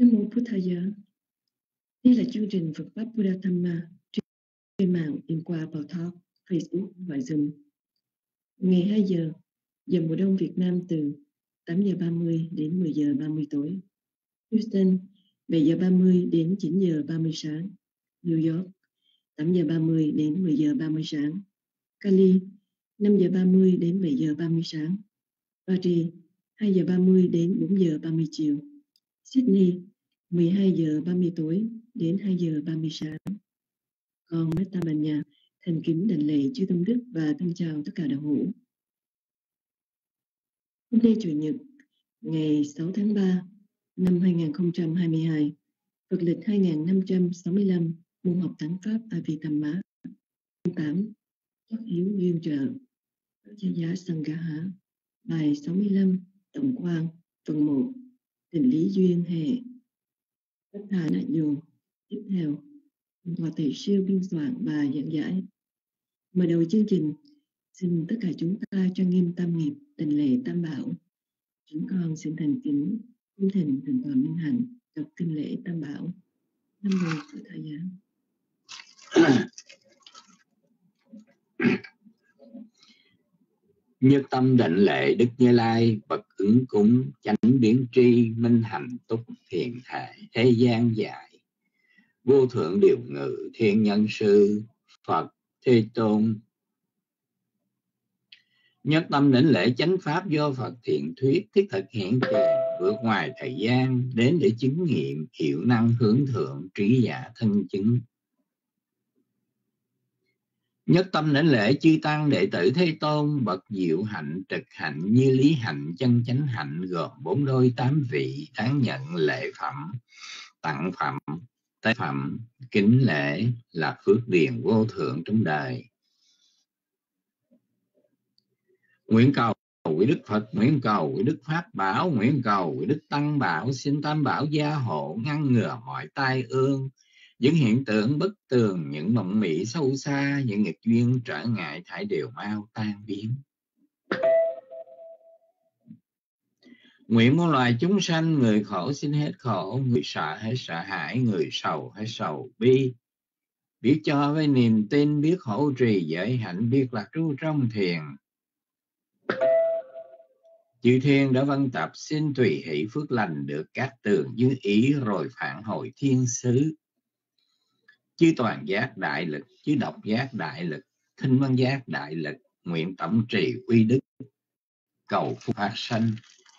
Nam mô Buddhaya. Đây là chương trình Phật pháp Buddha Dhamma trên mạng in qua Bảo Talk, Facebook và Zoom. Ngày 2 giờ, giờ mùa đông Việt Nam từ 8 giờ 30 đến 10 giờ 30 tối. Houston 7 giờ 30 đến 9 giờ 30 sáng. New York 8 giờ 30 đến 10 giờ 30 sáng. Cali 5 giờ 30 đến 7 giờ 30 sáng. Paris 2 giờ 30 đến 4 giờ 30 chiều. Sydney 12 giờ 30 tối đến 2 giờ 30 sáng. Còn Meta Bàn Nhạc thành kính đảnh lễ chư tôn đức và thân chào tất cả đạo hữu. Hôm nay Chủ nhật, ngày 6 tháng 3 năm 2022, Phật lịch 2565, môn học Tán Pháp Abhidhamma 8, Tất yếu duyên trợ, Cha giá Sangha, bài 65, Tổng quan, phần 1, Tình lý duyên hệ, Tất thà nạ dù. Tiếp theo, Hòa Thầy Siêu biên soạn và giảng giải. Mở đầu chương trình, xin tất cả chúng ta cho nghiêm tam nghiệp đảnh lễ Tam Bảo. Chúng con xin thành kính cung thỉnh Thượng tọa Minh Hạnh đọc kinh lễ Tam Bảo. Nam mô Phật Thầy Giá. Nhất tâm đảnh lễ Đức Như Lai, bậc ứng cúng, chánh biến tri, minh hạnh túc, thiện thể, thế gian dạy. Vô thượng điều ngự, thiên nhân sư, Phật, Thế Tôn. Nhất tâm đảnh lễ chánh pháp do Phật thiện thuyết, thiết thực hiện tiền, vượt ngoài thời gian, đến để chứng nghiệm, hiệu năng hướng thượng, trí giả thân chứng. Nhất tâm đảnh lễ chư tăng đệ tử Thế Tôn, bậc diệu hạnh, trực hạnh, như lý hạnh, chân chánh hạnh, gồm 4 đôi 8 vị, đáng nhận lễ phẩm, tặng phẩm, tế phẩm, kính lễ là phước điền vô thượng trong đời. Nguyện cầu quý Đức Phật, nguyện cầu quý Đức Pháp Bảo, nguyện cầu quý Đức Tăng Bảo, xin Tam Bảo gia hộ, ngăn ngừa mọi tai ương, những hiện tượng bất tường, những mộng mị sâu xa, những nghịch duyên trở ngại thải đều mau tan biến. Nguyện muôn loài chúng sanh, người khổ xin hết khổ, người sợ hết sợ hãi, người sầu hết sầu bi. Biết cho với niềm tin, biết hỗ trì giới hạnh, biết lạc trú trong thiền. Chư thiên đã văn tập, xin tùy hỷ phước lành được các tường như ý, rồi phản hồi thiên xứ. Chư toàn giác đại lực, chư độc giác đại lực, thinh văn giác đại lực, nguyện tổng trì uy đức, cầu phúc phát sanh.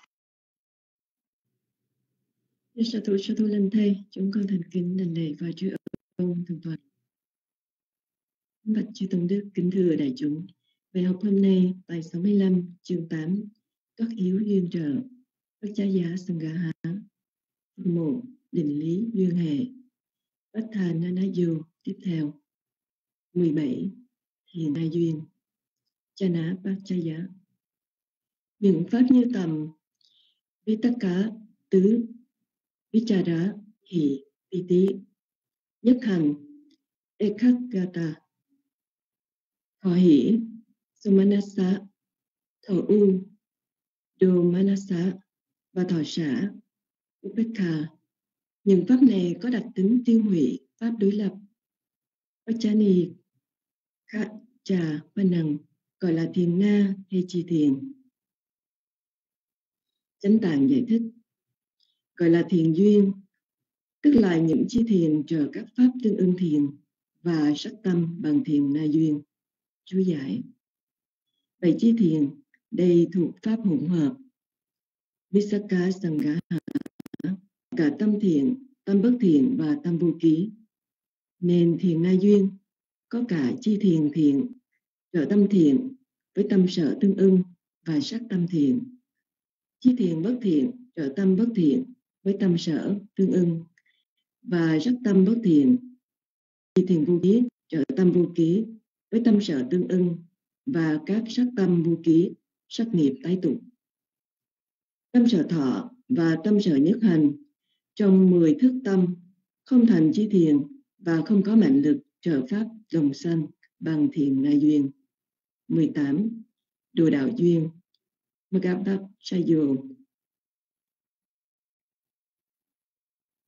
Sa thú lên thầy, chúng con thành kính đảnh lễ và chư ông thượng tọa. Bạch chư tôn đức, kính thưa đại chúng, bài học hôm nay bài 65 chương 8, Tất yếu duyên trợ, Tất Chá Giá Sangha, phần 1, định lý duyên hệ, Bát Thà Na Na Dù. Tiếp theo 17, Thiền đa duyên, Cha Ná Bát Chá Giá. Những pháp như tầm Vitaka tứ, Vichara hỷ piti, nhất hành ekagata, thọ hỷ sumanasa, thọ u domanasa và thọ xả upekha. Những pháp này có đặc tính tiêu hủy pháp đối lập. Pachani Kacha Panang gọi là thiền na hay chi thiền. Chánh Tạng giải thích gọi là thiền duyên, tức là những chi thiền trợ các pháp tương ưng thiền và sắc tâm bằng thiền na duyên. Chú giải: 7 chi thiền đây thuộc pháp hỗn hợp Visakha Sangha, cả tâm thiện, tâm bất thiện và tâm vô ký. Nên thiền na duyên có cả chi thiền thiện, trợ tâm thiện với tâm sở tương ưng và sắc tâm thiện, chi thiền bất thiện, trợ tâm bất thiện với tâm sở tương ưng và sắc tâm bất thiện, chi thiền vô ký, trợ tâm vô ký với tâm sở tương ưng và các sắc tâm vô ký, sắc nghiệp tái tục. Tâm sở thọ và tâm sở nhất hành trong 10 thức tâm không thành chi thiền và không có mạnh lực trợ pháp đồng sanh bằng thiền na duyên. 18. Đồ đạo duyên, Magabhat Sayo.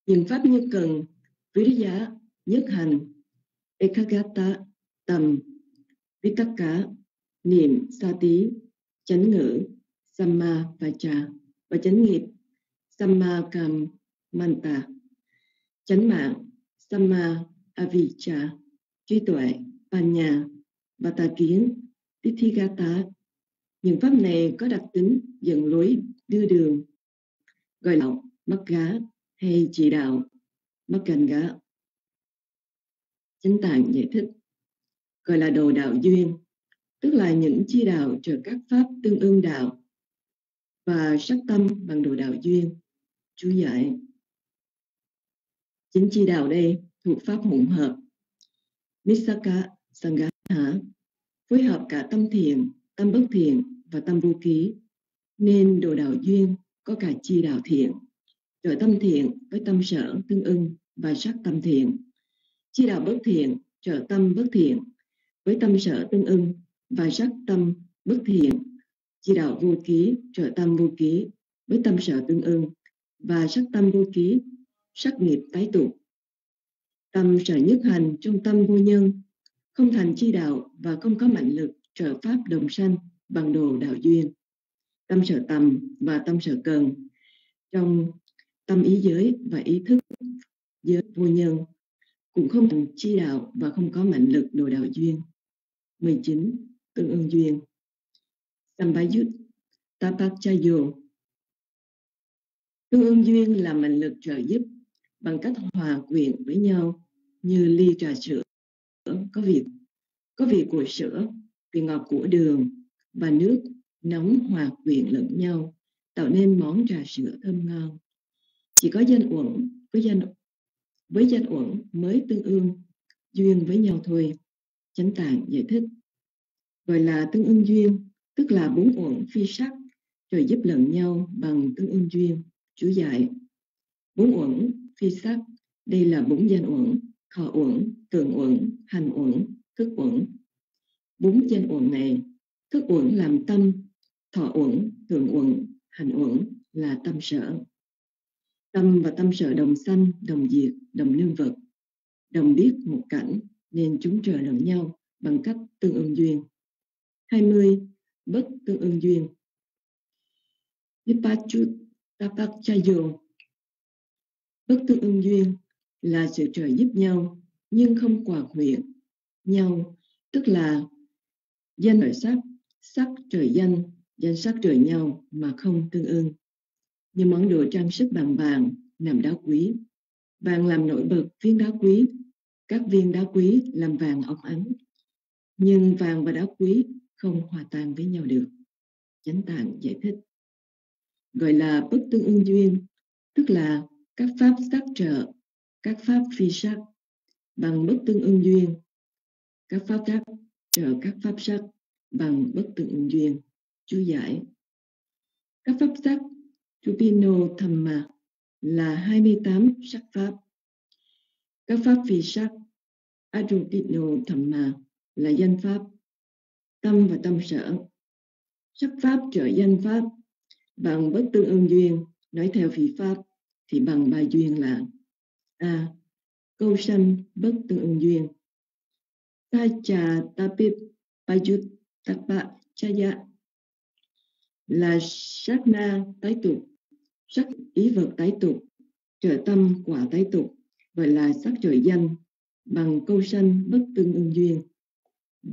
Những pháp như cần, Viriya, nhất hành, Ekagata, tầm, Vitaka, niệm, Sati, chánh ngữ, Samma Vacha, và chánh nghiệp, Samma Kammanta, chánh mạng, Samma Avijja, trí tuệ, Panya, và tà kiến, Tithigata. Những pháp này có đặc tính dẫn lối đưa đường, gọi là Magga hay chỉ đạo, Magganga. Chánh Tạng giải thích, gọi là đồ đạo duyên, tức là những chi đạo trợ các pháp tương ưng đạo và sắc tâm bằng đồ đạo duyên. Chú giải, chính chi đạo đây thuộc pháp hỗn hợp Misaka Sangha, phối hợp cả tâm thiện, tâm bất thiện và tâm vô ký, nên đồ đạo duyên có cả chi đạo thiện, trợ tâm thiện với tâm sở tương ưng và sắc tâm thiện, chi đạo bất thiện trợ tâm bất thiện với tâm sở tương ưng và sắc tâm bất thiện, chi đạo vô ký trợ tâm vô ký với tâm sở tương ưng và sắc tâm vô ký, sắc nghiệp tái tục. Tâm sở nhất hành trong tâm vô nhân, không thành chi đạo và không có mạnh lực trợ pháp đồng sanh bằng đồ đạo duyên. Tâm sở tầm và tâm sở cần trong tâm ý giới và ý thức giới vô nhân cũng không thành chi đạo và không có mạnh lực đồ đạo duyên. 19. Tương ưng duyên. Sambayut Tapachayo. Tương ưng duyên là mạnh lực trợ giúp bằng cách hòa quyện với nhau như ly trà sữa có vị của sữa, vị ngọt của đường và nước nóng hòa quyện lẫn nhau tạo nên món trà sữa thơm ngon. Chỉ có danh uẩn với danh uẩn mới tương ưng duyên với nhau thôi. Chánh Tạng giải thích, gọi là tương ưng duyên, tức là 4 uẩn phi sắc trợ giúp lẫn nhau bằng tương ưng duyên. Chú giải, 4 uẩn phi sắc, đây là 4 danh uẩn: thọ uẩn, tưởng uẩn, hành uẩn, thức uẩn. 4 danh uẩn này, thức uẩn làm tâm, thọ uẩn, tưởng uẩn, hành uẩn là tâm sở. Tâm và tâm sở đồng sanh, đồng diệt, đồng nương vật, đồng biết một cảnh, nên chúng trợ lẫn nhau bằng cách tương ưng duyên. 20. Bất tương ưng duyên. Vipachutapachayo. Bất tương ưng duyên là sự trợ giúp nhau nhưng không hòa quyện nhau, tức là danh trợ sắc, sắc trợ danh, danh sắc trợ nhau mà không tương ưng. Như món đồ trang sức bằng vàng, làm đá quý. Vàng làm nổi bật viên đá quý, các viên đá quý làm vàng óng ánh. Nhưng vàng và đá quý không hòa tan với nhau được. Chánh Tạng giải thích, gọi là bất tương ưng duyên, tức là các pháp sắc trợ các pháp phi sắc bằng bất tương ưng duyên, các pháp sắc trợ các pháp sắc bằng bất tương ưng duyên. Chú giải, các pháp sắc Tupino Thamma là 28 sắc pháp. Các pháp phi sắc Adrupino Thamma là danh pháp, tâm và tâm sở. Sắc pháp trợ danh pháp bằng bất tương ưng duyên, nói theo phi pháp thì bằng 3 duyên là: A. Câu sanh bất tương ưng duyên. Tacha tapit payut takpa chaya là sát na tái tục, sắc ý vật tái tục, trợ tâm quả tái tục, gọi là sắc trợ danh bằng câu sanh bất tương ưng duyên. B.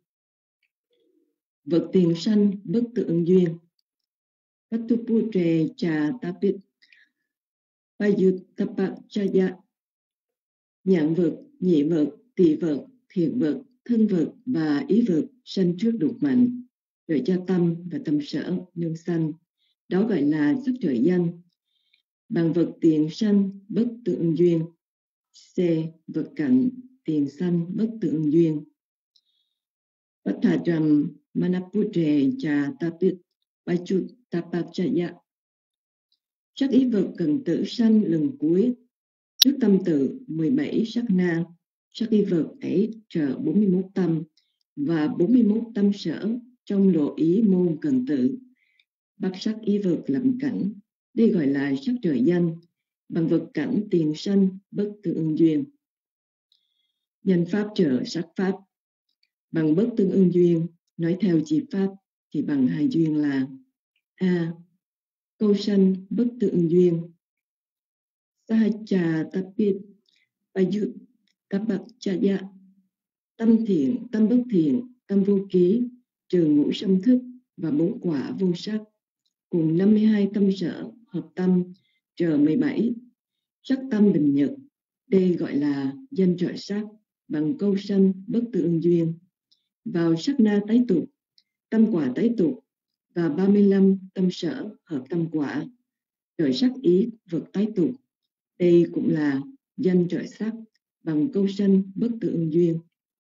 Vật tiền sanh bất tương ưng duyên. Patuputre cha tapit payut takpa chaya. Nhãn vật, nhị vật, tỳ vật, thiện vật, thân vật và ý vật sanh trước đục mạnh, trợ cho tâm và tâm sở nương sanh. Đó gọi là sắc trợ danh bằng vật tiền sanh bất tương ưng duyên. C. Vật cạnh tiền sanh bất tương ưng duyên. Pathajam manaputre cha tapit pachut tapachaya. Sắc ý vật cần tử sanh lần cuối trước tâm tự 17 sắc na. Sắc ý vật ấy trợ 41 tâm và 41 tâm sở trong lộ ý môn cần tự. Bắt sắc ý vật làm cảnh, đây gọi là sắc trợ danh bằng vật cảnh tiền sanh bất tương ưng duyên. Danh pháp trợ sắc pháp bằng bất tương ưng duyên, nói theo chỉ pháp thì bằng hai duyên là: a. Câu sanh bất tương ưng duyên, sahaja tapit payut tabakchaya, tâm thiện, tâm bất thiện, tâm vô ký, trừ ngũ sanh thức và 4 quả vô sắc, cùng 52 tâm sở hợp tâm, chờ 17 sắc tâm bình nhật. Đây gọi là danh trợ sắc bằng câu sanh bất tương ưng duyên. Vào sát na tái tục, tâm quả tái tục và 35 tâm sở hợp tâm quả, trợ sắc ý vật tái tục. Đây cũng là danh trợ sắc bằng câu sanh bất tương ưng duyên.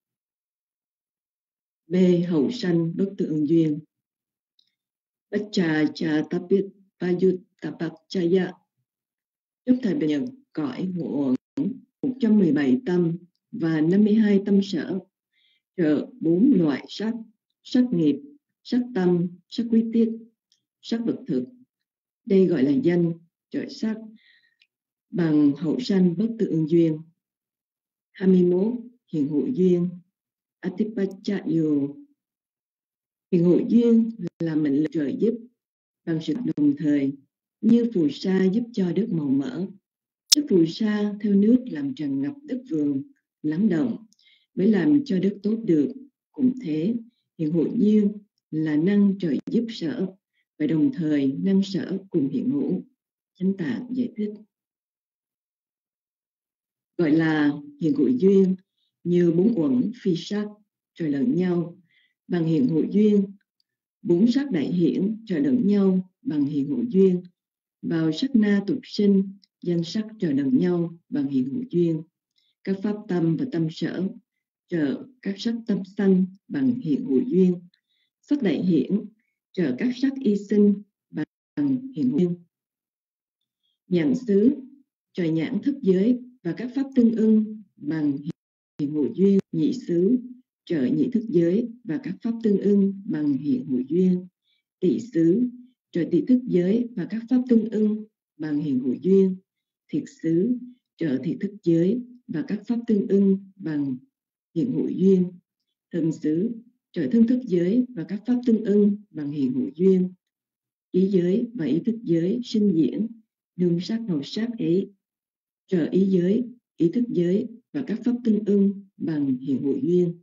B. Hậu sanh bất tương ưng duyên. Baccha cha tapit payut tabakchaya, trong thời bình nhật cõi ngộ 117 tâm và 52 tâm sở, trợ 4 loại sắc: sắc nghiệp, sắc tâm, sắc quý tiết, sắc vật thực. Đây gọi là danh trợ sắc bằng hậu sanh bất tương ưng duyên. 21. Hiện hữu duyên Atipachayo. Hiện hữu duyên là mệnh lực trợ giúp bằng sự đồng thời, như phù sa giúp cho đất màu mỡ. Nước phù sa theo nước làm tràn ngập đất vườn, lắng động mới làm cho đất tốt được. Cũng thế, hiện hữu duyên là năng trợ giúp sở và đồng thời năng sở cùng hiện hữu. Chánh Tạng giải thích. Gọi là hiện hữu duyên như 4 uẩn phi sắc trợ lẫn nhau bằng hiện hữu duyên, 4 sắc đại hiển trợ lẫn nhau bằng hiện hữu duyên. Vào sát na tục sinh, danh sắc trợ lẫn nhau bằng hiện hữu duyên. Các pháp tâm và tâm sở trợ các sắc tâm sanh bằng hiện hữu duyên. Sắc đại hiển trợ các sắc y sinh bằng hiện hữu duyên. Nhãn xứ trợ nhãn thức giới và các pháp tương ưng bằng hiện hữu duyên. Nhị xứ trợ nhị thức giới và các pháp tương ưng bằng hiện hữu duyên. Tỳ xứ trợ tỳ thức giới và các pháp tương ưng bằng hiện hữu duyên. Thiệt xứ trợ thiệt thức giới và các pháp tương ưng bằng hiện hữu duyên. Thân xứ trợ thân thức giới và các pháp tương ưng bằng hiện hữu duyên. Ý giới và ý thức giới sinh diễn đương sắc màu sắc ấy, trợ ý giới, ý thức giới và các pháp tương ưng bằng hiện hữu duyên.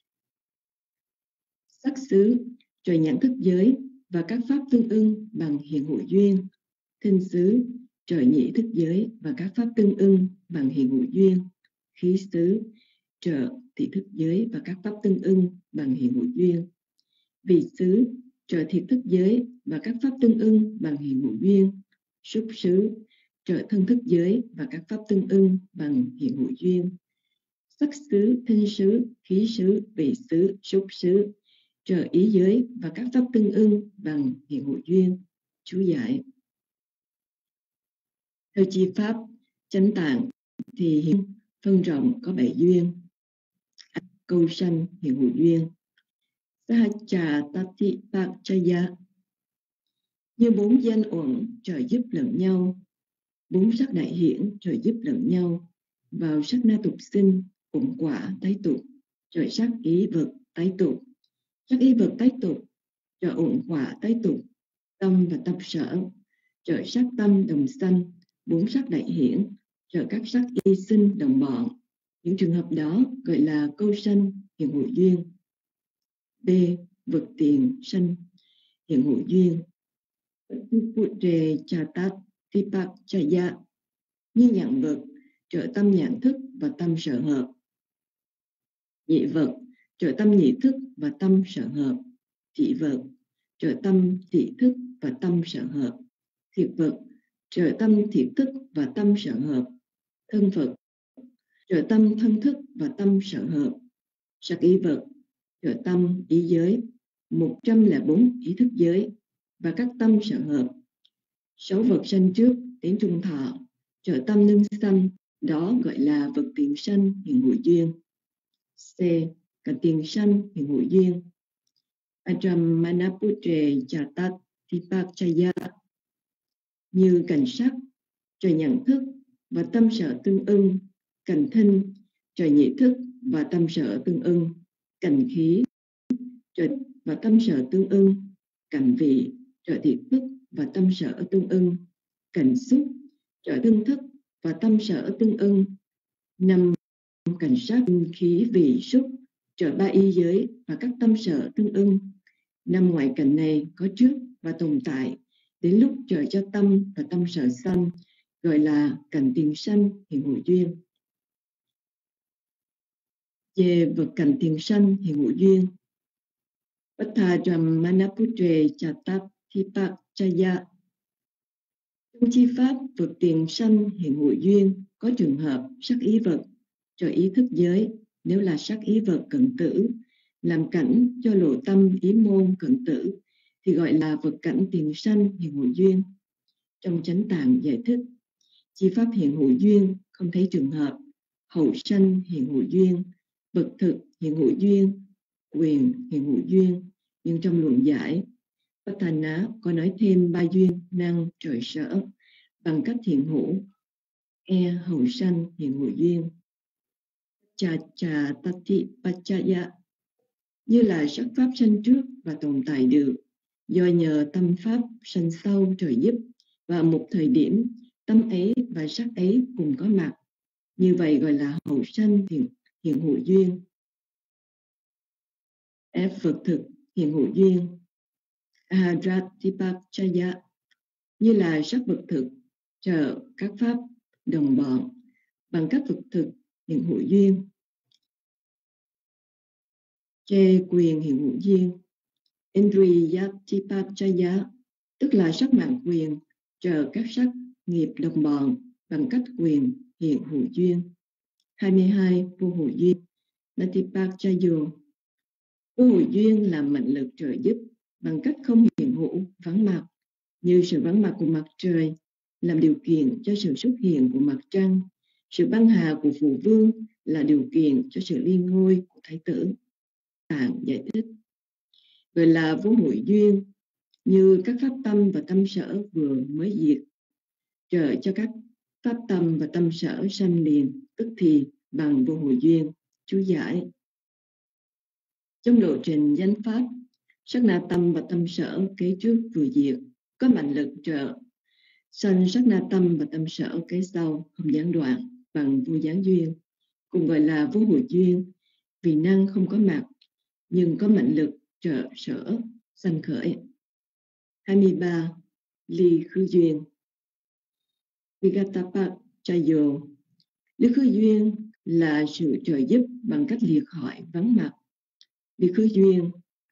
Sắc xứ trợ nhãn thức giới và các pháp tương ưng bằng hiện hữu duyên. Thinh xứ trợ nhĩ thức giới và các pháp tương ưng bằng hiện hữu duyên. Khí xứ trợ thị thức giới và các pháp tương ưng bằng hiện hữu duyên. Vị xứ trợ thiệt thức giới và các pháp tương ưng bằng hiện hữu duyên. Xúc xứ trợ thân thức giới và các pháp tương ưng bằng hiện hữu duyên. Sắc xứ, thinh xứ, khí xứ, vị xứ, xúc xứ trợ ý giới và các pháp tương ưng bằng hiện hữu duyên. Chú giải. Theo chi pháp Chánh Tạng thì hiện phân rộng có 7 duyên. Câu sanh hiện hữu duyên. Sahaja tati pakchaya, như 4 danh uẩn trợ giúp lẫn nhau, 4 sắc đại hiển trợ giúp lẫn nhau. Vào sát na tục sinh, uẩn quả tái tục, trợ sắc ý vật tái tục. Sắc ý vật tái tục trợ uẩn quả tái tục. Tâm và tâm sở trợ sắc tâm đồng sanh. 4 sắc đại hiển trợ các sắc y sinh đồng bọn. Những trường hợp đó gọi là câu sanh hiện hữu duyên. B. Vật tiền sanh hiện hữu duyên. Putre chatat tipak chaya, như nhãn vật trợ tâm nhãn thức và tâm sở hợp. Nhị vật trợ tâm nhị thức và tâm sở hợp. Thị vật trợ tâm thị thức và tâm sở hợp. Thiệt vật trợ tâm thiệt thức và tâm sở hợp. Thân vật trợ tâm thân thức và tâm sở hợp. Sắc ý vật trợ tâm ý giới, 104 ý thức giới và các tâm sở hợp. 6 vật sanh trước đến trung thọ trợ tâm nương sanh, đó gọi là vật tiền sanh hiện hữu duyên. C. Cả tiền sanh hiện hữu duyên. Ajamanaputre chatat tipakchaya, như cảnh sắc trời nhận thức và tâm sở tương ưng, cành thinh, trời nhị thức và tâm sở tương ưng, cành khí, trời và tâm sở tương ưng, cành vị, trời thiệt thức và tâm sở tương ưng, cành xúc, trời tương thức và tâm sở tương ưng, năm cảnh sát khí vị xúc, trời ba y giới và các tâm sở tương ưng. Năm ngoại cảnh này có trước và tồn tại đến lúc trời cho tâm và tâm sở sanh, gọi là cảnh tiền sanh hiện hữu duyên. Về vật cảnh tiền sanh hiện hữu duyên, Patthajam Manaputre Chattatthipachaya. Trong chi pháp vật tiền sanh hiện hữu duyên có trường hợp sắc ý vật cho ý thức giới, nếu là sắc ý vật cận tử làm cảnh cho lộ tâm ý môn cận tử thì gọi là vật cảnh tiền sanh hiện hữu duyên. Trong chánh tạng giải thích, chi pháp hiện hữu duyên không thấy trường hợp hậu sanh hiện hữu duyên, vật thực hiện hữu duyên, quyền hiện hữu duyên, nhưng trong luận giải Patthana có nói thêm ba duyên năng trời sở bằng cách hiện hữu hậu sanh hiện hữu duyên. Chattatthipachaya như là sắc pháp sanh trước và tồn tại được do nhờ tâm pháp sanh sau trời giúp, và một thời điểm tâm ấy và sắc ấy cùng có mặt, như vậy gọi là hậu sanh hiện hữu duyên. Vật thực hiện hữu duyên, Ahadratipachaya như là sắc vật thực trợ các pháp đồng bọn bằng cách vật thực hiện hữu duyên. Chê quyền hiện hữu duyên, Indriyatipachaya tức là sắc mạng quyền trợ các sắc nghiệp đồng bọn bằng cách quyền hiện hữu duyên. 22. Vô hữu duyên, Natipachayo. Vô hữu duyên là mệnh lực trợ giúp bằng cách không hiện hữu vắng mặt, như sự vắng mặt của mặt trời làm điều kiện cho sự xuất hiện của mặt trăng, sự băng hà của phụ vương là điều kiện cho sự liên ngôi của thái tử. Tạng giải thích, gọi là vô hữu duyên như các pháp tâm và tâm sở vừa mới diệt, trợ cho các pháp tâm và tâm sở sanh liền tức thì bằng vô hữu duyên. Chú giải, trong lộ trình danh pháp, sát na tâm và tâm sở kế trước vừa diệt có mạnh lực trợ sanh sát na tâm và tâm sở kế sau không gián đoạn bằng vô gián duyên, cùng gọi là vô hữu duyên vì năng không có mặt nhưng có mạnh lực trợ sở sanh khởi. 23. Ly khứ duyên, Vigatapachaya. Ly khứ duyên là sự trợ giúp bằng cách liệt khỏi vắng mặt. Ly khứ duyên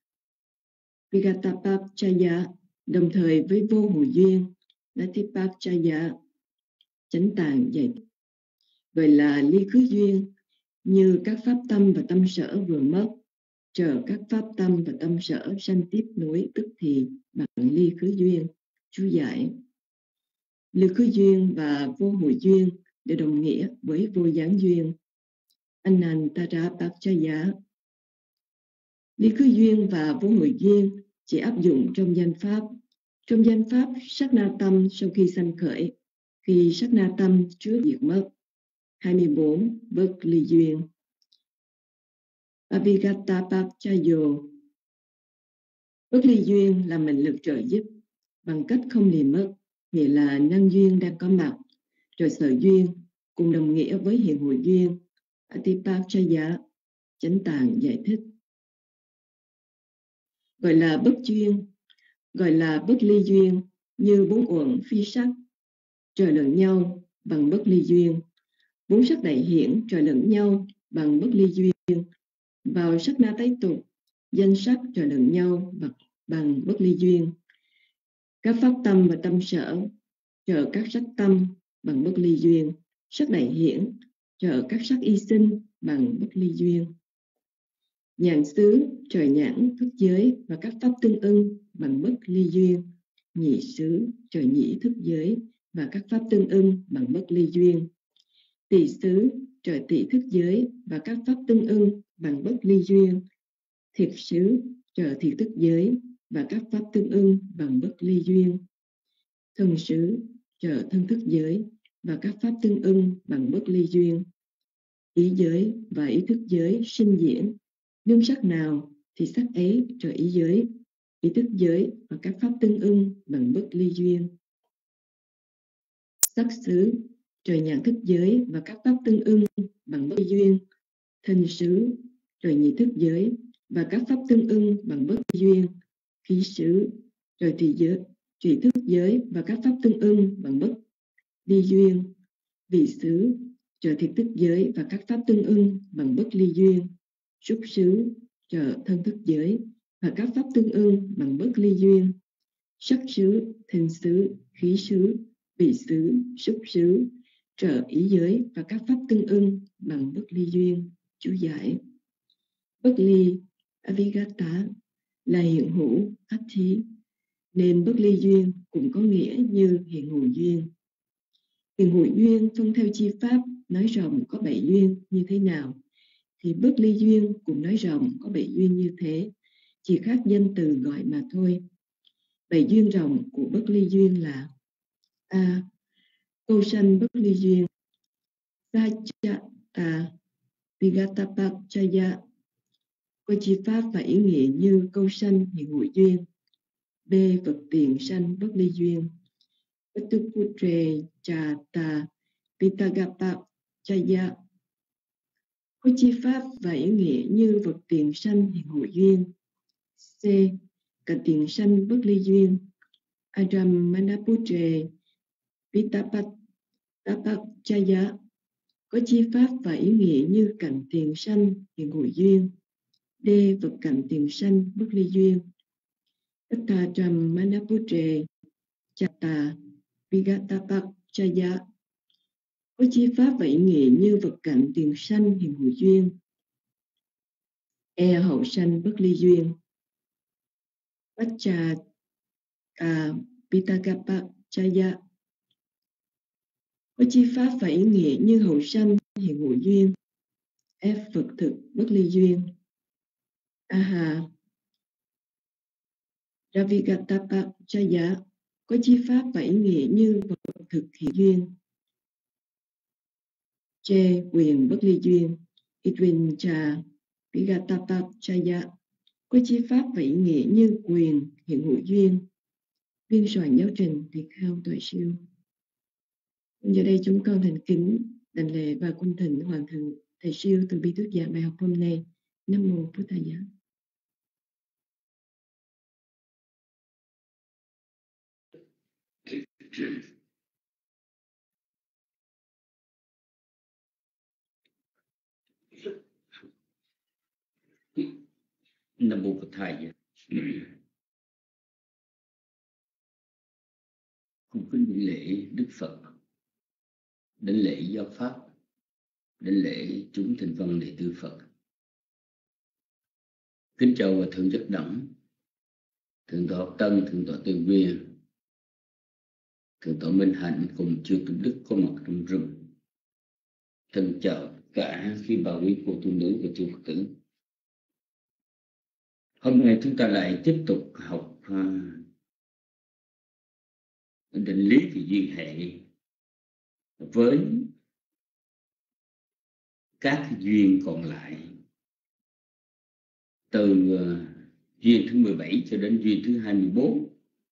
Vigatapachaya đồng thời với vô hữu duyên Natipachaya. Chánh tạng dạy gọi là ly khứ duyên như các pháp tâm và tâm sở vừa mất trợ các pháp tâm và tâm sở sanh tiếp nối tức thì bằng ly khứ duyên. Chú giải, ly khứ duyên và vô hữu duyên đều đồng nghĩa với vô gián duyên. Anantarapachaya. Ly khứ duyên và vô hữu duyên chỉ áp dụng trong danh pháp. Trong danh pháp, sát na tâm sau khi sanh khởi, khi sát na tâm trước diệt mất. 24. Bất ly duyên, Avigatapachaya. Bất ly duyên là mệnh lực trợ giúp bằng cách không liền mất, nghĩa là năng duyên đang có mặt, rồi sở duyên cùng đồng nghĩa với hiện hữu duyên. Atipachaya. Chánh tạng giải thích, gọi là bất duyên, gọi là bất ly duyên như bốn uẩn phi sắc trợ lẫn nhau bằng bất ly duyên, bốn sắc đại hiển trợ lẫn nhau bằng bất ly duyên, vào sát na tái tục danh sắc trợ lẫn nhau bằng bất ly duyên, các pháp tâm và tâm sở trợ các sắc tâm bằng bất ly duyên, sắc đại hiển trợ các sắc y sinh bằng bất ly duyên, nhãn xứ trợ nhãn thức giới và các pháp tương ưng bằng bất ly duyên, nhị xứ trợ nhĩ thức giới và các pháp tương ưng bằng bất ly duyên, tỳ xứ trợ tỳ thức giới và các pháp tương ưng bằng bất ly duyên, thiệt xứ trợ thiệt thức giới và các pháp tương ưng bằng bất ly duyên, thân xứ trợ thân thức giới và các pháp tương ưng bằng bất ly duyên. Ý giới và ý thức giới sinh diễn, nương sắc nào thì sắc ấy trở ý giới, ý thức giới và các pháp tương ưng bằng bất ly duyên. Sắc xứ trời nhãn thức giới và các pháp tương ưng bằng bất ly duyên. Thân xứ trời nhị thức giới và các pháp tương ưng bằng bất ly duyên. Khí xứ trời thủy thức giới và các pháp tương ưng bằng bất ly duyên. Vị xứ trời thiệt thức giới và các pháp tương ưng bằng bất ly duyên. Xúc xứ trời thân thức giới và các pháp tương ưng bằng bất ly duyên. Sắc xứ, thân xứ, khí xứ, vị xứ, xúc xứ trợ ý giới và các pháp tương ưng bằng bất ly duyên. Chú giải: bất ly avigata là hiện hữu ác thí, nên bất ly duyên cũng có nghĩa như hiện hữu duyên. Hiện hữu duyên phân theo chi pháp nói rộng có 7 duyên như thế nào, thì bất ly duyên cũng nói rộng có 7 duyên như thế, chỉ khác danh từ gọi mà thôi. 7 duyên rộng của bất ly duyên là: A. Câu sanh bất ly duyên Sajata Vigatapachaya, có chi pháp và ý nghĩa như câu sanh hiện hữu duyên. B. Vật tiền sanh bất ly duyên Patuputre Chata Vitagapachaya, có chi pháp và ý nghĩa như vật tiền sanh hiện hữu duyên. C. Cả tiền sanh bất ly duyên Ajamanaputre Vitapachaya, có chi pháp và ý nghĩa như cảnh tiền sanh hiện hữu duyên. D. Vật cảnh tiền sanh bất ly duyên Ajamanaputre Chata Vigatapachaya, có chi pháp và ý nghĩa như vật cảnh tiền sanh hiện hữu duyên. E. Hậu sanh bất ly duyên Pachaka Vitagapachaya, có chi pháp và ý nghĩa như hậu sanh hiện hữu duyên. F. Vật thực bất ly duyên Aha Ravigatapachaya, có chi pháp và ý nghĩa như vật thực hiện duyên. J. Quyền bất ly duyên Idrincha Vigatapachaya, có chi pháp và ý nghĩa như quyền hiện hữu duyên. Biên soạn giáo trình Việt Khao Tuệ Siêu. Giờ đây chúng con thành kính đảnh lễ và cung thỉnh Hoàng thượng Thầy Siêu từ bi thuyết giảng bài học hôm nay. Nam mô Phật Thầy Giá. Nam mô Phật Thầy. Cung kính đảnh lễ Đức Phật, đảnh lễ giáo pháp, đảnh lễ chúng thành văn đệ tử Phật. Kính chào Hòa thượng Giác Đẳng, thượng tọa Học Tân, thượng tọa Từ Viên, thượng tọa Minh Hạnh cùng chư tôn đức có mặt trong rừng. Thân chào cả quý bà quý cô tu nữ và chư Phật tử. Hôm nay chúng ta lại tiếp tục học định lý về duyên hệ với các duyên còn lại, từ duyên thứ 17 cho đến duyên thứ 24.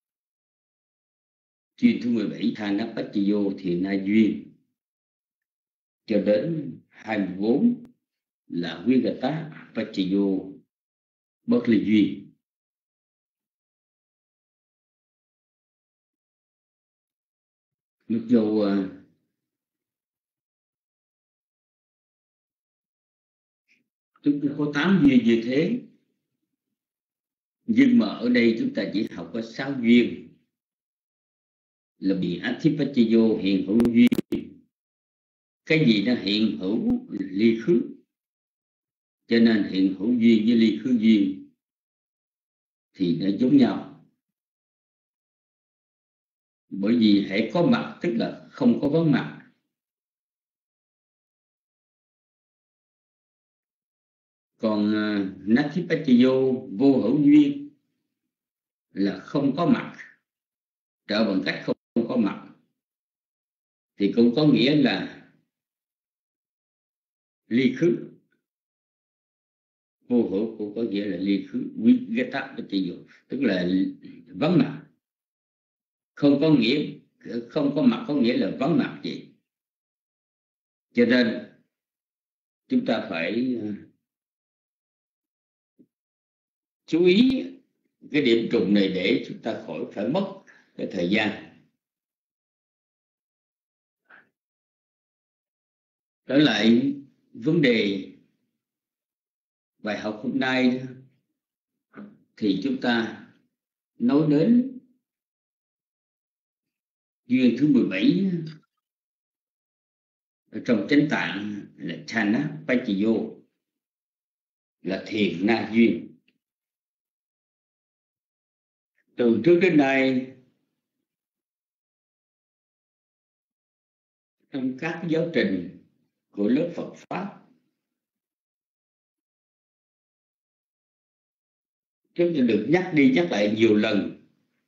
Duyên thứ 17 Thanapachayo thì na duyên, cho đến 24 là Vigatapachaya bất ly duyên. Mặc dù chúng ta có 8 duyên như thế, nhưng mà ở đây chúng ta chỉ học có 6 duyên, là bị Adhipachayo hiện hữu duyên. Cái gì nó hiện hữu ly khứ, cho nên hiện hữu duyên với ly khứ duyên thì nó giống nhau. Bởi vì hãy có mặt tức là không có vắng mặt. Còn Nathipachayo vô hữu duyên là không có mặt, trợ bằng cách không có mặt. thì cũng có nghĩa là ly khứ. Vô hữu cũng có nghĩa là ly khứ, vigatapatiyo, tức là vắng mặt. Không có mặt có nghĩa là vắng mặt gì. Cho nên chúng ta phải chú ý cái điểm trùng này để chúng ta khỏi phải mất cái thời gian. Trở lại vấn đề bài học hôm nay thì chúng ta nói đến duyên thứ 17 ở trong chánh tạng là Chanapatiyo, là thiền na duyên. Từ trước đến nay trong các giáo trình của lớp Phật Pháp, chúng ta được nhắc đi nhắc lại nhiều lần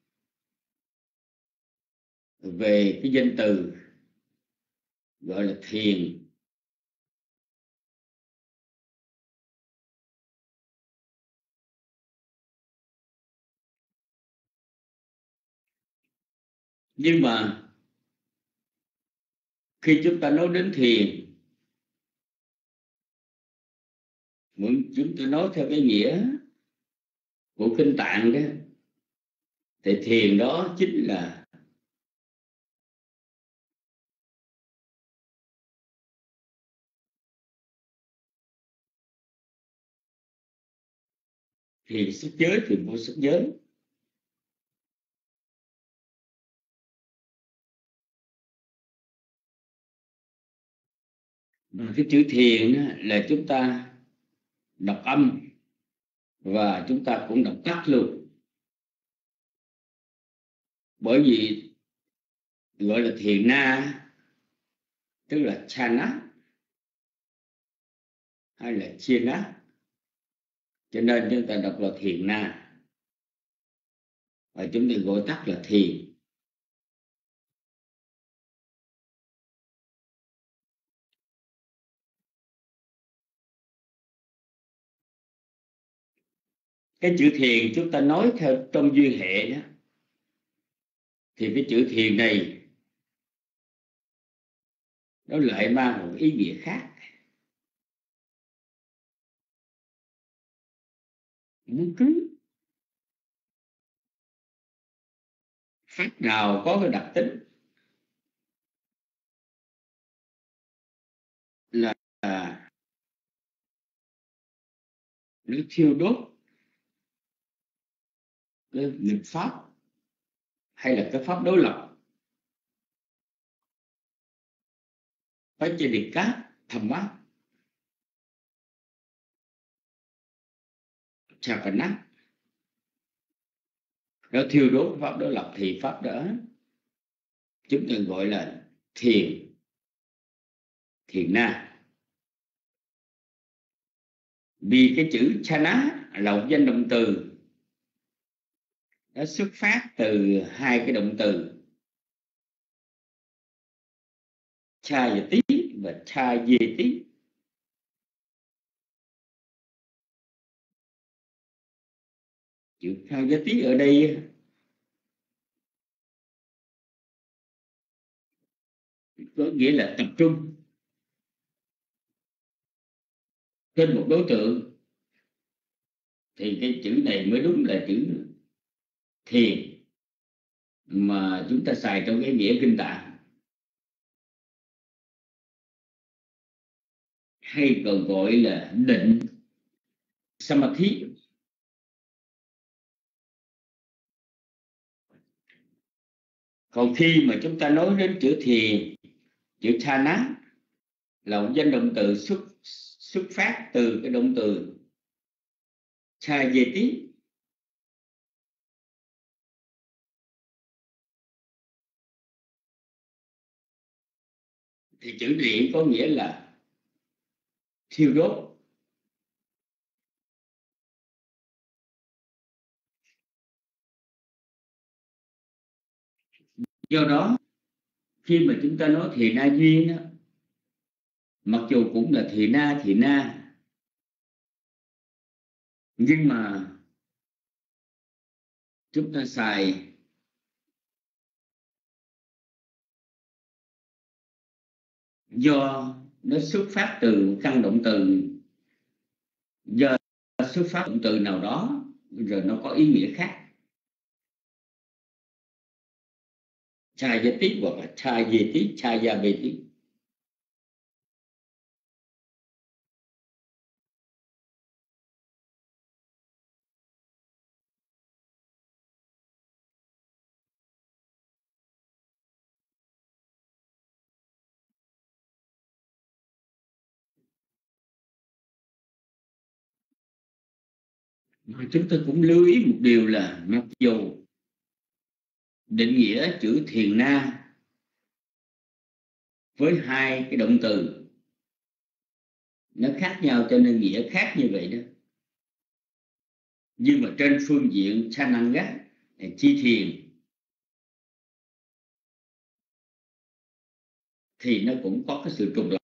về cái danh từ gọi là thiền. Nhưng mà khi chúng ta nói đến thiền, chúng ta nói theo cái nghĩa của kinh tạng đó, thì thiền đó chính là thiền sắc giới, thiền vô sắc giới. Cái chữ thiền là chúng ta đọc âm và chúng ta cũng đọc tắt luôn, bởi vì gọi là thiền na, tức là chana hay là chena, cho nên chúng ta đọc là thiền na và chúng ta gọi tắt là thiền. Cái chữ thiền chúng ta nói theo trong duyên hệ đó, thì cái chữ thiền này nó lại mang một ý nghĩa khác. Bất cứ pháp nào có cái đặc tính là nó thiêu đốt cái nghịch pháp hay là cái pháp đối lập, phải chỉ định cát thầm mát chà và nát, nó thiêu đốt pháp đối lập, thì pháp đó chúng ta gọi là thiền, thiền na. Vì cái chữ chana là một danh động từ, nó xuất phát từ hai cái động từ chayati và chayeti. Chữ chayati ở đây có nghĩa là tập trung trên một đối tượng, thì cái chữ này mới đúng là chữ thiền mà chúng ta xài trong cái nghĩa kinh tạng, hay còn gọi là định samadhi. Còn khi mà chúng ta nói đến chữ thiền, chữ chana là một danh động từ xuất phát từ cái động từ chayeti, thì chữ này có nghĩa là thiêu đốt. Do đó khi mà chúng ta nói thiền na duyên đó, mặc dù cũng là thiền na, nhưng mà chúng ta xài do nó xuất phát từ căn động từ, do xuất phát động từ nào đó rồi nó có ý nghĩa khác. Cha gia tí hoặc là cha về tí, cha gia về tí. Chúng ta cũng lưu ý một điều là mặc dù định nghĩa chữ thiền na với hai cái động từ nó khác nhau cho nên nghĩa khác như vậy đó, nhưng mà trên phương diện Chananga chi thiền thì nó cũng có cái sự trùng lặp.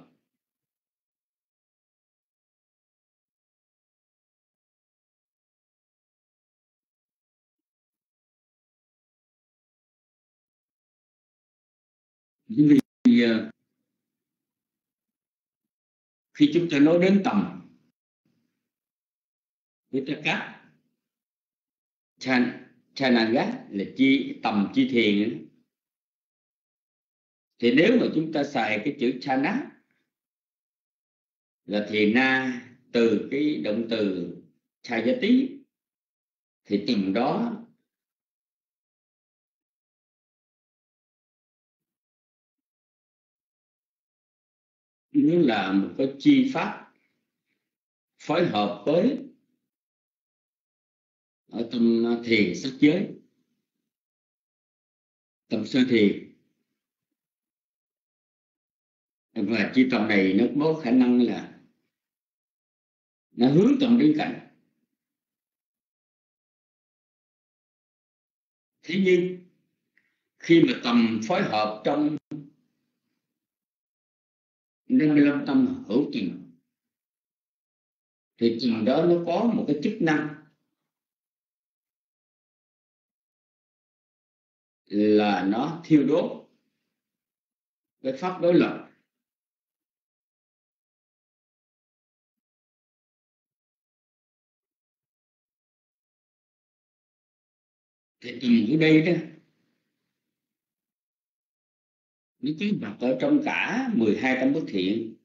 Vì khi chúng ta nói đến tầm Vitaka Chananga là tầm chi thiền, thì nếu mà chúng ta xài cái chữ Chana là thiền na từ cái động từ Chayati, thì tầm đó nó là một cái chi pháp phối hợp với ở tâm thiền sắc giới, tâm sơ thiền, và chi tầm này nó có khả năng là nó hướng tầm đến cảnh. Thế nhưng khi mà tầm phối hợp trong 55 tâm hữu tình thì tầm đó nó có một cái chức năng là nó thiêu đốt cái pháp đối lập. Thì tầm ở đây đó nó có mặt ở trong cả 12 tâm bất thiện,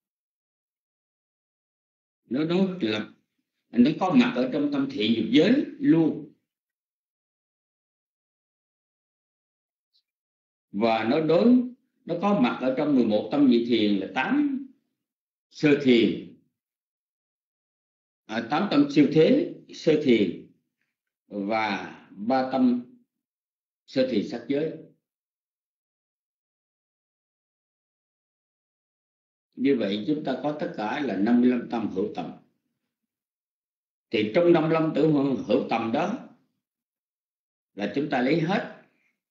nó có mặt ở trong tâm thiện dục giới luôn, và nó có mặt ở trong 11 tâm nhị thiền là 8 sơ thiền, 8 tâm siêu thế sơ thiền và 3 tâm sơ thiền sắc giới. Như vậy chúng ta có tất cả là 55 tâm hữu tầm. Thì trong 55 tử hữu tầm đó là chúng ta lấy hết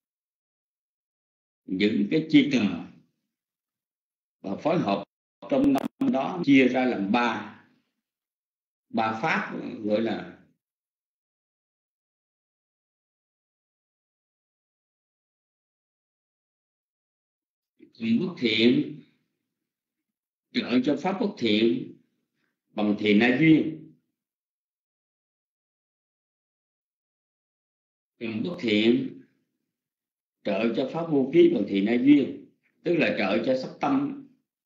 những cái chi tầm và phối hợp trong năm đó, chia ra làm ba pháp, gọi là bất thiện trợ cho pháp bất thiện bằng thiền na duyên, bất thiện trợ cho pháp vô ký bằng thiền na duyên, tức là trợ cho sắc tâm,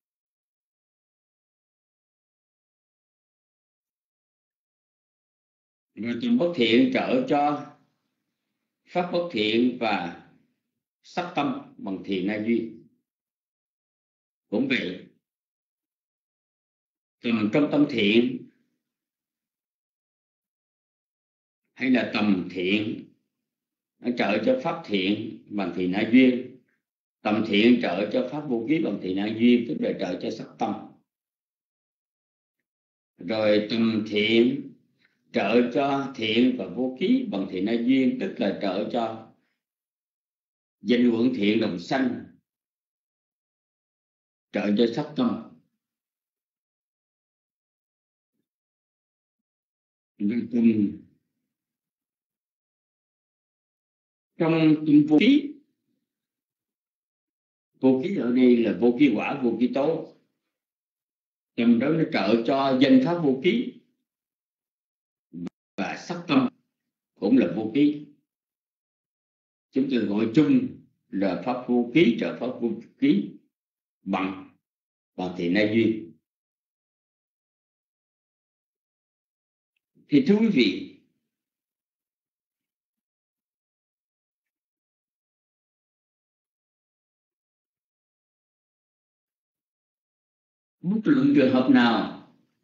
rồi tầm bất thiện trợ cho pháp bất thiện và sắc tâm bằng thiền na duyên. Cũng vậy, tầm trong tâm thiện hay là tầm thiện nó trợ cho pháp thiện bằng thiền na duyên, tầm thiện trợ cho pháp vô ký bằng thiền na duyên, tức là trợ cho sắc tâm, rồi tầm thiện trợ cho thiện và vô ký bằng thiền na duyên, tức là trợ cho danh uẩn thiện đồng sanh trợ cho sắc tâm. Trong vô ký, vô ký ở đây là vô ký quả, vô ký tố, trong đó nó trợ cho danh pháp vô ký và sắc tâm cũng là vô ký. Chúng tôi gọi chung là pháp vô ký, trợ pháp vô ký bằng thiện na duyên. Thì thưa quý vị, bất luận trường hợp nào,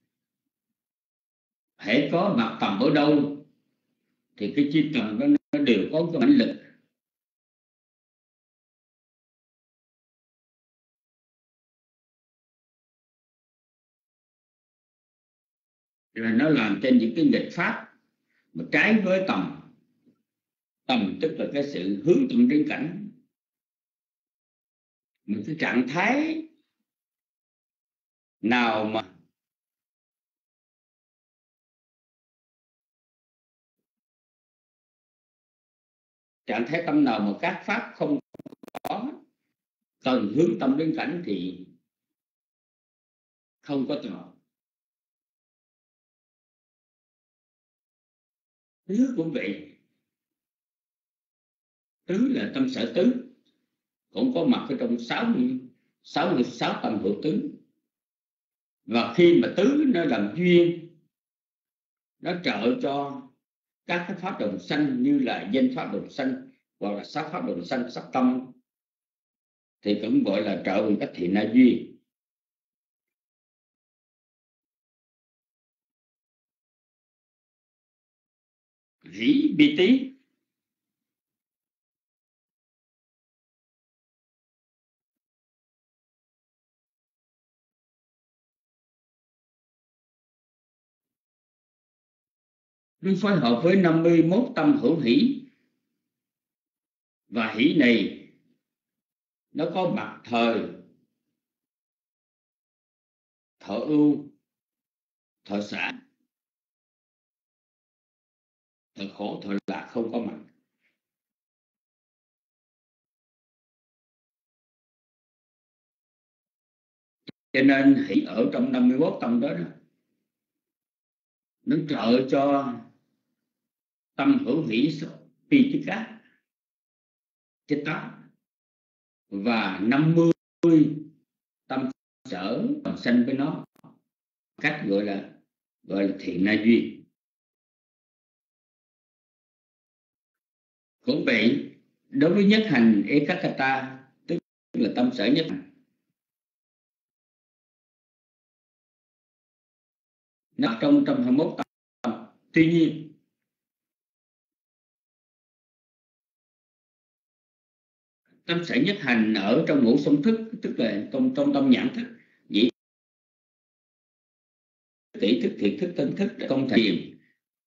hễ có mặt tầm ở đâu thì cái chi tầm đó nó đều có cái mãnh lực. Rồi nó làm trên những cái nghịch pháp mà trái với tầm. Tầm tức là cái sự hướng tâm đến cảnh, một cái trạng thái nào mà trạng thái tâm nào mà các pháp không có, cần hướng tâm đến cảnh thì không có tầm. Tứ cũng vậy. Tứ là tâm sở tứ, cũng có mặt ở trong 66 tâm hữu tứ. Và khi mà tứ nó làm duyên, nó trợ cho các cái pháp đồng sanh như là danh pháp đồng sanh hoặc là sắc pháp đồng sanh, sắc tâm, thì cũng gọi là trợ bằng cách thiện na duyên. Hỷ bi tí nó phối hợp với 51 tâm hữu hỷ, và hỷ này nó có mặt thời thọ ưu, thọ xả, thọ khổ, thọ lạc không có mặt. Cho nên hỷ ở trong 51 tâm đó, nó trợ cho tâm hữu hỷ pi chứ cá chết đó, và 50 tâm sở đồng sanh với nó, cách gọi là thiện na duyên. Cũng vậy, đối với nhất hành ekakata, tức là tâm sở nhất hành, nó trong 21 tâm. Tuy nhiên tâm sở nhất hành ở trong ngũ song thức, tức là trong tâm nhãn thức, nhĩ tỷ thức, thiệt thức, tân thức, công thiền,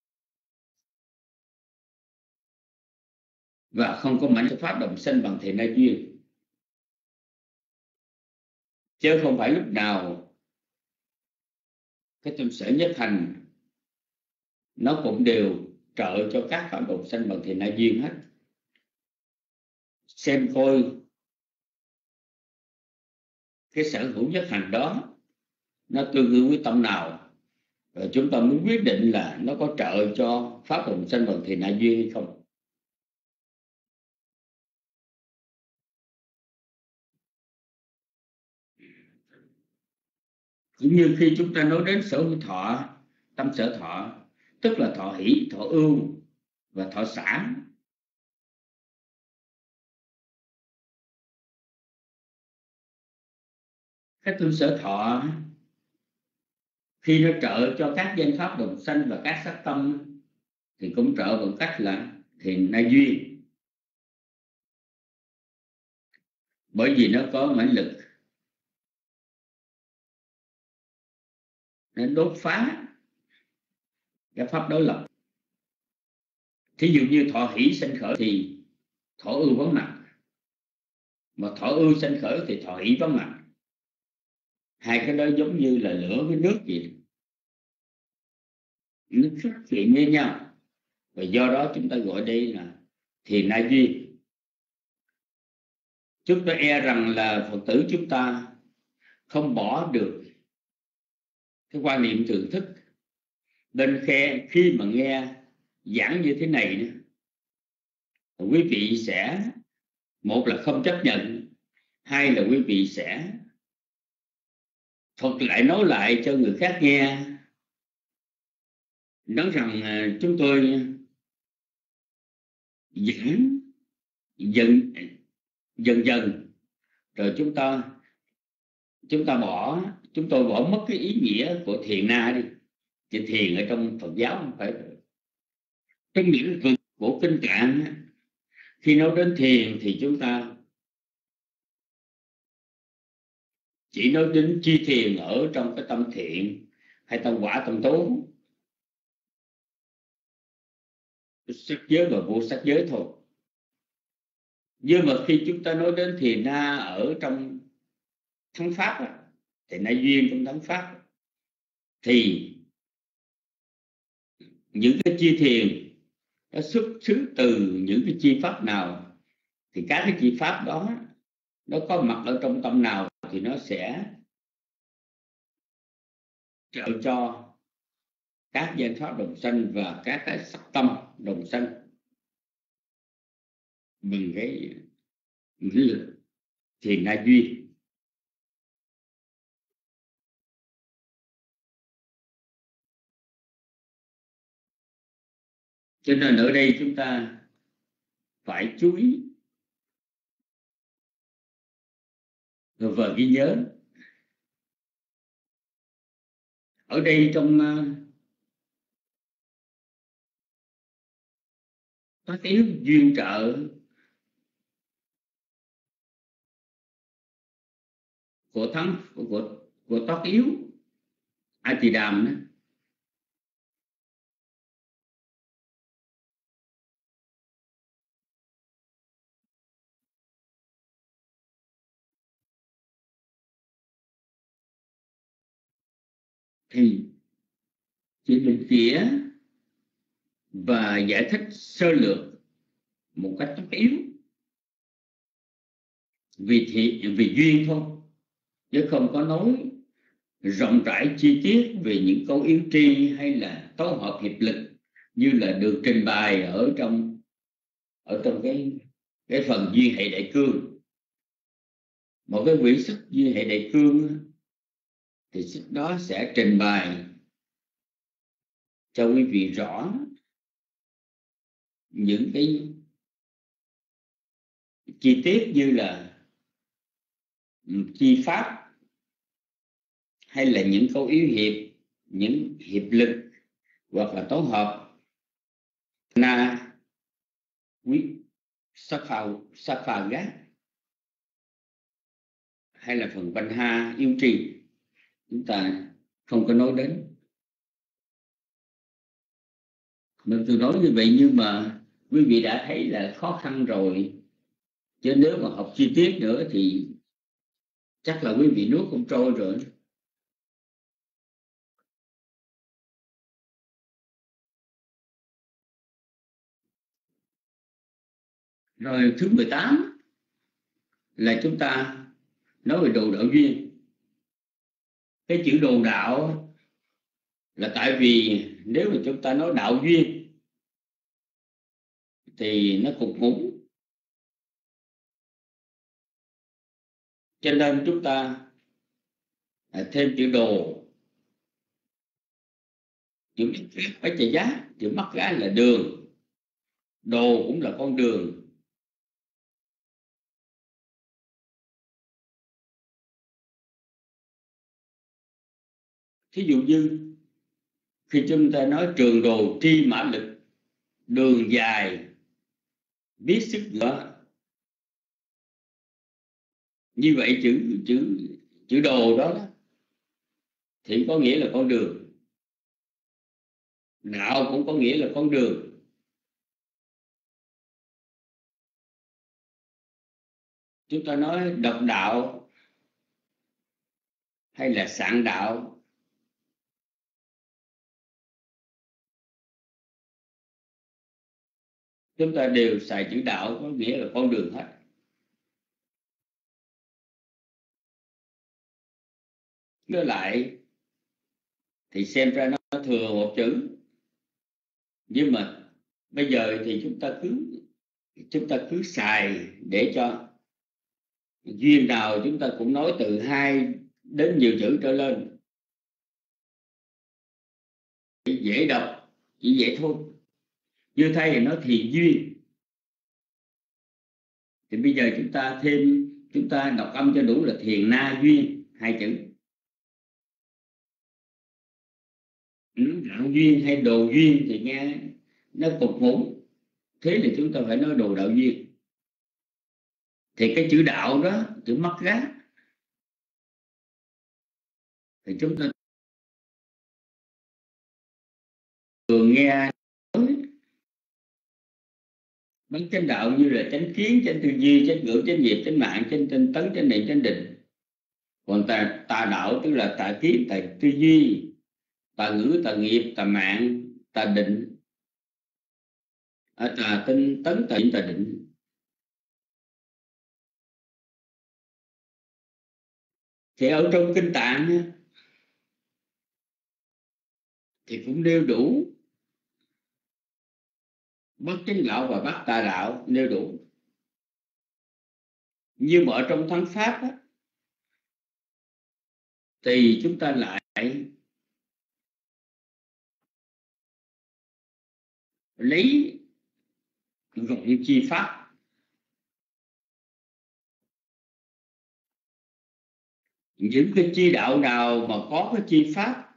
và không có mảnh pháp đồng sanh bằng thiện na duyên. Chứ không phải lúc nào cái tâm sở nhất hành nó cũng đều trợ cho các pháp đồng sanh bằng thiện na duyên hết. Xem coi cái sở hữu nhất hành đó nó tương ứng với tâm nào, rồi chúng ta mới quyết định là nó có trợ cho pháp đồng sanh bằng thiện na duyên hay không. Cũng như khi chúng ta nói đến sở hữu thọ, tâm sở thọ, tức là thọ hỷ, thọ ưu và thọ xả. Cái tâm sở thọ khi nó trợ cho các danh pháp đồng sanh và các sắc tâm thì cũng trợ bằng cách là thiện na duyên, bởi vì nó có mãnh lực, nó đốt phá cái pháp đối lập. Thí dụ như thọ hỷ sanh khởi thì thọ ưu vắng mặt, mà thọ ưu sanh khởi thì thọ hỷ vắng mặt. Hai cái đó giống như là lửa với nước vậy, nó phát hiện với nhau, và do đó chúng ta gọi đây là thiền na duyên. Chúng ta e rằng là Phật tử chúng ta không bỏ được cái quan niệm thưởng thức, nên khi mà nghe giảng như thế này nữa, quý vị sẽ, một là không chấp nhận, hai là quý vị sẽ thuật lại nói lại cho người khác nghe, nói rằng chúng tôi giảng dần dần rồi chúng tôi bỏ mất cái ý nghĩa của thiền na đi. Thì thiền ở trong Phật giáo không phải trong lĩnh vực của kinh Tạng. Khi nói đến thiền thì chúng ta chỉ nói đến chi thiền ở trong cái tâm thiện hay tâm quả tâm tố, sắc giới và vô sắc giới thôi. Nhưng mà khi chúng ta nói đến thiền na ở trong thắng pháp, thì na duyên trong thắng pháp, thì những cái chi thiền nó xuất xứ từ những cái chi pháp nào, thì các cái chi pháp đó nó có mặt ở trong tâm nào thì nó sẽ trợ cho các danh pháp đồng sanh và các cái sắc tâm đồng sanh bằng cái lực thiền na duyên. Cho nên ở đây chúng ta phải chú ý và ghi nhớ. Ở đây trong các yếu duyên trợ của tác yếu A Tỳ Đàm đó, thì chỉ định nghĩa và giải thích sơ lược một cách tất yếu vì duyên thôi, chứ không có nói rộng rãi chi tiết về những câu yếu tri hay là tấu hợp hiệp lực như là được trình bày ở trong cái phần duyên hệ đại cương. Một cái quyển sách duyên hệ đại cương thì sách đó sẽ trình bày cho quý vị rõ những cái chi tiết như là chi pháp hay là những câu yếu hiệp, những hiệp lực hoặc là tấu hợp na quý sa gác hay là phần văn ha yêu trì, chúng ta không có nói đến. Mình tôi nói như vậy nhưng mà quý vị đã thấy là khó khăn rồi, chứ nếu mà học chi tiết nữa thì chắc là quý vị nuốt không trôi rồi. Rồi thứ 18 là chúng ta nói về đồ đạo duyên. Cái chữ đồ đạo là tại vì nếu mà chúng ta nói đạo duyên thì nó cục ngủng, cho nên chúng ta thêm chữ đồ, chữ phải chữ giá, chữ mắc gái là đường, đồ cũng là con đường. Thí dụ như khi chúng ta nói trường đồ tri mã lực, đường dài biết sức ngựa, như vậy chữ đồ đó thì có nghĩa là con đường, đạo cũng có nghĩa là con đường. Chúng ta nói độc đạo hay là sạn đạo, chúng ta đều xài chữ đạo, có nghĩa là con đường hết. Nói lại thì xem ra nó thừa một chữ, nhưng mà bây giờ thì chúng ta cứ xài để cho duyên nào chúng ta cũng nói từ 2 đến nhiều chữ trở lên, dễ đọc, chỉ vậy thôi. Như thay thì nó thiền duyên, thì bây giờ chúng ta đọc âm cho đủ là thiền na duyên, 2 chữ. Đạo duyên hay đồ duyên thì nghe nó cục ngủng, thế thì chúng ta phải nói đồ đạo duyên. Thì cái chữ đạo đó, chữ mắc gá, thì chúng ta thường nghe nói bắn chánh đạo như là chánh kiến, chánh tư duy, chánh ngữ, chánh nghiệp, chánh mạng, chánh tinh tấn, chánh niệm, chánh định. Còn tà đạo tức là tà kiến, tà tư duy, tà ngữ, tà nghiệp, tà mạng, tà định, tà tinh tấn, tà niệm, tà định. Thì ở trong kinh Tạng thì cũng nêu đủ bất chánh đạo và bất tà đạo, nêu đủ. Nhưng mà ở trong thắng pháp á, thì chúng ta lại lấy gọn chi pháp. Những cái chi đạo nào mà có cái chi pháp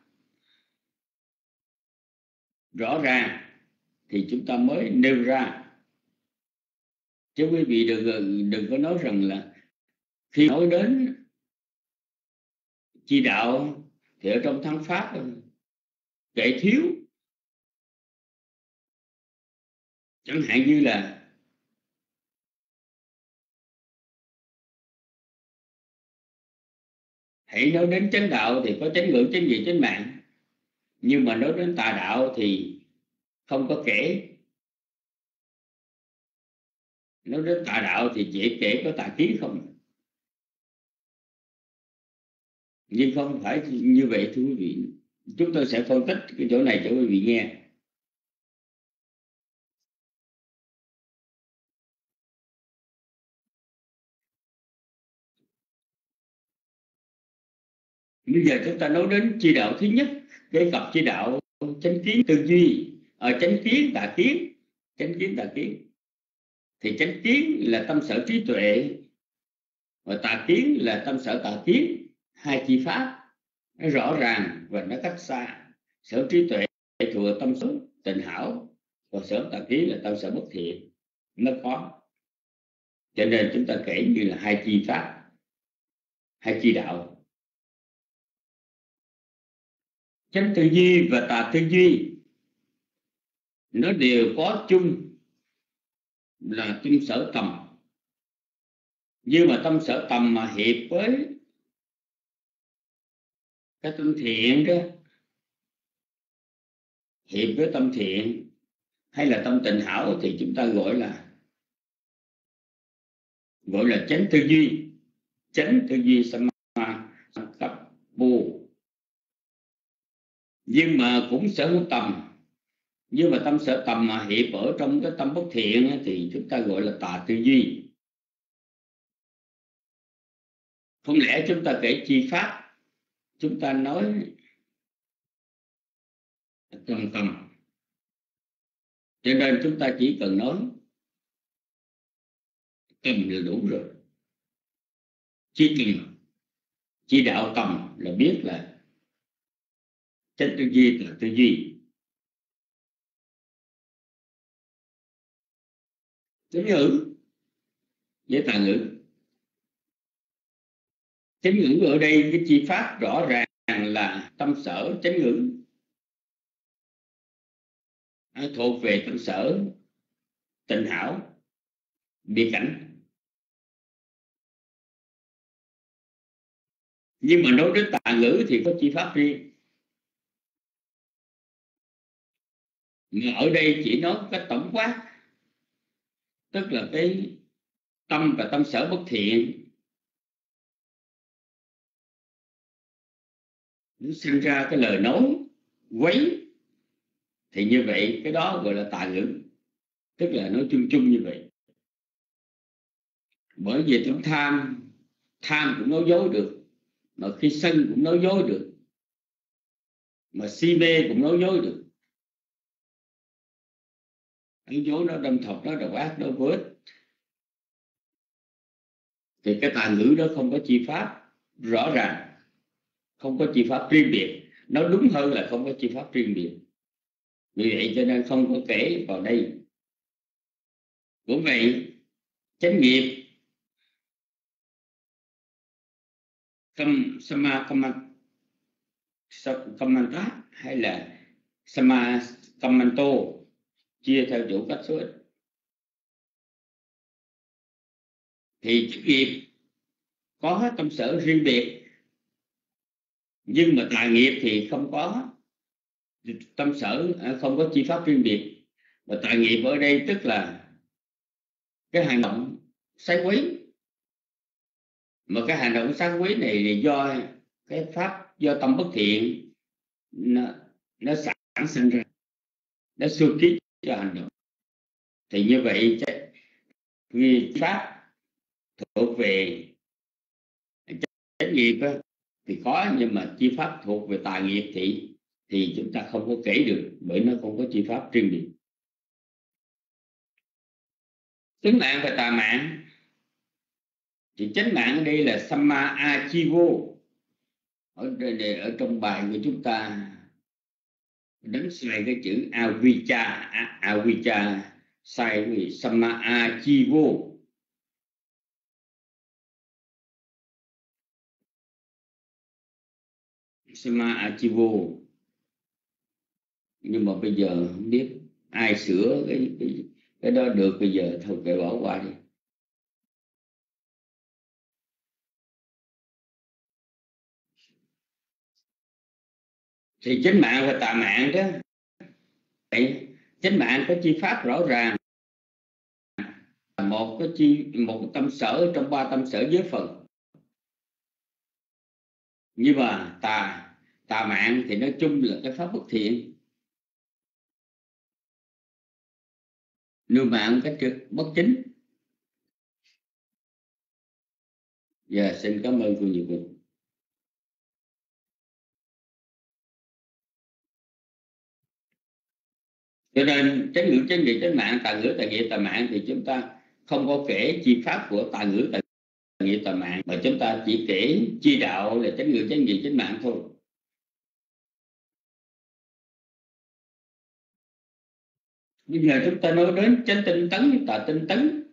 rõ ràng thì chúng ta mới nêu ra. Chứ quý vị đừng có nói rằng là khi nói đến chi đạo thì ở trong thắng pháp kể thiếu. Chẳng hạn như là hãy nói đến chánh đạo thì có chánh ngữ, chánh nghiệp, chánh mạng, nhưng mà nói đến tà đạo thì không có kể. Nói đến tà đạo thì chỉ kể có tà kiến không. Nhưng không phải như vậy thưa quý vị. Chúng tôi sẽ phân tích cái chỗ này cho quý vị nghe. Bây giờ chúng ta nói đến chi đạo thứ nhất, cái cặp chi đạo chánh kiến tư duy, chánh kiến tà kiến, chánh kiến tà kiến. Thì chánh kiến là tâm sở trí tuệ, và tà kiến là tâm sở tà kiến, 2 chi pháp nó rõ ràng và nó cách xa. Sở trí tuệ thuộc tâm sở tịnh hảo, và sở tà kiến là tâm sở bất thiện, nó có. Cho nên chúng ta kể như là 2 chi pháp, 2 chi đạo. Chánh tư duy và tà tư duy nó đều có chung là tâm sở tầm. Nhưng mà tâm sở tầm mà hiệp với cái tâm thiện đó, hiệp với tâm thiện hay là tâm tịnh hảo thì chúng ta gọi là chánh tư duy. Chánh tư duy Samadhi. Nhưng mà cũng sở hữu tầm. Nhưng mà tâm sở tầm mà hiệp ở trong cái tâm bất thiện thì chúng ta gọi là tà tư duy. Không lẽ chúng ta kể chi pháp, chúng ta nói tầm. Cho nên chúng ta chỉ cần nói tầm là đủ rồi. Chi đạo tầm là biết là chánh tư duy là tư duy. Chánh ngữ với tà ngữ. Chánh ngữ ở đây cái chi pháp rõ ràng là tâm sở chánh ngữ, thuộc về tâm sở tịnh hảo, biệt cảnh. Nhưng mà nói đến tà ngữ thì có chi pháp riêng. Mà ở đây chỉ nói cái tổng quát, tức là cái tâm và tâm sở bất thiện nó sinh ra cái lời nói quấy, thì như vậy cái đó gọi là tà ngữ, tức là nói chung chung như vậy. Bởi vì chúng tham cũng nói dối được, mà khi sân cũng nói dối được, mà si mê cũng nói dối được. Nói dối nó đâm thọc, nó độc ác, nó vô ích. Thì cái tà ngữ đó không có chi pháp rõ ràng, không có chi pháp riêng biệt. Nó đúng hơn là không có chi pháp riêng biệt. Vì vậy cho nên không có kể vào đây. Cũng vậy, chánh nghiệp Sammanta hay là Samakamanto, chia theo chủ cách số ít. Thì chánh nghiệp có tâm sở riêng biệt, nhưng mà tà nghiệp thì không có tâm sở, không có chi pháp riêng biệt. Và tà nghiệp ở đây tức là cái hành động sai quấy. Mà cái hành động sai quấy này là do cái pháp, do tâm bất thiện nó sản sinh ra, nó sưu kích cho hành động. Thì như vậy vì pháp thuộc về chánh nghiệp thì có, nhưng mà chi pháp thuộc về tà nghiệp thì chúng ta không có kể được, bởi nó không có chi pháp riêng biệt. Chánh mạng và tà mạng thì chánh mạng ở đây là Samma Achivo. Ở trong bài của chúng ta đánh sai cái chữ Avijja sai vì Samma Achivo. Samma Achivo. Nhưng mà bây giờ không biết ai sửa cái đó được, bây giờ thôi kệ bỏ qua đi. Thì chánh mạng và tà mạng đó, chánh mạng có chi pháp rõ ràng, một cái tâm sở trong ba tâm sở giới phần. Nhưng mà tà mạng thì nói chung là cái pháp bất thiện, nương mạng cách trực bất chính. Giờ xin cảm ơn cô nhiều vị. Cho nên chánh ngữ, chánh nghiệp, chánh mạng, tà ngữ, tà nghiệp, tà mạng thì chúng ta không có kể chi pháp của tà ngữ, tà nghiệp, tà mạng, mà chúng ta chỉ kể chi đạo là chánh ngữ, chánh nghiệp, chánh mạng thôi. Bây giờ chúng ta nói đến chánh tinh tấn, tà tinh tấn.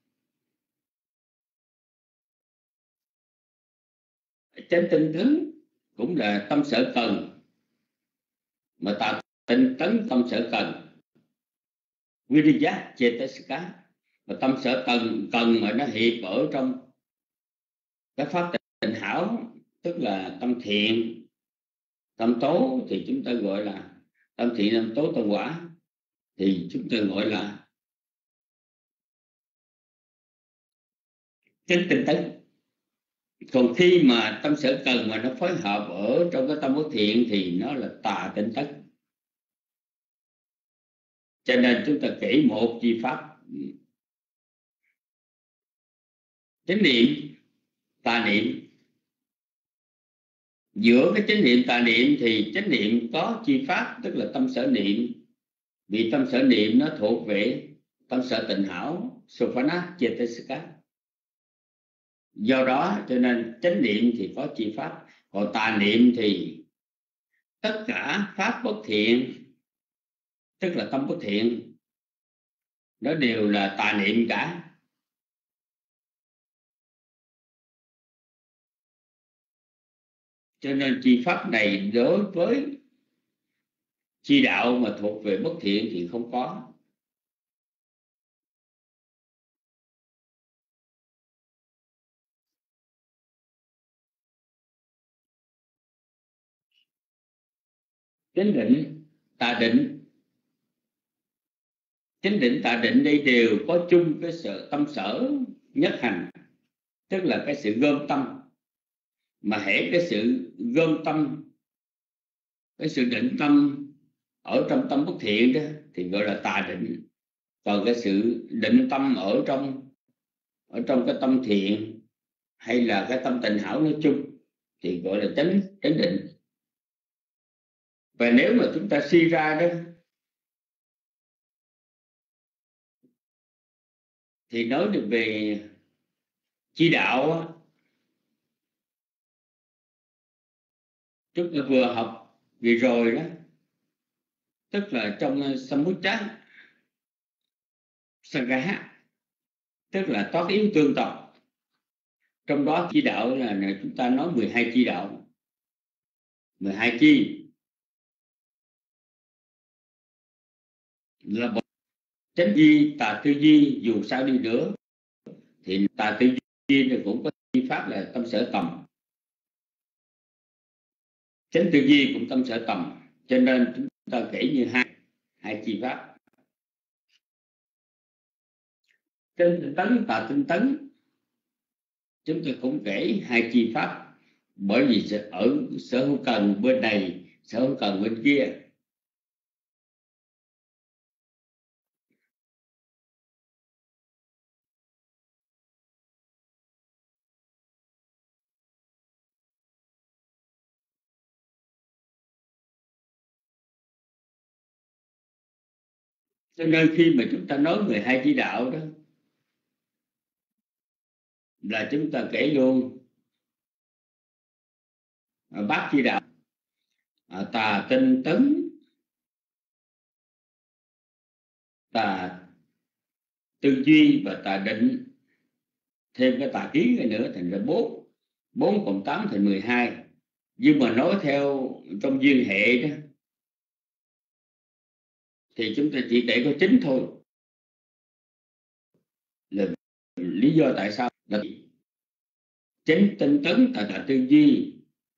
Chánh tinh tấn cũng là tâm sở cần, mà tà tinh tấn tâm sở cần. Viriya Cetasika, mà tâm sở cần mà nó hiệp ở trong cái pháp tịnh hảo, tức là tâm thiện, tâm tố, thì chúng ta gọi là tâm thiện, tâm tố, tâm quả, thì chúng ta gọi là chánh tinh tấn. Còn khi mà tâm sở cần mà nó phối hợp ở trong cái tâm bất thiện thì nó là tà tinh tấn. Cho nên chúng ta kể một chi pháp chánh niệm, tà niệm. Giữa cái chánh niệm, tà niệm thì chánh niệm có chi pháp, tức là tâm sở niệm. Vì tâm sở niệm nó thuộc về tâm sở tịnh hảo, Sophana Cetasika. Do đó cho nên chánh niệm thì có chi pháp. Còn tà niệm thì tất cả pháp bất thiện, tức là tâm bất thiện, nó đều là tà niệm cả. Cho nên chi pháp này đối với chi đạo mà thuộc về bất thiện thì không có. chánh định, tà định. Chánh định, tà định đây đều có chung cái sự tâm sở nhất hành, tức là cái sự gom tâm. Mà hễ cái sự gom tâm, cái sự định tâm ở trong tâm bất thiện đó thì gọi là tà định. Còn cái sự định tâm ở trong cái tâm thiện hay là cái tâm tịnh hảo nói chung thì gọi là chánh định. Và nếu mà chúng ta suy ra đó thì nói được về chi đạo, chúng ta vừa học vừa rồi đó, tức là trong Samutta Sangha, tức là toát yếu tương tập. Trong đó chi đạo là chúng ta nói 12 chi đạo, 12 chi là chánh duy, tà tư duy. Dù sao đi nữa thì tà tư duy thì cũng có chi pháp là tâm sở tầm, chánh tư duy cũng tâm sở tầm, cho nên chúng ta kể như hai chi pháp. Chánh tinh tấn, tà tinh tấn chúng ta cũng kể hai chi pháp, bởi vì ở sở hữu cần bên này, sở hữu cần bên kia. Cho nên khi mà chúng ta nói 12 chi đạo đó là chúng ta kể luôn bát chi đạo, tà tinh tấn, tà tư duy và tà định, thêm cái tà kiến cái nữa thành ra 4. 4 cộng 8 thành 12. Nhưng mà nói theo trong duyên hệ đó thì chúng ta chỉ kể có 9 thôi. Là lý do tại sao là chánh tinh tấn, tà tư duy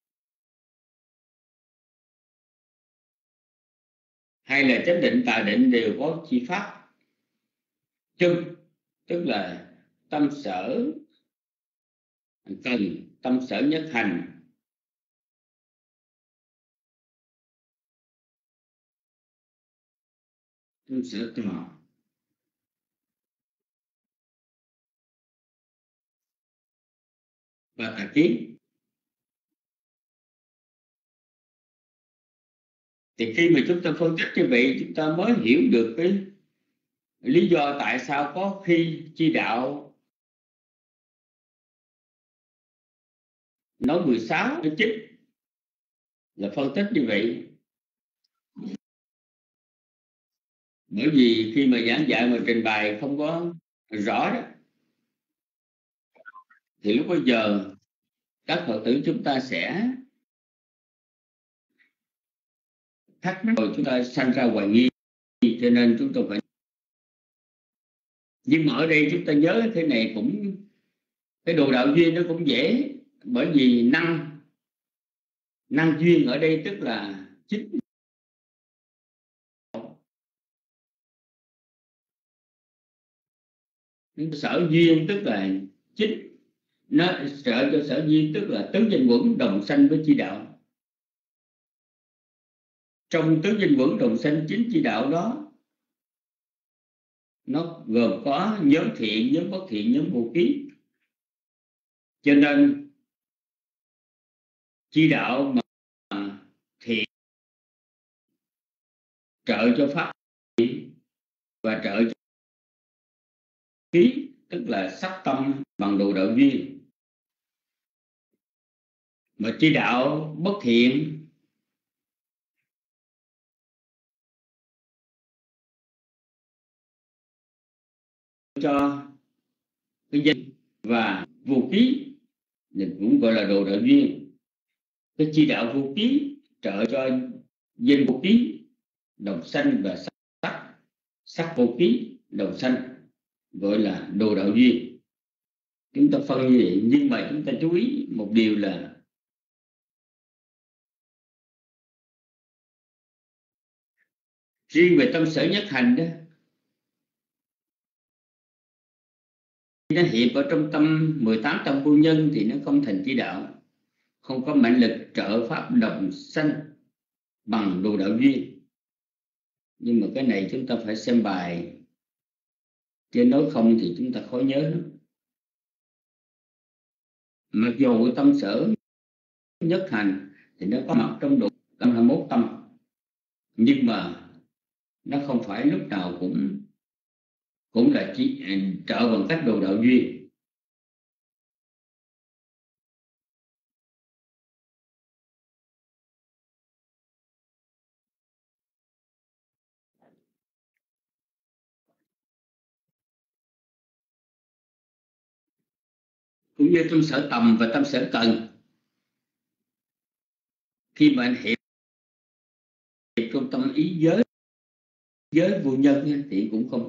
hay là chánh định, tà định đều có chi pháp chung, tức là tâm sở cần, tâm sở nhất hành, tâm sở tòa và tà kiến. Thì khi mà chúng ta phân tích như vậy, chúng ta mới hiểu được cái lý do tại sao có khi chi đạo nói 16 nói 9 là phân tích như vậy. Bởi vì khi mà giảng dạy mà trình bày không có rõ đó thì lúc bây giờ các Phật tử chúng ta sẽ thắc mắc, rồi chúng ta sanh ra hoài nghi, cho nên chúng tôi phải. Nhưng mà ở đây chúng ta nhớ thế này, cũng cái đồ đạo duyên nó cũng dễ, bởi vì năng duyên ở đây tức là chính sở duyên, tức là chính nó trợ cho sở duyên, tức là tứ danh quẩn đồng sanh với chi đạo. Trong tứ danh quẩn đồng sanh 9 chi đạo đó, nó gồm có nhóm thiện, nhóm bất thiện, nhóm vô ký. Cho nên chi đạo mà thiện trợ cho pháp và trợ cho ký, tức là sắc tâm bằng đồ đạo duyên. Mà chi đạo bất thiện cho cái danh và vô ký cũng gọi là đồ đạo duyên. Cái chi đạo vô ký trợ cho danh vô ký đồng sanh và sắc vô ký đồng sanh, gọi là đồ đạo duyên. Chúng ta phân như vậy. Nhưng mà chúng ta chú ý một điều là Riêng về tâm sở nhất hành đó, nó hiệp ở trong tâm 18 tâm vô nhân thì nó không thành chi đạo, không có mãnh lực trợ pháp đồng sanh bằng đồ đạo duyên. Nhưng mà cái này chúng ta phải xem bài, chứ nói không thì chúng ta khó nhớ lắm. Mặc dù cái tâm sở nhất hành thì nó có mặt trong độ 21 tâm, nhưng mà nó không phải lúc nào cũng là chỉ trợ bằng cách đồ đạo duyên. Cũng như tâm sở tầm và tâm sở cần, khi mà anh hiệp trong tâm ý giới vô nhân thì cũng không.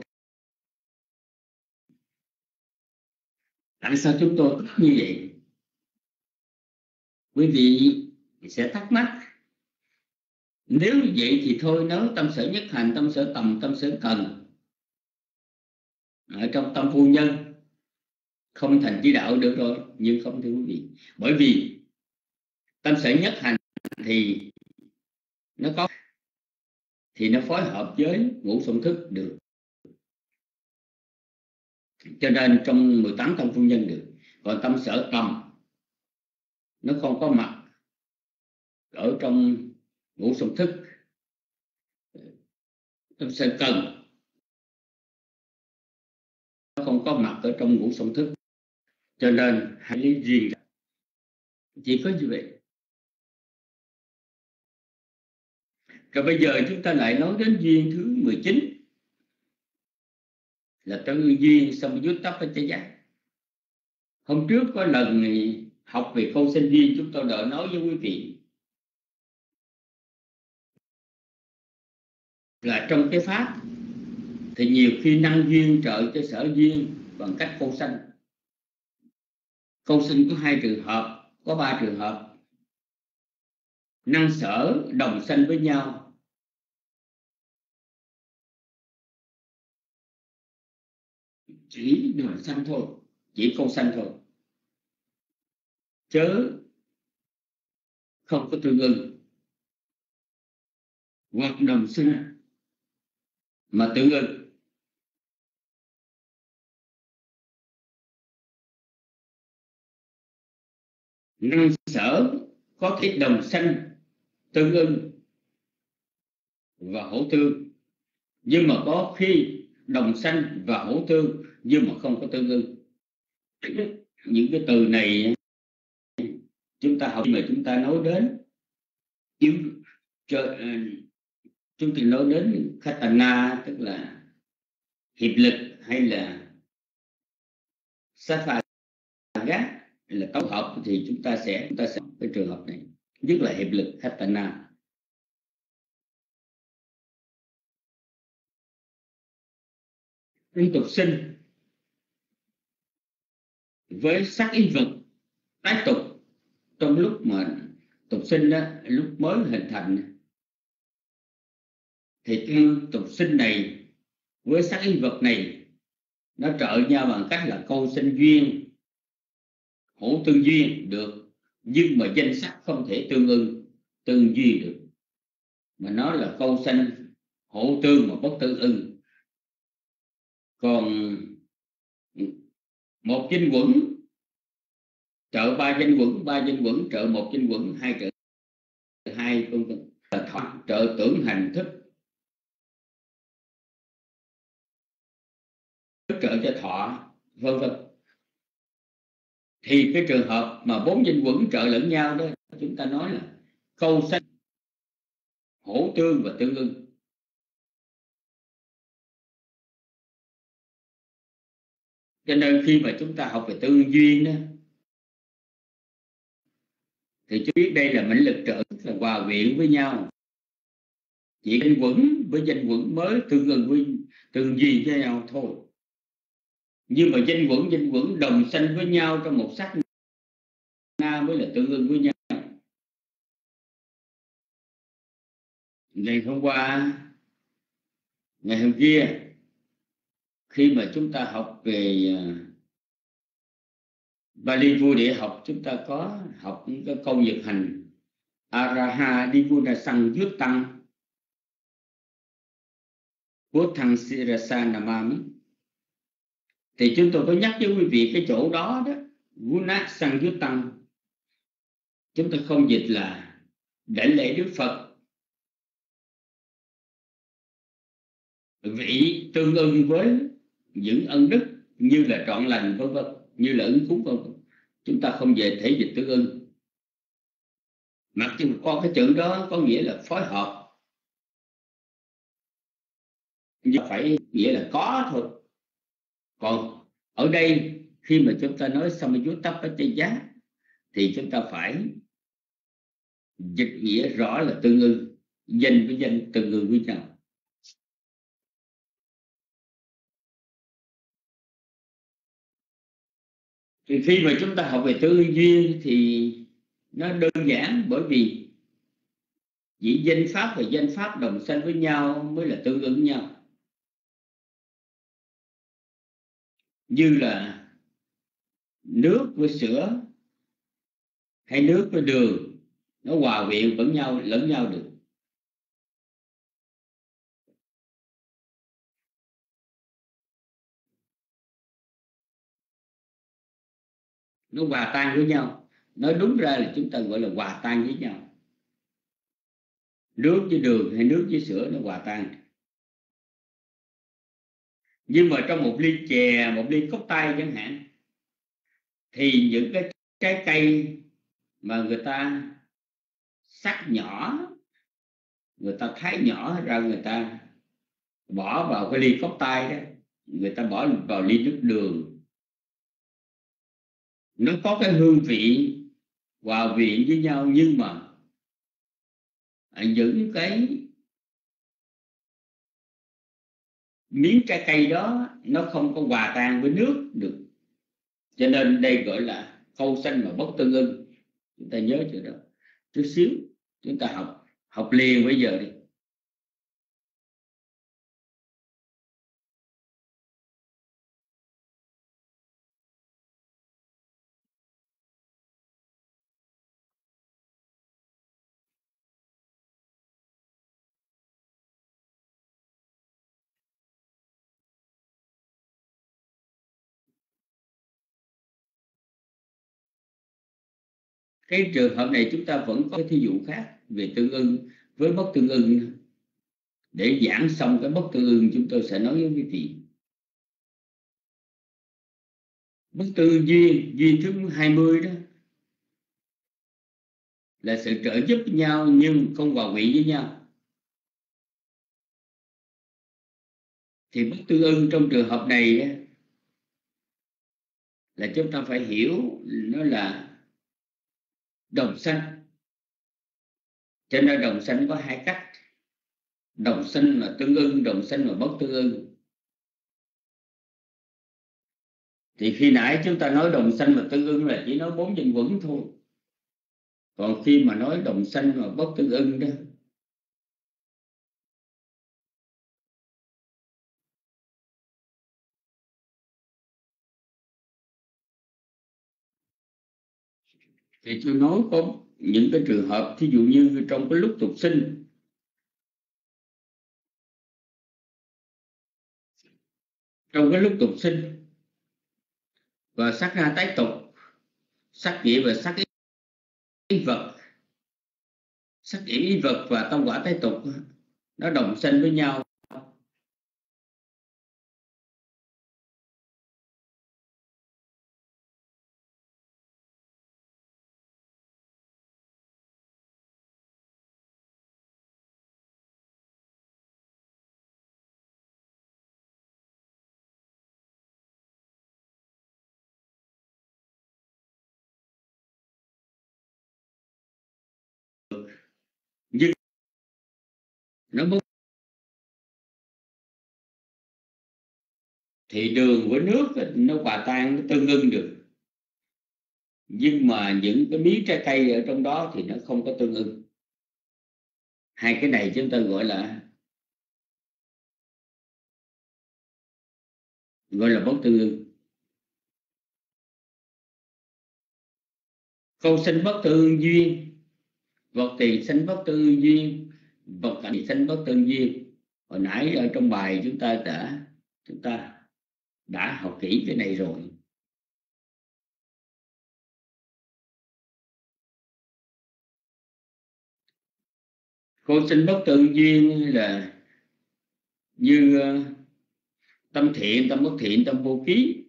Tại sao chúng tôi thích như vậy? Quý vị sẽ thắc mắc, nếu như vậy thì thôi, nếu tâm sở nhất hành, tâm sở tầm, tâm sở cần ở trong tâm vô nhân không thành chi đạo được rồi. Nhưng không, thưa quý vị, bởi vì tâm sở nhất hành thì nó phối hợp với ngũ xung thức được, cho nên trong 18 tâm vô nhân được. Còn tâm sở tầm nó không có mặt ở trong ngũ xung thức. Tâm sở cần nó không có mặt ở trong ngũ xung thức, cho nên hãy lý riêng ra. Chỉ có như vậy. Rồi bây giờ chúng ta lại nói đến duyên thứ 19 là tư duyên Samyutta-Paccaya. Hôm trước có lần học về câu sinh duyên, chúng tôi đã nói với quý vị là trong cái pháp thì nhiều khi năng duyên trợ cho sở duyên bằng cách câu sanh. Câu sinh có 2 trường hợp, có 3 trường hợp. Năng sở đồng sanh với nhau, chỉ đồng sanh thôi, chỉ câu sanh thôi, chớ không có tương ưng. Hoặc đồng sinh mà tương ưng. Năng sở có thể đồng sanh, tương ưng và hỗ tương, nhưng mà có khi đồng sanh và hỗ tương nhưng mà không có tương ưng. Những cái từ này chúng ta học, mà chúng ta nói đến chúng ta nói đến Khatana, tức là hiệp lực, hay là Sattvaga là tổng hợp, thì chúng ta sẽ cái trường hợp này, nhất là hiệp lực Khatana. Tục sinh với sắc ý vật tái tục trong lúc mà tục sinh đó, lúc mới hình thành, thì tục sinh này với sắc ý vật này nó trợ nhau bằng cách là câu sinh duyên, hỗ tương duyên được, nhưng mà danh sắc không thể tương duyên được, mà nó là câu sanh hỗ tương mà bất tương ưng. Còn một danh quẩn trợ 3 danh quẩn, 3 danh quẩn trợ 1 danh quẩn, 2 trợ 2, là thọ trợ tưởng hành thức trợ cho thọ, vân vân. Thì cái trường hợp mà 4 danh quẩn trợ lẫn nhau đó, chúng ta nói là câu sanh hỗ tương và tương ưng. Cho nên khi mà chúng ta học về tương duyên đó, thì chúng biết đây là mãnh lực trợ, là hòa quyện với nhau. Chỉ danh quẩn với danh quẩn mới tương ưng với tương duyên với nhau thôi. Nhưng mà danh quẩn đồng sanh với nhau trong một sát na mới là tương ưng với nhau. Ngày hôm qua Ngày hôm kia khi mà chúng ta học về Bali Vua Địa học, chúng ta có học những cái câu nhật hành Araha Divuna Sang Yut Tăng Quốc Thăng Sirasa Namami. Thì chúng tôi có nhắc với quý vị cái chỗ đó đó, Vuna Sang Yut Tăng, chúng ta không dịch là để lễ Đức Phật, vị tương ưng với những ân đức như là trọn lành vân vân, như là ứng cúng vân vân. Chúng ta không về thể dịch tương ưng, mặc dù có cái chữ đó có nghĩa là phối hợp, nhưng phải nghĩa là có thôi. Còn ở đây khi mà chúng ta nói Samayutta thì chúng ta phải dịch nghĩa rõ là tương ưng, danh với danh tương ưng với nhau. Thì khi mà chúng ta học về tương ưng duyên thì nó đơn giản, bởi vì chỉ danh pháp và danh pháp đồng sanh với nhau mới là tương ứng nhau. Như là nước với sữa hay nước với đường, nó hòa quyện lẫn nhau được. Nó hòa tan với nhau. Nói đúng ra là chúng ta gọi là hòa tan với nhau. Nước với đường hay nước với sữa nó hòa tan. Nhưng mà trong một ly chè, một ly cốc tay chẳng hạn, thì những cái trái cây mà người ta sắc nhỏ, người ta thái nhỏ ra, người ta bỏ vào cái ly cốc tay đó, người ta bỏ vào ly nước đường, nó có cái hương vị hòa quyện với nhau, nhưng mà những cái miếng trái cây đó nó không có hòa tan với nước được. Cho nên đây gọi là khâu sanh mà bất tương ưng. Chúng ta nhớ chỗ đó chút xíu, chúng ta học liền bây giờ đi. Cái trường hợp này chúng ta vẫn có thí dụ khác về tương ưng với bất tương ưng. Để giảng xong cái bất tương ưng, chúng tôi sẽ nói với quý vị. Bất tương ưng duyên thứ 20 đó là sự trợ giúp nhau nhưng không hòa quyện với nhau. Thì bất tương ưng trong trường hợp này là chúng ta phải hiểu nó là đồng sanh. Cho nên đồng sanh có hai cách: đồng sanh là tương ưng, đồng sanh là bất tương ưng. Thì khi nãy chúng ta nói đồng sanh và tương ưng là chỉ nói 4 nhân quẩn thôi. Còn khi mà nói đồng sanh và bất tương ưng đó, thì tôi nói có những cái trường hợp, thí dụ như trong cái lúc tục sinh, và sát na tái tục, sát nghĩa và sát ý vật, sát nghĩa ý vật và tâm quả tái tục nó đồng sanh với nhau. Nhưng nó thì đường với nước nó hòa tan, nó tương ưng được. Nhưng mà những cái miếng trái cây ở trong đó thì nó không có tương ưng. Hai cái này chúng ta gọi là gọi là bất tương ưng. Câu sanh bất tương duyên, vật tiền sanh bất tương duyên, vật cảnh sanh bất tương duyên. Hồi nãy ở trong bài chúng ta đã học kỹ cái này rồi. Câu sanh bất tương duyên là như tâm thiện, tâm bất thiện, tâm vô ký,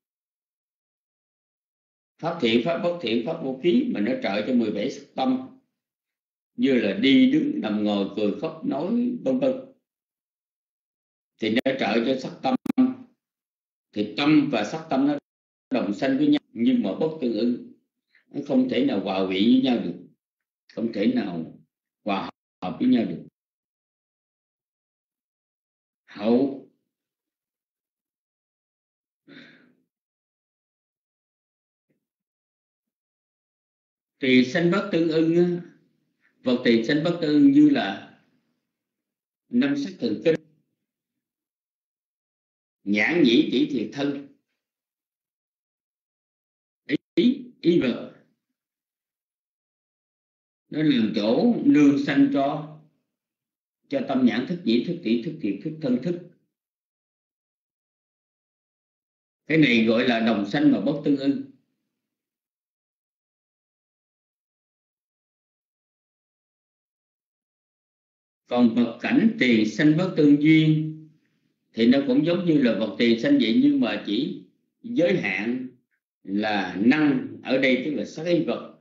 pháp thiện, pháp bất thiện, pháp vô ký, mà nó trợ cho 17 sắc tâm, như là đi đứng nằm ngồi cười khóc nói vân vân, thì nó trợ cho sắc tâm. Thì tâm và sắc tâm nó đồng sanh với nhau, nhưng mà bất tương ưng, nó không thể nào hòa vị với nhau được, không thể nào hòa hợp với nhau được. Hậu tỳ sanh bất tương ưng, vật tỳ sanh bất tương ưng như là 5 sắc thần kinh: nhãn nhĩ chỉ thiệt thân, ý vật, nó làm chỗ nương sanh cho tâm nhãn thức nhĩ thức tỷ thức thiệt thức thân thức. Cái này gọi là đồng sanh mà bất tương ưng. Còn vật cảnh tiền sanh bất tương duyên thì nó cũng giống như là vật tiền sanh vậy, nhưng mà chỉ giới hạn là năng, ở đây tức là sắc ý vật.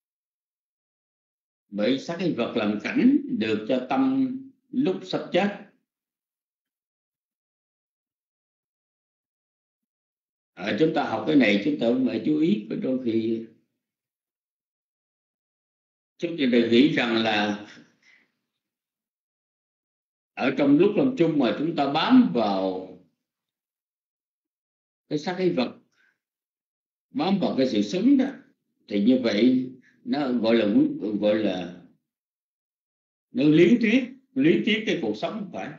Bởi sắc ý vật làm cảnh được cho tâm lúc sắp chết. Ở chúng ta học cái này chúng ta phải chú ý, bởi đôi khi chúng ta đừng nghĩ rằng là ở trong lúc làm chung mà chúng ta bám vào cái sắc ý vật, bám vào cái sự sống đó, thì như vậy nó gọi là nó lý thuyết cái cuộc sống, không phải.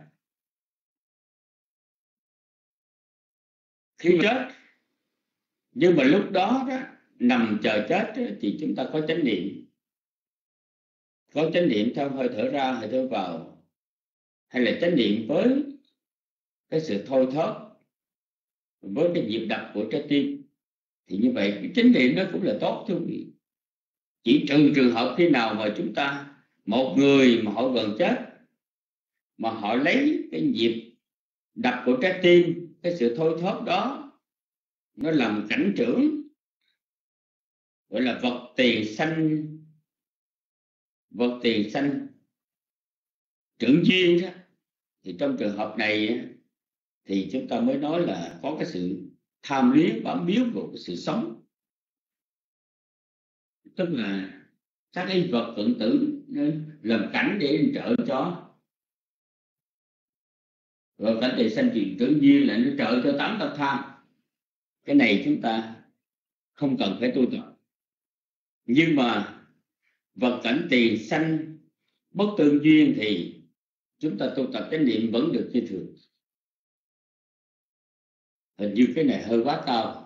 Khi chết, nhưng mà lúc đó nằm chờ chết thì chúng ta có chánh niệm, theo hơi thở ra hơi thở vào, hay là chánh niệm với cái sự thôi thóp, với cái nhịp đập của trái tim, thì như vậy cái chánh niệm nó cũng là tốt, thưa quý vị. Chỉ trừ trường hợp khi nào mà chúng ta, một người mà họ gần chết mà họ lấy cái nhịp đập của trái tim, cái sự thôi thóp đó nó làm cảnh trưởng, gọi là vật tiền sanh trưởng duyên đó, thì trong trường hợp này thì chúng ta mới nói là có cái sự tham luyến bám víu vào cái sự sống, tức là các cái vật cận tử làm cảnh để trợ cho. Rồi cảnh tiền sanh trưởng duyên là nó trợ cho 8 tâm tham. Cái này chúng ta không cần phải tu tập. Nhưng mà vật cảnh tiền sanh bất tương duyên thì chúng ta tu tập chánh niệm vẫn được như thường. Hình như cái này hơi quá cao,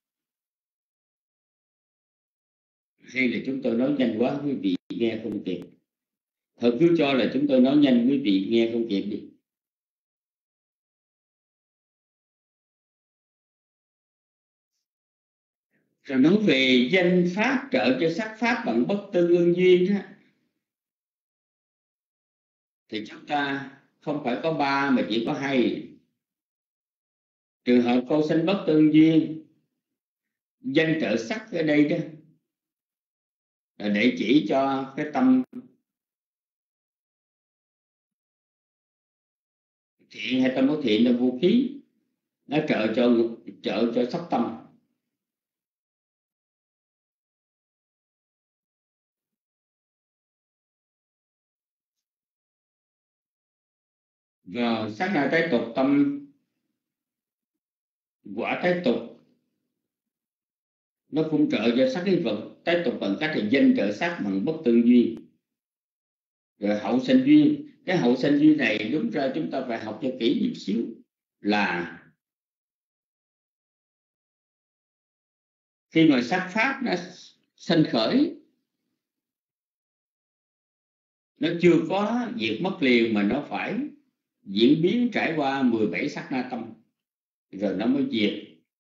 hay là chúng tôi nói nhanh quá quý vị nghe không kịp? Thôi cứ cho là chúng tôi nói nhanh, quý vị nghe không kịp đi. Rồi nói về danh pháp trợ cho sắc pháp bằng bất tương ưng duyên đó, thì chúng ta không phải có 3 mà chỉ có 2. Trường hợp câu sanh bất tương duyên, danh trợ sắc ở đây đó là để chỉ cho cái tâm thiện hay tâm bất thiện là vô khí, nó trợ cho sắc tâm. Và sát na tái tục, tâm quả tái tục, nó cũng trợ cho sắc cái vật tái tục bằng cách là danh trợ sắc bằng bất tương duyên. Rồi hậu sanh duyên, cái hậu sanh duyên này đúng ra chúng ta phải học cho kỹ một xíu, là khi mà sắc pháp nó sanh khởi, nó chưa có diệt mất liền, mà nó phải diễn biến trải qua 17 sát na tâm rồi nó mới diệt.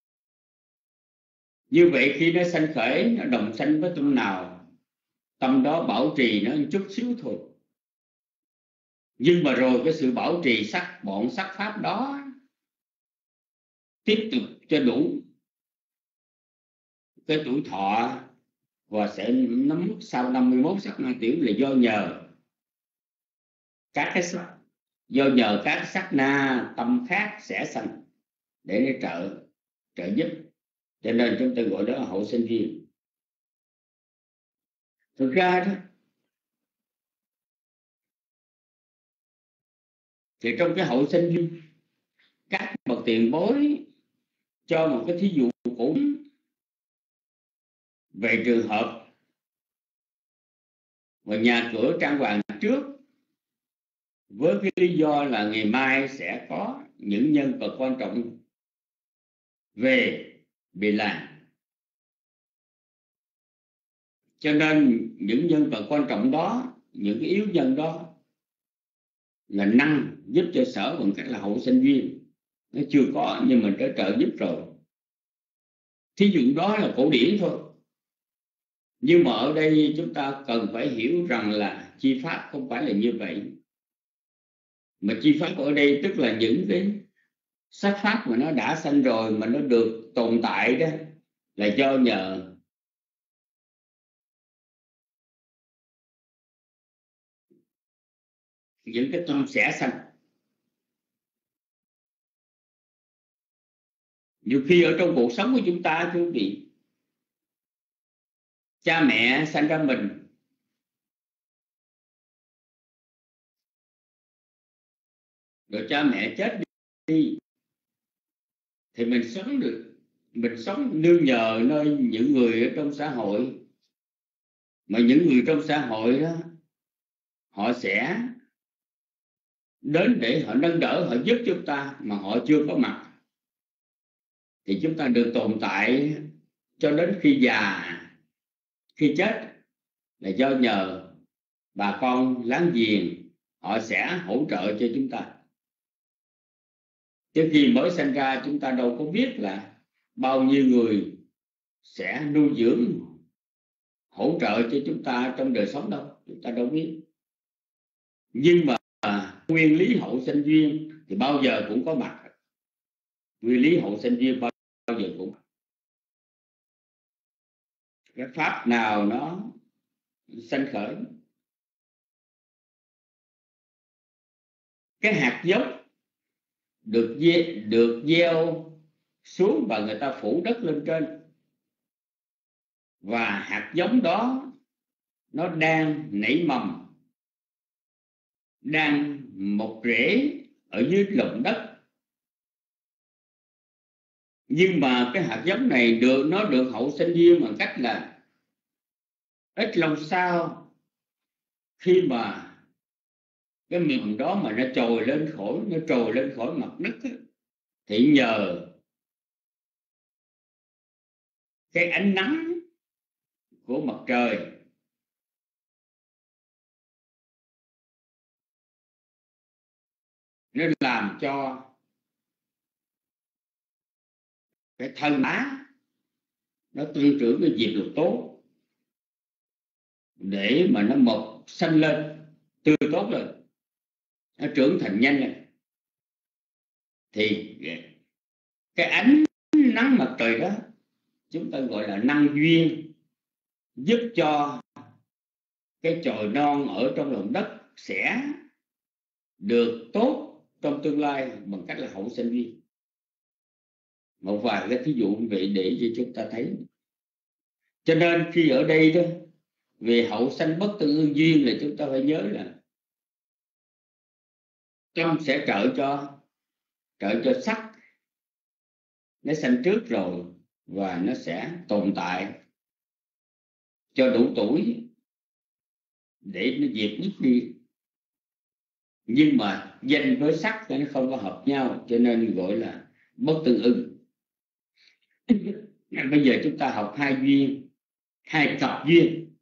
Như vậy khi nó sanh khởi, nó đồng sanh với tâm nào, tâm đó bảo trì nó một chút xíu thôi. Nhưng mà rồi cái sự bảo trì bọn sắc pháp đó tiếp tục cho đủ cái tuổi thọ, và sẽ nắm mất sau 51 sắc na tiểu là do nhờ các sắc na tâm khác sẽ sanh để nó trợ giúp. Cho nên chúng ta gọi đó là hậu sinh duyên. Thực ra đó thì trong cái hậu sinh duyên, các bậc tiền bối cho một cái thí dụ cũng về trường hợp mà nhà cửa trang hoàng trước, với cái lý do là ngày mai sẽ có những nhân vật quan trọng về bị làng, cho nên những nhân vật quan trọng đó, những cái yếu nhân đó là năng giúp cho sở bằng cách là hậu sinh duyên. Nó chưa có nhưng mình đã trợ giúp rồi. Thí dụ đó là cổ điển thôi, nhưng mà ở đây chúng ta cần phải hiểu rằng là chi pháp không phải là như vậy. Mà chi pháp ở đây tức là những cái sắc pháp mà nó đã sanh rồi, mà nó được tồn tại đó là do nhờ những cái tâm sẽ sanh. Nhiều khi ở trong cuộc sống của chúng ta, quý vị, cha mẹ sanh ra mình, rồi cha mẹ chết đi, thì mình sống được, mình sống nương nhờ nơi những người ở trong xã hội. Mà những người trong xã hội đó, họ sẽ đến để họ nâng đỡ, họ giúp chúng ta mà họ chưa có mặt, thì chúng ta được tồn tại cho đến khi già, khi chết là do nhờ bà con láng giềng, họ sẽ hỗ trợ cho chúng ta. Chứ khi mới sinh ra chúng ta đâu có biết là bao nhiêu người sẽ nuôi dưỡng, hỗ trợ cho chúng ta trong đời sống đâu, chúng ta đâu biết. Nhưng mà nguyên lý hậu sinh duyên thì bao giờ cũng có mặt. Nguyên lý hậu sinh duyên bao giờ cũng có. Cái pháp nào nó sanh khởi, cái hạt giống được gieo xuống và người ta phủ đất lên trên, và hạt giống đó nó đang nảy mầm, đang mọc rễ ở dưới lòng đất. Nhưng mà cái hạt giống này nó được hậu sinh duyên bằng cách là ít lâu sau, khi mà cái mầm đó mà nó trồi lên khỏi mặt đất ấy, thì nhờ cái ánh nắng của mặt trời nó làm cho cái thân lá nó tăng trưởng cái diệp lục tố để mà nó mọc xanh lên, tươi tốt lên, nó trưởng thành nhanh lên. Thì cái ánh nắng mặt trời đó chúng ta gọi là năng duyên, giúp cho cái chồi non ở trong lòng đất sẽ được tốt trong tương lai bằng cách là hậu sinh duyên. Một vài cái thí dụ vậy để cho chúng ta thấy. Cho nên khi ở đây đó, về hậu sanh bất tương ưng duyên, là chúng ta phải nhớ là tâm sẽ trợ cho sắc nó sanh trước rồi, và nó sẽ tồn tại cho đủ tuổi để nó diệt mất đi. Nhưng mà danh với sắc nó không có hợp nhau, cho nên gọi là bất tương ưng. Bây giờ chúng ta học hai duyên, hai cặp duyên,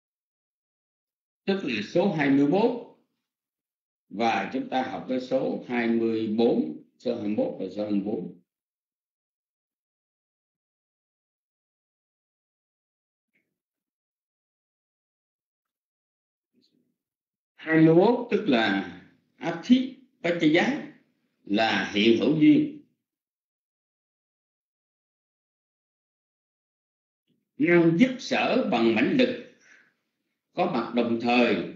tức là số 21, và chúng ta học cái số 24, số 21 và số 24. Hai mươi 21 tức là Adhipatchaya, là hiện hữu duyên. Năng giúp sở bằng mãnh lực có mặt đồng thời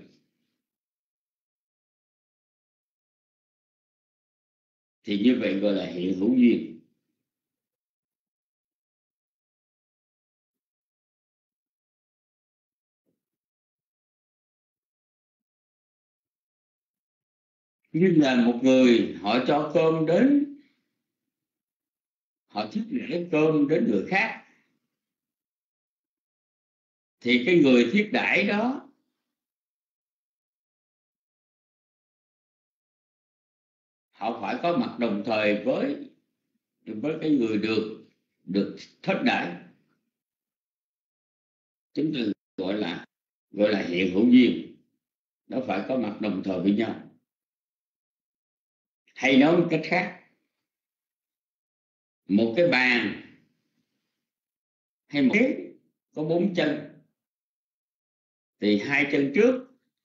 thì như vậy gọi là hiện hữu duyên. Như là một người họ cho cơm đến, họ thiết để cơm đến người khác, thì cái người thiết đãi đó họ phải có mặt đồng thời với cái người được thiết đãi. Chúng ta gọi là hiện hữu duyên, nó phải có mặt đồng thời với nhau. Hay nói một cách khác, một cái bàn hay một ghế có 4 chân, thì hai chân trước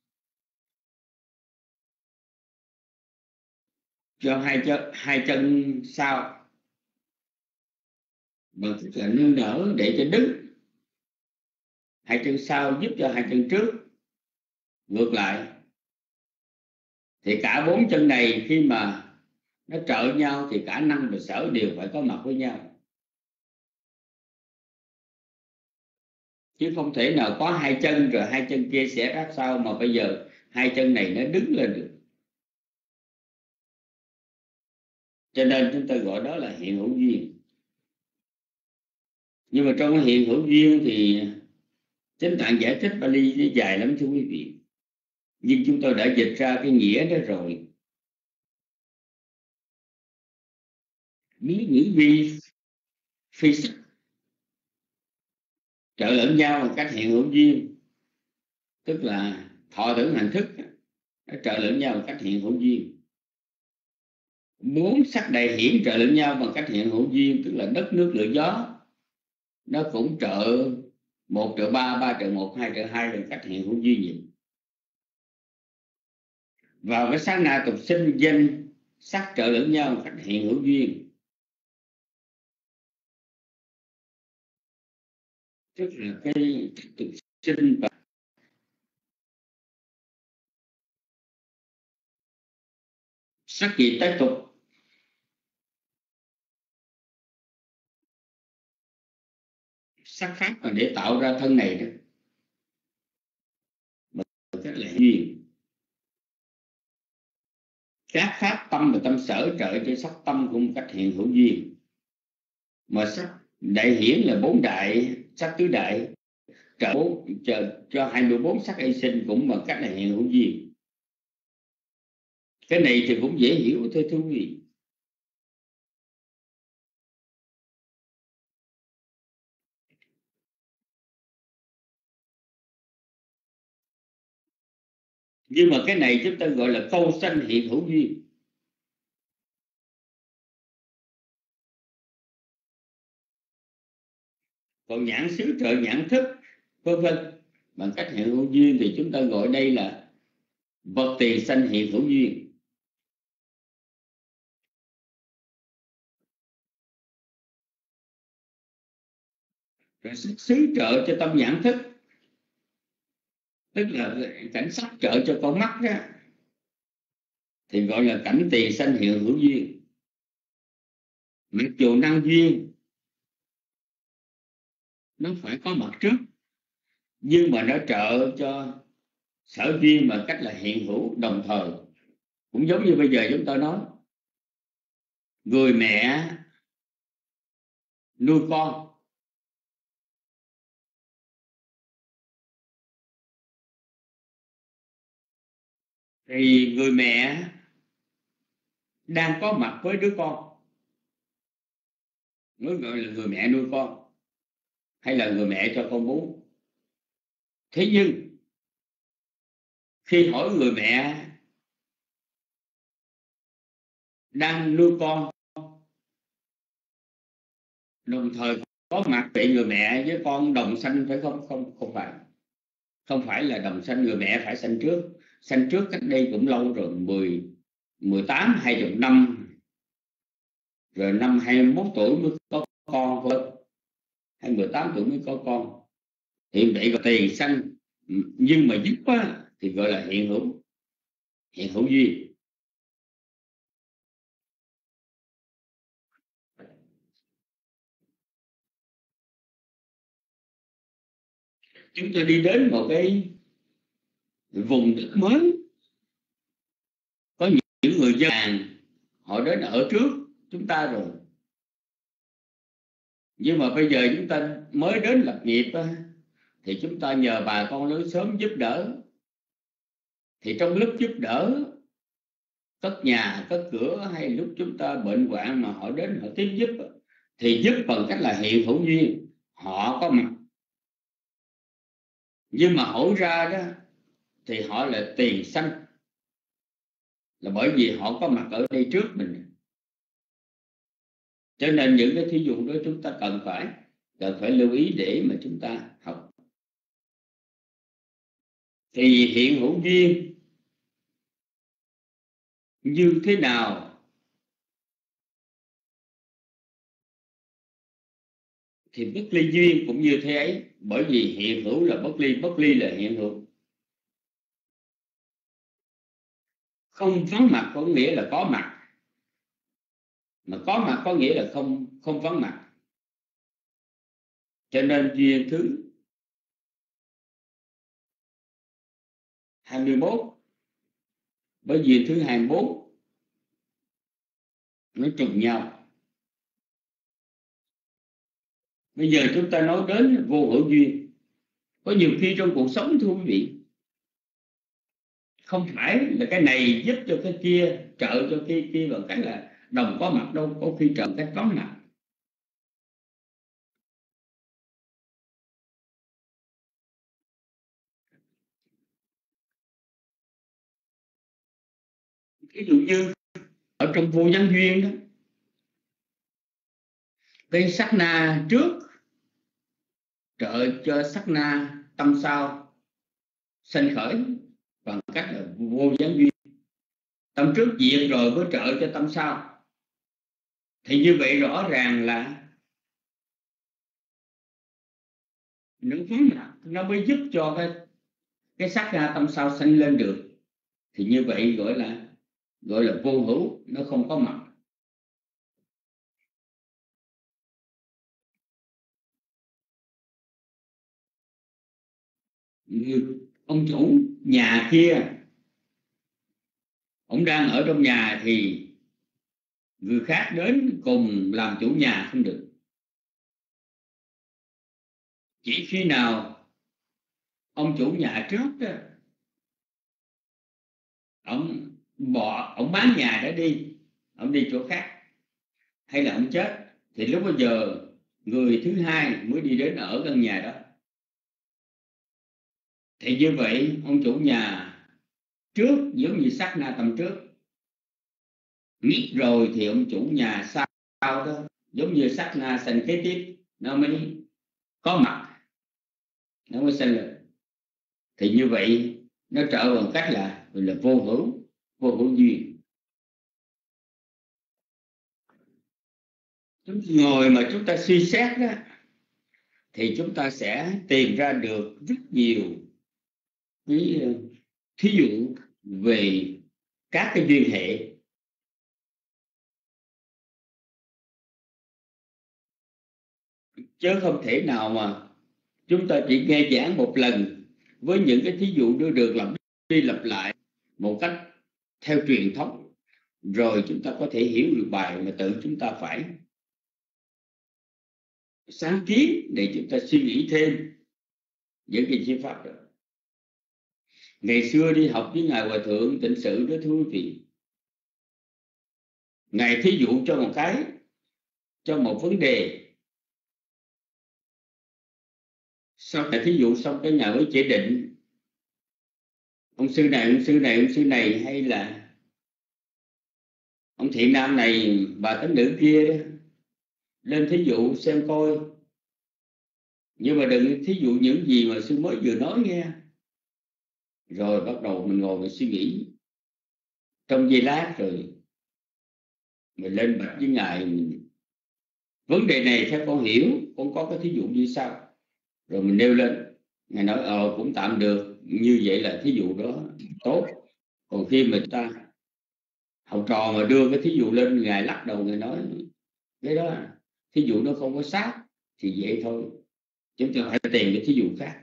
cho hai chân sau bằng cách là nâng đỡ để cho đứng, hai chân sau giúp cho hai chân trước. Ngược lại thì cả 4 chân này khi mà nó trợ nhau thì cả năng và sở đều phải có mặt với nhau, chứ không thể nào có hai chân rồi hai chân kia sẽ ra sao mà bây giờ hai chân này nó đứng lên được. Cho nên chúng ta gọi đó là hiện hữu duyên. Nhưng mà trong hiện hữu duyên thì Chánh Tạng giải thích Pali dài lắm thưa quý vị, nhưng chúng tôi đã dịch ra cái nghĩa đó rồi. Nếu ngữ vi phi sắc trợ lẫn nhau một cách hiện hữu duyên, tức là thọ tưởng hành thức nó trợ lẫn nhau một cách hiện hữu duyên. 4 sắc đại hiển trợ lẫn nhau bằng cách hiện hữu duyên, tức là đất nước lửa gió, nó cũng trợ 1 trợ 3, 3 trợ 1, 2 trợ 2 bằng cách hiện hữu duyên vậy. Vào cái sát na tục sinh danh sắc trợ lẫn nhau một cách hiện hữu duyên, tức là cái tục sinh và sắc gì tác tục sắc pháp mà để tạo ra thân này đó, bằng cách là duyên. Các pháp tâm và tâm sở trợ cho sắc tâm cũng cách hiện hữu duyên. Mà sắc đại hiển là 4 đại sắc tứ đại trợ cho 24 sắc y sinh cũng bằng cách là hiện hữu duyên. Cái này thì cũng dễ hiểu thôi thưa quý vị. Nhưng mà cái này chúng ta gọi là câu sanh hiện hữu duyên. Còn nhãn xứ trợ nhãn thức vân vân bằng cách hiện hữu duyên thì chúng ta gọi đây là vật tiền sanh hiện hữu duyên. Rồi sắc xứ trợ cho tâm nhãn thức, tức là cảnh sắc trợ cho con mắt đó, thì gọi là cảnh tiền sanh hiện hữu duyên. Mặc dù năng duyên nó phải có mặt trước, nhưng mà nó trợ cho sở duyên bằng cách là hiện hữu đồng thời. Cũng giống như bây giờ chúng tôi nói, người mẹ nuôi con, thì người mẹ đang có mặt với đứa con, mới gọi là người mẹ nuôi con. hay là người mẹ cho con bú. Thế nhưng khi hỏi người mẹ đang nuôi con, đồng thời có mặt vậy, người mẹ với con đồng sanh phải không? Không phải là đồng sanh, người mẹ phải sanh trước cách đây cũng lâu rồi, 18 20 năm rồi, năm 21 tuổi mới có con, hay 18 tuổi mới có con. Hiện vậy có tiền sanh, nhưng mà giúp thì gọi là hiện hữu duyên. Chúng ta đi đến một cái vùng đất mới, có những người dân họ đến ở trước chúng ta rồi, nhưng mà bây giờ chúng ta mới đến lập nghiệp thì chúng ta nhờ bà con lối xóm giúp đỡ. Thì trong lúc giúp đỡ, cất nhà cất cửa, hay lúc chúng ta bệnh hoạn mà họ đến họ tiếp giúp, thì giúp bằng cách là hiện hữu duyên, họ có mặt. Nhưng mà hỏi ra đó thì họ là tiền sanh, là bởi vì họ có mặt ở đây trước mình. Cho nên những cái thí dụ đó chúng ta cần phải lưu ý để mà chúng ta học. Thì hiện hữu duyên như thế nào? Thì bất ly duyên cũng như thế ấy, bởi vì hiện hữu là bất ly là hiện hữu. Không vắng mặt có nghĩa là có mặt, mà có mặt có nghĩa là không vắng mặt. Cho nên duyên thứ 21 với duyên thứ 24 nó trùng nhau. Bây giờ chúng ta nói đến vô hữu duyên. Có nhiều khi trong cuộc sống, thưa quý vị, không phải là cái này giúp cho cái kia, trợ cho cái kia bằng cách là đồng có mặt đâu, có khi trợ cách vắng mặt. Ví dụ như ở trong vô gián duyên đó, cái sát na trước trợ cho sát na tâm sau sanh khởi bằng cách là vô gián duyên. Tâm trước diệt rồi mới trợ cho tâm sau. Thì như vậy rõ ràng là những phán mặt nó mới giúp cho cái sát na tâm sau sanh lên được. Thì như vậy gọi là vô hữu, nó không có mặt. Như ông chủ nhà kia, ông đang ở trong nhà thì người khác đến cùng làm chủ nhà không được. Chỉ khi nào ông chủ nhà trước đó, ông bán nhà đã đi, ông đi chỗ khác, hay là ông chết, thì lúc bây giờ người thứ hai mới đi đến ở căn nhà đó. Thì như vậy ông chủ nhà trước giống như sát na tâm trước, biết rồi thì ông chủ nhà sau đó giống như sát na sanh kế tiếp, nó mới có mặt, nó mới sanh lên. Thì như vậy nó trở bằng cách là vô hữu duyên. Chúng ngồi mà chúng ta suy xét đó, thì chúng ta sẽ tìm ra được rất nhiều cái thí dụ về các cái duyên hệ. Chứ không thể nào mà chúng ta chỉ nghe giảng một lần với những cái thí dụ đưa được lặp đi lặp lại một cách theo truyền thống, rồi chúng ta có thể hiểu được bài, mà tự chúng ta phải sáng kiến để chúng ta suy nghĩ thêm những cái chi pháp đó. Ngày xưa đi học với Ngài Hòa Thượng Tịnh Sự đó, thưa quý vị, Ngài thí dụ cho một vấn đề Sau này thí dụ xong cái nhà mới chỉ định ông sư này, ông sư này, ông sư này, hay là ông thiện nam này, bà tánh nữ kia, lên thí dụ xem coi. Nhưng mà đừng thí dụ những gì mà sư mới vừa nói nghe, rồi bắt đầu mình ngồi mình suy nghĩ trong giây lát, rồi mình lên bạch với ngài, vấn đề này theo con hiểu, con có cái thí dụ như sau, rồi mình nêu lên. Ngài nói cũng tạm được, như vậy là thí dụ đó tốt. Còn khi mà ta học trò mà đưa cái thí dụ lên, ngài lắc đầu, ngài nói cái đó thí dụ nó không có sát, thì vậy thôi, chúng ta phải tìm cái thí dụ khác.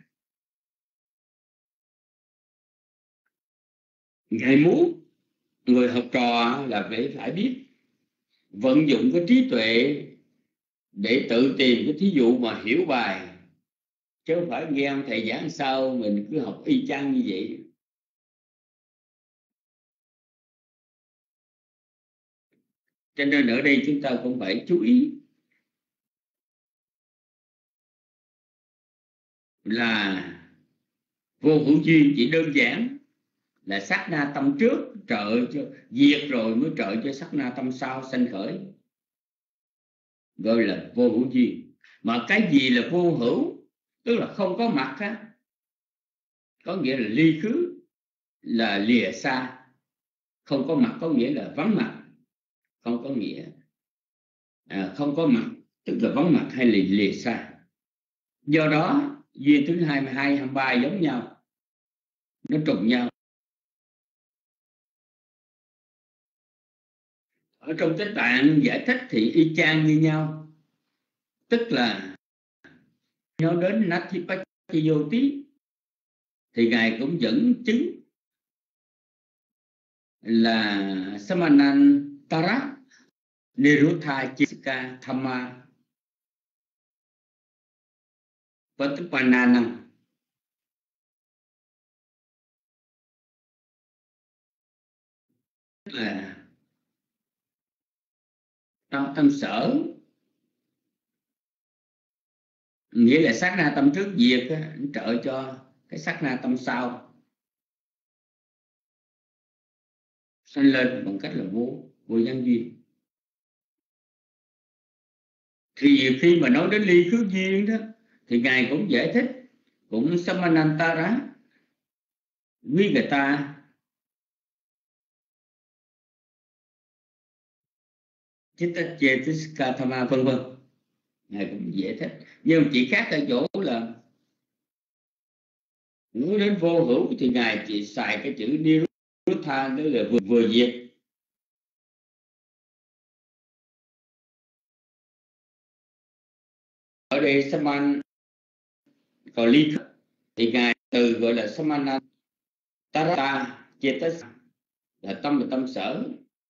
Ngài muốn người học trò là phải biết vận dụng cái trí tuệ để tự tìm cái thí dụ mà hiểu bài, chứ không phải nghe ông thầy giảng sao mình cứ học y chang như vậy. Cho nên ở đây chúng ta cũng phải chú ý là vô hữu duyên chỉ đơn giản là sát na tâm trước trợ cho diệt, rồi mới trợ cho sát na tâm sau sanh khởi, gọi là vô hữu duyên. Mà cái gì là vô hữu, tức là không có mặt á, có nghĩa là ly khứ, là lìa xa. Không có mặt có nghĩa là vắng mặt, không có nghĩa không có mặt tức là vắng mặt hay là lìa xa. Do đó duyên thứ 22, 23 giống nhau, nó trùng nhau. Ở trong Tế Tạng giải thích thì y chang như nhau, tức là nói đến Natipatiyoti thì ngài cũng dẫn chứng là Samanantara Niruddha Chika Thamma Patipananam, tức là tâm sở, nghĩa là sát na tâm trước diệt trợ cho cái sát na tâm sau sanh lên bằng cách là vô nhân duyên. Thì khi mà nói đến ly khứ duyên đó thì ngài cũng giải thích, cũng Samanantara Vigata Chitta Chetiska Thama vân vân, ngài cũng giải thích. Nhưng chỉ khác ở chỗ là nói đến vô hữu thì ngài chỉ xài cái chữ Niruddha, tức là vừa diệt. Ở đây Saman còn ly thì ngài từ gọi là Samanantara Chetas, là tâm và tâm sở,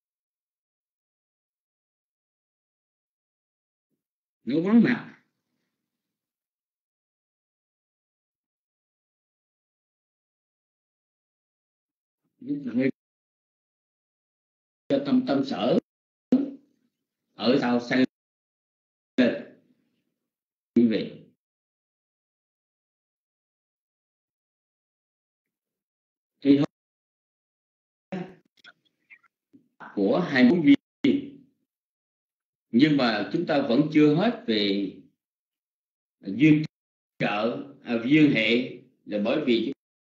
nó vắng mặt. Cho tâm sở ở sau sanh lên như vậy. Thì của 24 duyên, nhưng mà chúng ta vẫn chưa hết về duyên trợ, duyên hệ, là bởi vì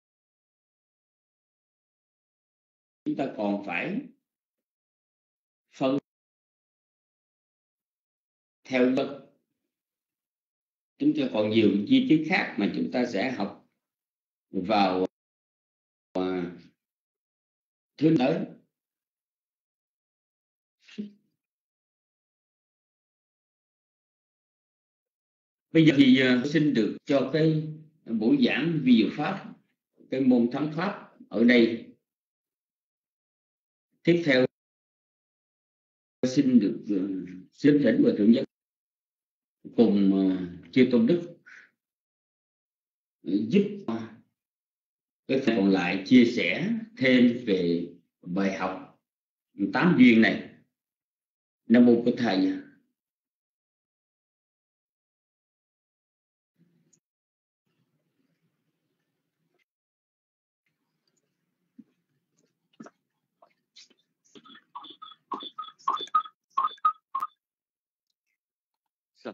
chúng ta còn phải phân theo luật. Chúng ta còn nhiều chi tiết khác mà chúng ta sẽ học vào thứ tới. Bây giờ thì xin được cho cái buổi giảng vi diệu pháp, cái môn thắng pháp ở đây. Tiếp theo xin được xin thỉnh và thượng nhất cùng chư tôn đức giúp cái phần còn lại chia sẻ thêm về bài học 8 duyên này. Nam mô của thầy.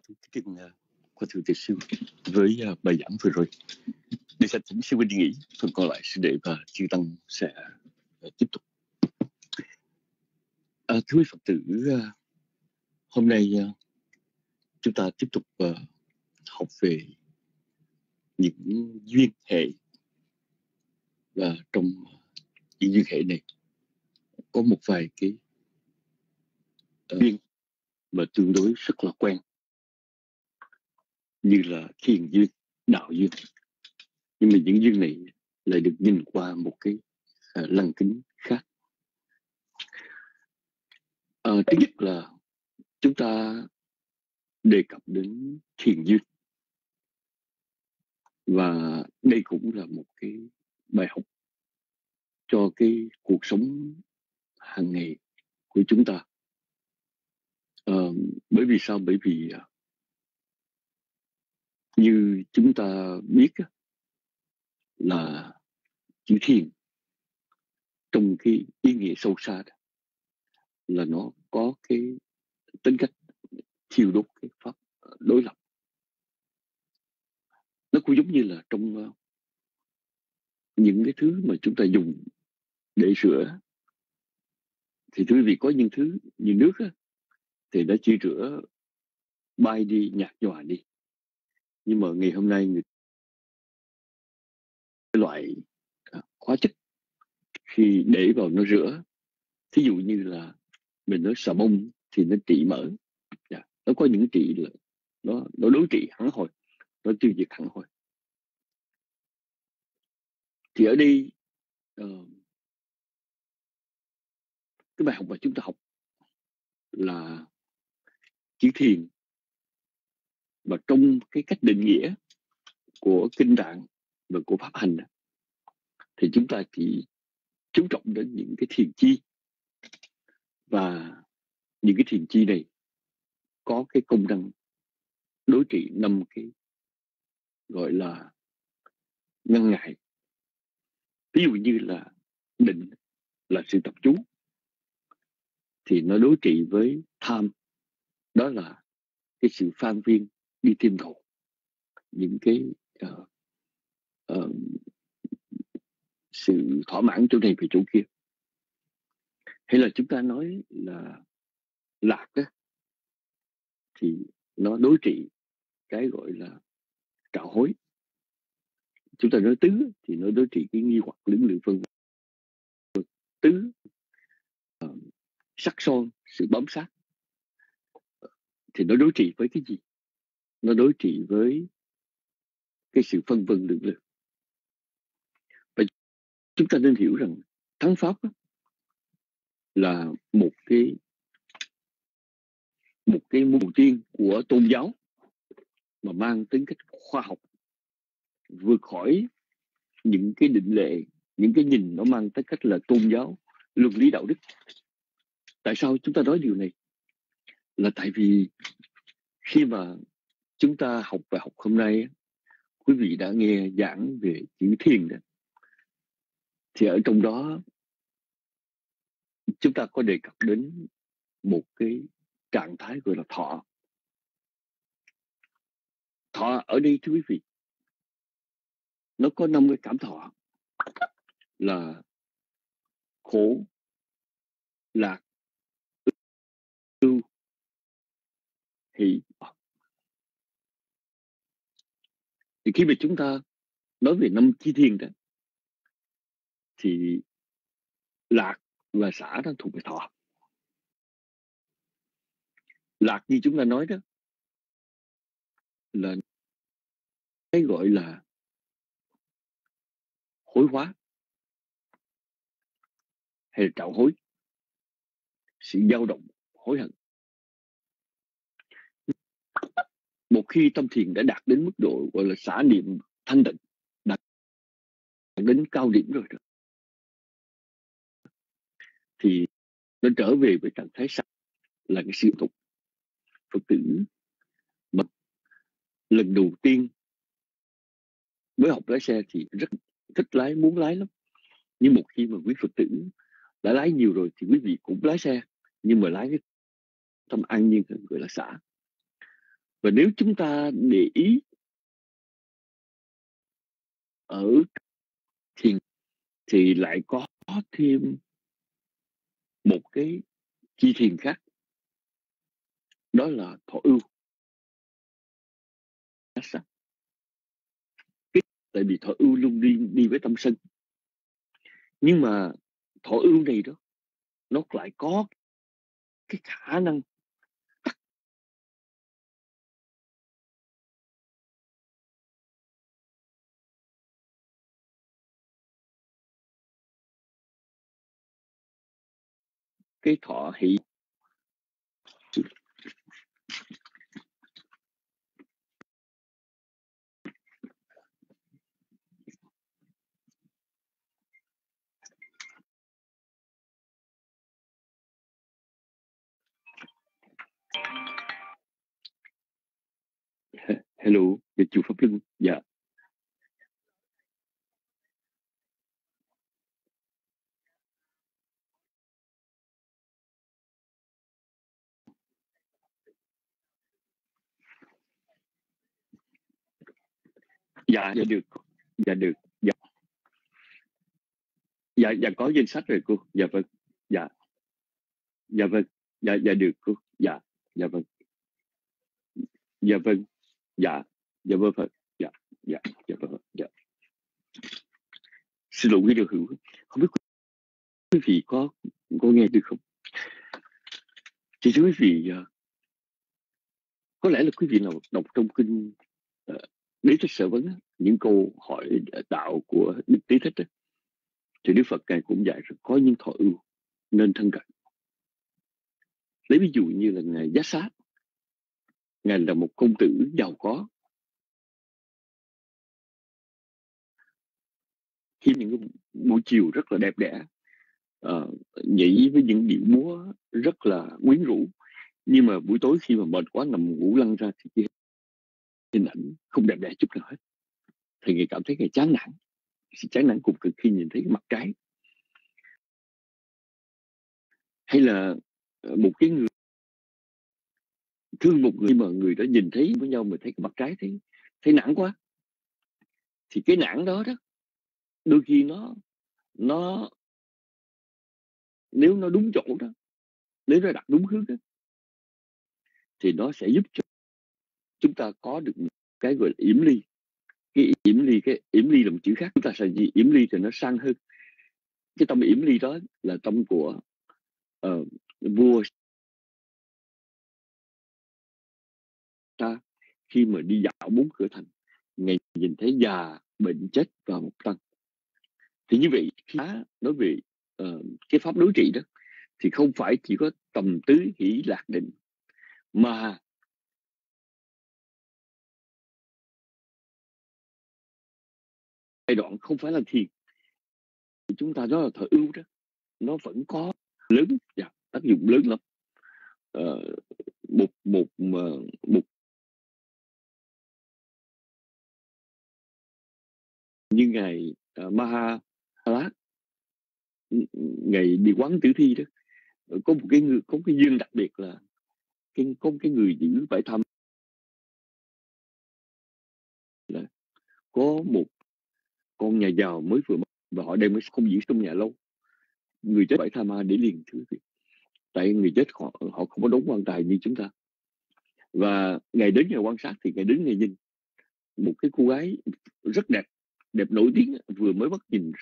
kính qua thượng Thiệt Sư với bài giảng vừa rồi. Để sẽ thỉnh sư huynh đi nghỉ, phần còn lại sư đệ và chư tăng sẽ tiếp tục. Thưa quý Phật tử, hôm nay chúng ta tiếp tục học về những duyên hệ, và trong những duyên hệ này có một vài cái duyên mà tương đối rất là quen, như là thiền duyên, đạo duyên. Nhưng mà những duyên này lại được nhìn qua một cái lăng kính khác. Thứ nhất là chúng ta đề cập đến thiền duyên, và đây cũng là một cái bài học cho cái cuộc sống hàng ngày của chúng ta. Bởi vì sao? Bởi vì như chúng ta biết là chữ thiền trong cái ý nghĩa sâu xa đó, là nó có cái tính cách thiêu đốt cái pháp đối lập. Nó cũng giống như là trong những cái thứ mà chúng ta dùng để rửa, thì thưa quý vị, có những thứ như nước thì nó chỉ rửa bay đi, nhạt nhòa đi. Nhưng mà ngày hôm nay cái loại hóa chất khi để vào nó rửa, thí dụ như là mình nói xà bông thì nó trị mỡ, nó có những trị là nó đối trị hẳn hồi, nó tiêu diệt hẳn hồi. Thì ở đây cái bài học mà chúng ta học là chữ thiền, và trong cái cách định nghĩa của kinh tạng và của pháp hành thì chúng ta chỉ chú trọng đến những cái thiền chi, và những cái thiền chi này có cái công năng đối trị 5 cái gọi là ngăn ngại. Ví dụ như là định là sự tập trung, thì nó đối trị với tham, đó là cái sự phan viên đi tìm cầu những cái sự thỏa mãn chỗ này về chỗ kia. Hay là chúng ta nói là lạc thì nó đối trị cái gọi là trạo hối. Chúng ta nói tứ thì nó đối trị cái nghi hoặc lưỡng lự phân vân. Tứ sắc son, sự bám sát, thì nó đối trị với cái gì? Nó đối trị với cái sự phân vân lưỡng lự. Và chúng ta nên hiểu rằng thắng pháp là một cái mục tiên của tôn giáo mà mang tính cách khoa học, vượt khỏi những cái định lệ, những cái nhìn nó mang tính cách là tôn giáo, luân lý đạo đức. Tại sao chúng ta nói điều này? Là tại vì khi mà chúng ta học bài học hôm nay, quý vị đã nghe giảng về chữ thiền đó, thì ở trong đó chúng ta có đề cập đến một cái trạng thái gọi là thọ. Thọ ở đây thưa quý vị, nó có 5 cái cảm thọ là khổ, lạc, ưu, hỷ. Thì khi mà chúng ta nói về 5 chi thiền đó, thì lạc và xả nó thuộc về thọ. Lạc như chúng ta nói đó là cái gọi là hối hóa hay là trạo hối, sự dao động, hối hận. Một khi tâm thiền đã đạt đến mức độ gọi là xả niệm thanh tịnh, đạt đến cao điểm rồi đó, thì nó trở về với trạng thái sạch, là cái sự tục. Phật tử mà lần đầu tiên mới học lái xe thì rất thích lái, muốn lái lắm. Nhưng một khi mà quý Phật tử đã lái nhiều rồi thì quý vị cũng lái xe, nhưng mà lái cái tâm an nhiên gọi là xả. Và nếu chúng ta để ý ở thiền thì lại có thêm một cái chi thiền khác, đó là thọ ưu. Tại vì thọ ưu luôn đi với tâm sân, nhưng mà thọ ưu này đó nó lại có cái khả năng cái thọ hỷ. Hello, dạ chú Pháp Luân. Dạ. Dạ được. Dạ được. Dạ. Dạ có danh sách rồi cô. Dạ vâng. Dạ. Dạ vâng. Dạ được cô. Dạ vâng. Dạ vâng. Dạ vâng Phật. Dạ vâng. Dạ. Xin lỗi quý điều hữu, không biết quý vị có nghe được không? Thì thưa quý vị, có lẽ là quý vị nào đọc trong kinh Đế Thích Sở Vấn, những câu hỏi đạo của Đức Đế Thích đó, thì Đức Phật Ngài cũng dạy rằng có những thọ ưu nên thân cận. Lấy ví dụ như là Ngài Giác Sát, Ngài là một công tử giàu có, khi những buổi chiều rất là đẹp đẽ, nhảy với những điệu múa rất là quyến rũ, nhưng mà buổi tối khi mà mệt quá nằm ngủ lăn ra thì cái hình ảnh không đẹp đẽ chút nào hết. Thì Ngài cảm thấy Ngài chán nản cùng cực khi nhìn thấy cái mặt trái. Hay là một cái người thương một người mà người đó nhìn thấy với nhau mà thấy cái mặt trái, thấy nản quá, thì cái nản đó đôi khi nó nếu nó đúng chỗ đó, nếu nó đặt đúng hướng đó, thì nó sẽ giúp cho chúng ta có được cái gọi là yểm ly. Cái yểm ly là một chữ khác. Chúng ta sẽ gì? Yểm ly thì nó sang hơn. Cái tâm yểm ly đó là tâm của vua ta khi mà đi dạo 4 cửa thành, Ngài nhìn thấy già, bệnh, chết và một tăng. Thì như vậy khi nói về cái pháp đối trị đó, thì không phải chỉ có tầm tứ hỷ lạc định, mà giai đoạn không phải là thiền. Chúng ta nói là thọ ưu đó, nó vẫn có lớn, tác dụng lớn lắm. Một như Ngài Mahalat, Ngài đi quán tử thi đó, có cái duyên đặc biệt là có cái người giữ bãi thăm, là có một con nhà giàu mới vừa mất, và họ đem không giữ trong nhà lâu. Người chết bãi tham để liền, thưa quý vị. Tại người chết họ không có đốn quan tài như chúng ta. Và Ngài đến Ngài quan sát, thì Ngài đến Ngài nhìn một cái cô gái rất đẹp nổi tiếng, vừa mới mất, nhìn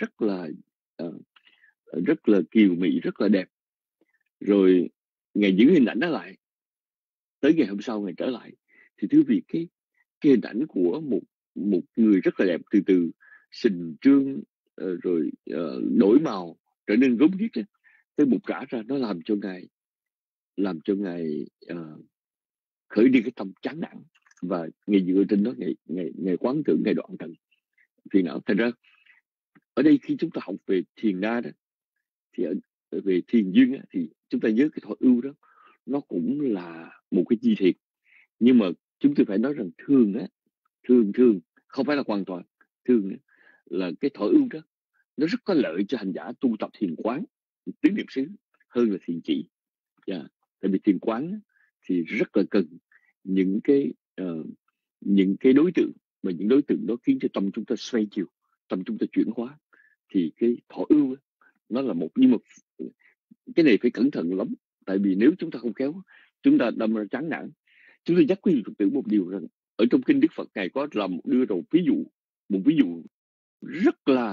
rất là kiều mỹ, rất là đẹp. Rồi Ngài giữ hình ảnh đó lại. Tới ngày hôm sau Ngài trở lại, thì thưa quý vị, cái hình ảnh của một người rất là đẹp, từ từ sình trương, rồi đổi màu, trở nên gớm ghiếc tới bục rã ra, nó làm cho ngài khởi đi cái tâm chán nản, và Ngài dựa trên đó Ngài quán tưởng, Ngài đoạn tận phiền não. Thành ra ở đây khi chúng ta học về thiền đa đó, thì về thiền duyên đó, thì chúng ta nhớ cái thọ ưu đó nó cũng là một cái chi thiệt, nhưng mà chúng tôi phải nói rằng thường không phải là hoàn toàn thường, là cái thọ ưu đó nó rất có lợi cho hành giả tu tập thiền quán, tứ niệm xứ hơn là thiền chỉ. Tại vì thiền quán thì rất là cần những cái những cái đối tượng, mà những đối tượng đó khiến cho tâm chúng ta xoay chiều, tâm chúng ta chuyển hóa, thì cái thọ ưu nó là một, nhưng mà cái này phải cẩn thận lắm. Tại vì nếu chúng ta không khéo, chúng ta đâm ra chán nản. Chúng tôi nhắc quý vị Phật tử một điều rằng ở trong kinh Đức Phật Ngài có đưa ra một ví dụ rất là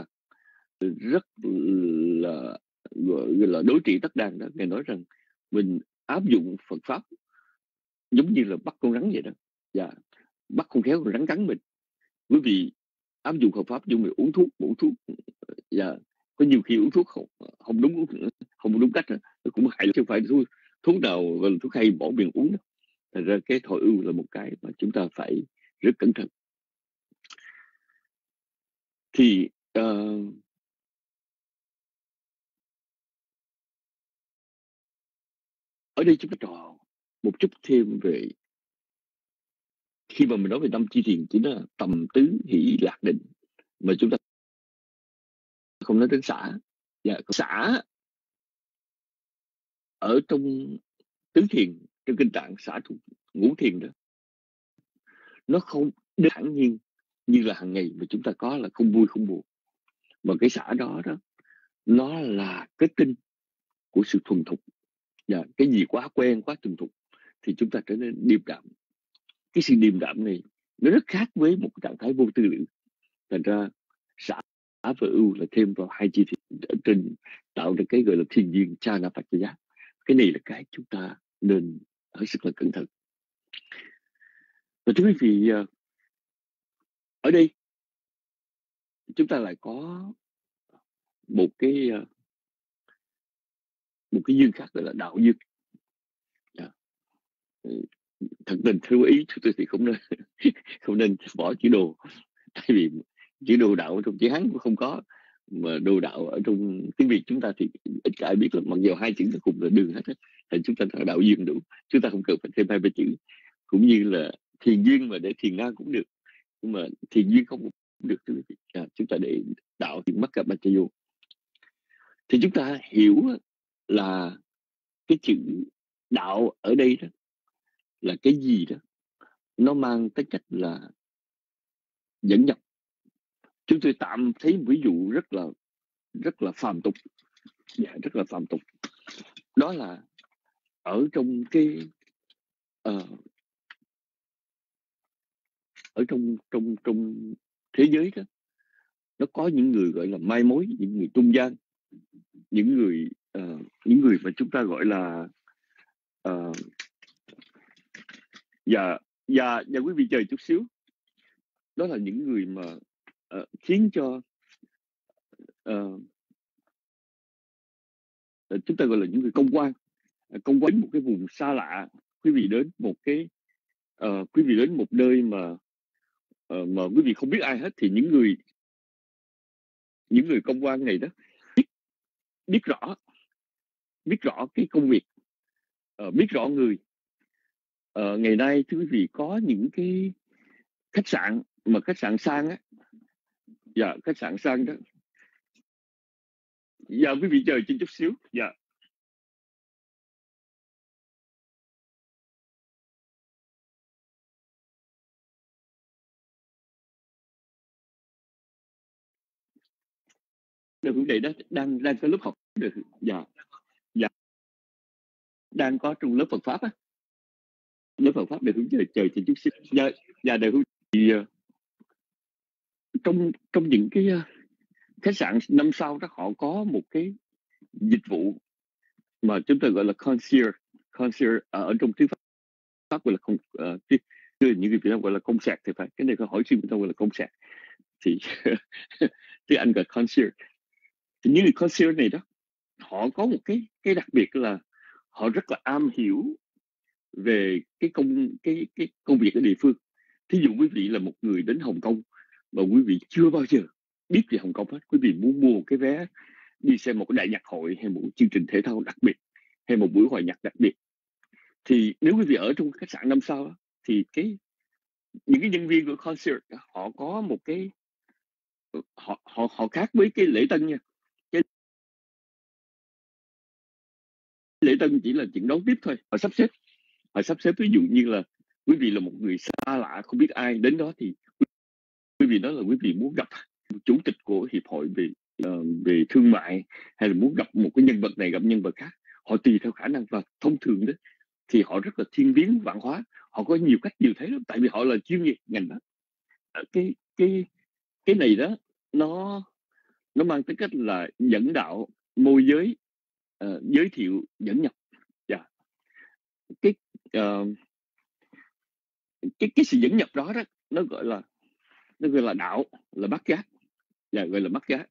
gọi là đối trị tất đàn đó. Ngài nói rằng mình áp dụng Phật pháp giống như là bắt con rắn vậy đó, và bắt không khéo con rắn cắn mình. Quý vị áp dụng Phật pháp giống như uống thuốc, và có nhiều khi uống thuốc không đúng cách, nó cũng hại, chứ không phải thuốc nào gọi là thuốc hay bỏ miệng uống đó. Thành ra cái thọ ưu là một cái mà chúng ta phải rất cẩn thận. Thì ở đây chúng ta trò một chút thêm về, khi mà mình nói về tâm chi thiền chỉ là tầm tứ hỷ lạc định, mà chúng ta không nói đến xả. Xả ở trong tứ thiền, trong kinh tạng, xả thuộc ngũ thiền đó, nó không đơn giản nhiên như là hàng ngày mà chúng ta có là không vui không buồn, mà cái xả đó nó là kết tinh của sự thuần thục. Cái gì quá quen, quá thuần thục thì chúng ta trở nên điềm đạm. Cái sự điềm đạm này nó rất khác với một trạng thái vô tư lự. Thành ra xả và ưu là thêm vào hai chi thiền ở trên, tạo ra cái gọi là thiền duyên Chanapacchaya. Cái này là cái chúng ta nên hết sức là cẩn thận. Và thưa quý vị, ở đây chúng ta lại có một cái duyên khác, gọi là đạo duyên. Thật tình theo ý tôi thì không nên bỏ chữ đồ, tại vì chữ đồ đạo trong chữ Hán cũng không có, mà đồ đạo ở trong tiếng Việt chúng ta thì ít ai biết lắm, mặc dù hai chữ nó cùng là đường hết. Thì chúng ta là đạo duyên đủ, chúng ta không cần phải thêm hai ba chữ. Cũng như là thiền duyên mà để thiền nga cũng được, nhưng mà thiền duyên không được. Chúng ta để đạo thì mắc cả ba chữ vô. Thì chúng ta hiểu là cái chữ đạo ở đây đó là cái gì đó, nó mang tính cách là dẫn dắt. Chúng tôi tạm thấy một ví dụ rất là phàm tục, rất là phàm tục. Đó là ở trong cái ở trong thế giới đó, nó có những người gọi là mai mối, những người trung gian, những người mà chúng ta gọi là và quý vị chờ chút xíu. Đó là những người mà khiến cho chúng ta gọi là những người công quan một cái vùng xa lạ. Quý vị đến một cái quý vị đến một nơi mà quý vị không biết ai hết, thì những người công quan này đó biết rõ cái công việc, biết rõ người. Ngày nay thưa quý vị, có những cái khách sạn mà khách sạn sang á, khách sạn sang đó. Quý vị chờ chút xíu. Được, hướng này đó đang có lớp học được. Đang có trong lớp Phật pháp á, lớp Phật pháp. Được hướng chờ chút xíu. Được hướng thì trong những cái khách sạn 5 sao đó, họ có một cái dịch vụ mà chúng ta gọi là concierge ở trong tiếng Pháp gọi là những người Việt Nam gọi là công sạc thì phải. Cái này phải hỏi xin người ta gọi là công sạc thì tiếng Anh gọi concierge. Thì những người concierge này đó, họ có một cái đặc biệt là họ rất là am hiểu về cái công việc ở địa phương. Thí dụ quý vị là một người đến Hồng Kông mà quý vị chưa bao giờ biết về Hồng Kông hết, quý vị muốn mua một cái vé đi xem một cái đại nhạc hội hay một chương trình thể thao đặc biệt hay một buổi hòa nhạc đặc biệt, thì nếu quý vị ở trong khách sạn 5 sao thì những cái nhân viên của concert họ có một cái họ khác với cái lễ tân nha. Cái lễ tân chỉ là chuyện đón tiếp thôi. Họ sắp xếp ví dụ như là quý vị là một người xa lạ không biết ai đến đó, thì quý vị nói là quý vị muốn gặp chủ tịch của hiệp hội về thương mại, hay là muốn gặp một cái nhân vật này gặp nhân vật khác. Họ tùy theo khả năng, và thông thường đó thì họ rất là thiên biến vạn hóa, họ có nhiều cách nhiều thế lắm, tại vì họ là chuyên nghiệp ngành đó. Cái này đó nó mang tính cách là dẫn đạo, môi giới, giới thiệu, dẫn nhập. Cái sự dẫn nhập đó nó gọi là đạo, là bắt giác, gọi là bắt giác.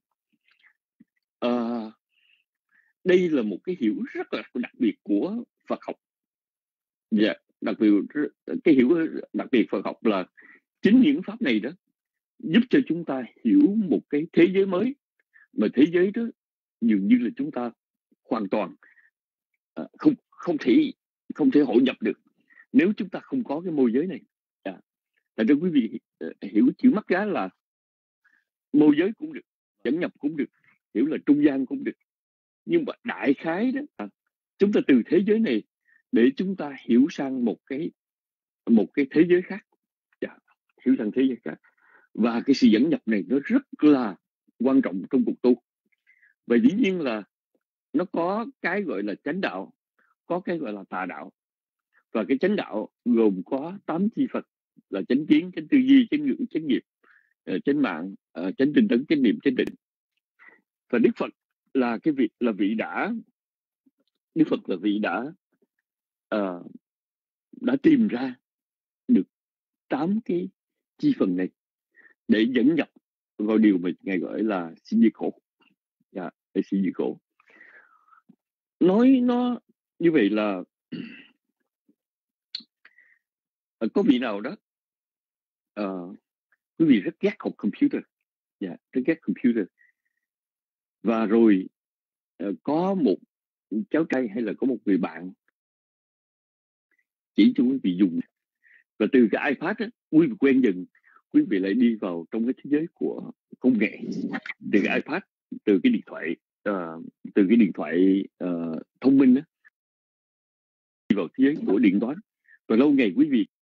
Đây là một cái hiểu rất là đặc biệt của Phật học. Đặc biệt cái hiểu đặc biệt Phật học là chính những pháp này đó giúp cho chúng ta hiểu một cái thế giới mới, mà thế giới đó dường như là chúng ta hoàn toàn không thể hội nhập được nếu chúng ta không có cái môi giới này. Tại cho quý vị hiểu chữ mắc giá là môi giới cũng được, dẫn nhập cũng được, hiểu là trung gian cũng được. Nhưng mà đại khái đó, chúng ta từ thế giới này để chúng ta hiểu sang một cái thế giới khác, hiểu sang thế giới khác. Và cái sự dẫn nhập này nó rất là quan trọng trong cuộc tu. Và dĩ nhiên là nó có cái gọi là chánh đạo, có cái gọi là tà đạo. Và cái chánh đạo gồm có 8 chi Phật là chánh kiến, chánh tư duy, chánh ngữ, chánh nghiệp, chánh mạng, chánh tinh tấn, chánh niệm, chánh định. Và Đức Phật là vị đã tìm ra được 8 cái chi phần này để dẫn nhập vào điều mà Ngài gọi là sinh diệt khổ. Để sinh diệt khổ. Nói nó như vậy là có vị nào đó quý vị rất ghét học computer, rất ghét computer, và rồi có một cháu trai hay là có một người bạn chỉ cho quý vị dùng, và từ cái iPad đó, quý vị quen dần, quý vị lại đi vào trong cái thế giới của công nghệ, từ cái iPad, từ cái điện thoại thông minh đó, đi vào thế giới của điện toán. Và lâu ngày quý vị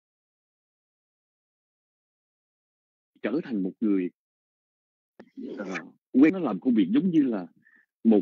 trở thành một người quen nó làm công việc giống như là một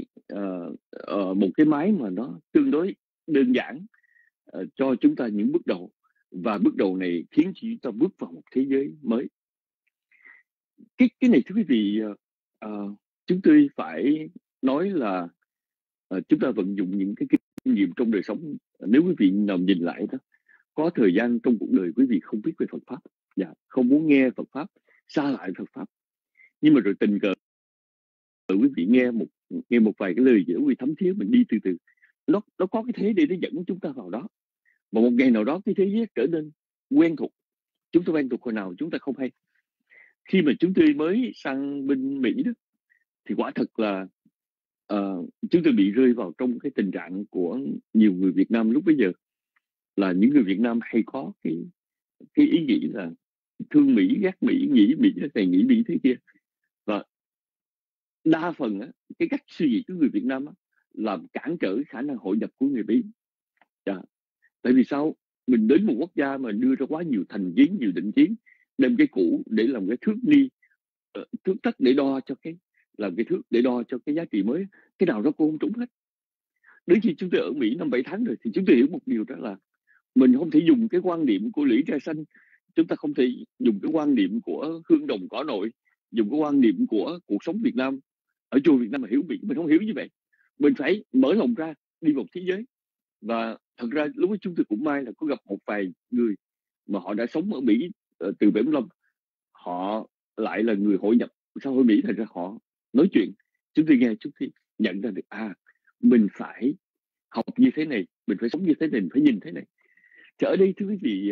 cái máy mà nó tương đối đơn giản cho chúng ta những bước đầu, và bước đầu này khiến chúng ta bước vào một thế giới mới. Cái này thưa quý vị, chúng tôi phải nói là chúng ta vận dụng những cái kinh nghiệm trong đời sống. Nếu quý vị nào nhìn lại đó, có thời gian trong cuộc đời quý vị không biết về Phật pháp, không muốn nghe Phật pháp, xa lại Phật pháp, nhưng mà rồi tình cờ quý vị nghe một vài cái lời gì đó, quý vị thấm thía, mình đi từ từ, nó có cái thế để nó dẫn chúng ta vào đó. Và một ngày nào đó cái thế giới trở nên quen thuộc. Chúng ta quen thuộc hồi nào chúng ta không hay. Khi mà chúng tôi mới sang bên Mỹ đó, thì quả thật là chúng tôi bị rơi vào trong cái tình trạng của nhiều người Việt Nam lúc bấy giờ, là những người Việt Nam hay có cái ý nghĩ là thương Mỹ, ghét Mỹ, nghĩ Mỹ thế này, nghĩ Mỹ thế kia. Và đa phần cái cách suy nghĩ của người Việt Nam làm cản trở khả năng hội nhập của người Mỹ. Tại vì sao? Mình đến một quốc gia mà đưa ra quá nhiều thành kiến, nhiều định kiến, đem cái cũ để làm cái thước thất để đo cho làm cái thước để đo cho cái giá trị mới, cái nào nó cũng không trúng hết. Đến khi chúng tôi ở Mỹ 5-7 tháng rồi thì chúng tôi hiểu một điều, đó là mình không thể dùng cái quan niệm của Lý Trai Xanh, chúng ta không thể dùng cái quan niệm của Hương Đồng Cỏ Nội, dùng cái quan niệm của cuộc sống Việt Nam ở chùa Việt Nam mà hiểu Mỹ. Mình không hiểu như vậy. Mình phải mở lòng ra, đi vào thế giới. Và thật ra lúc đó chúng tôi cũng may là có gặp một vài người mà họ đã sống ở Mỹ từ 75, họ lại là người hội nhập xã hội Mỹ, thành ra họ nói chuyện, chúng tôi nghe, chúng tôi nhận ra được mình phải học như thế này, mình phải sống như thế này, mình phải nhìn thế này. Thì ở đây thưa quý vị,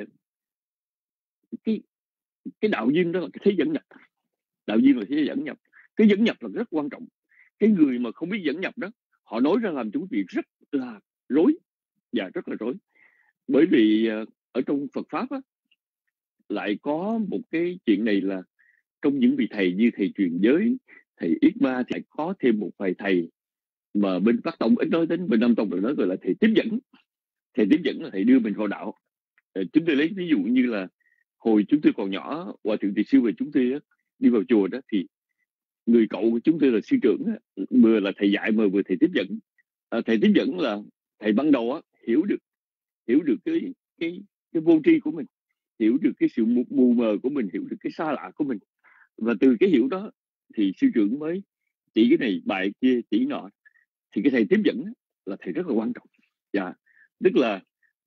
cái đạo duyên đó là cái thế dẫn nhập. Đạo duyên là thế dẫn nhập. Cái dẫn nhập là rất quan trọng. Cái người mà không biết dẫn nhập đó, họ nói ra làm cho quý vị rất là rối, và rất là rối. Bởi vì ở trong Phật pháp lại có một cái chuyện này là trong những vị thầy như thầy truyền giới, thầy Yết Ma, thì lại có thêm một vài thầy mà bên Bắc Tông ít nói đến, bên Nam Tông là nói gọi là thầy tiếp dẫn. Thầy tiếp dẫn là thầy đưa mình vào đạo. Chúng tôi lấy ví dụ như là hồi chúng tôi còn nhỏ, Hòa thượng Tỳ Sư và chúng tôi đi vào chùa đó, thì người cậu của chúng tôi là sư trưởng, vừa là thầy dạy mà vừa thầy tiếp dẫn. Thầy tiếp dẫn là thầy ban đầu hiểu được cái vô tri của mình, hiểu được cái sự mù mờ của mình, hiểu được cái xa lạ của mình, và từ cái hiểu đó thì sư trưởng mới chỉ cái này bài kia chỉ nọ. Thì cái thầy tiếp dẫn là thầy rất là quan trọng. Dạ, tức là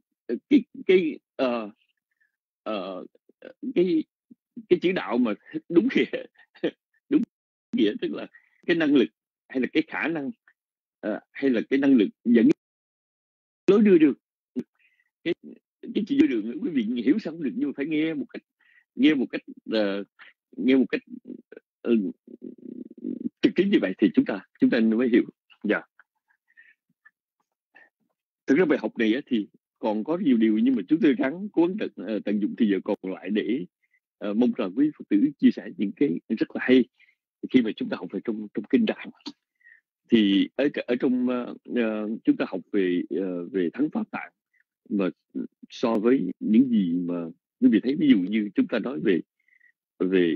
cái chỉ đạo mà đúng nghĩa, tức là cái năng lực hay là cái khả năng hay là cái năng lực dẫn lối đưa được cái chỉ đưa đường. Quý vị hiểu sao cũng được, nhưng mà phải nghe một cách trực tiếp như vậy thì chúng ta mới hiểu. Dạ. Thực ra bài học này thì còn có nhiều điều, nhưng mà chúng tôi gắng cố gắng tận dụng thời giờ còn lại để mong rằng quý Phật tử chia sẻ những cái rất là hay khi mà chúng ta học về trong kinh Tạng. Thì ở trong chúng ta học về thắng Pháp Tạng, mà so với những gì mà quý vị thấy, ví dụ như chúng ta nói về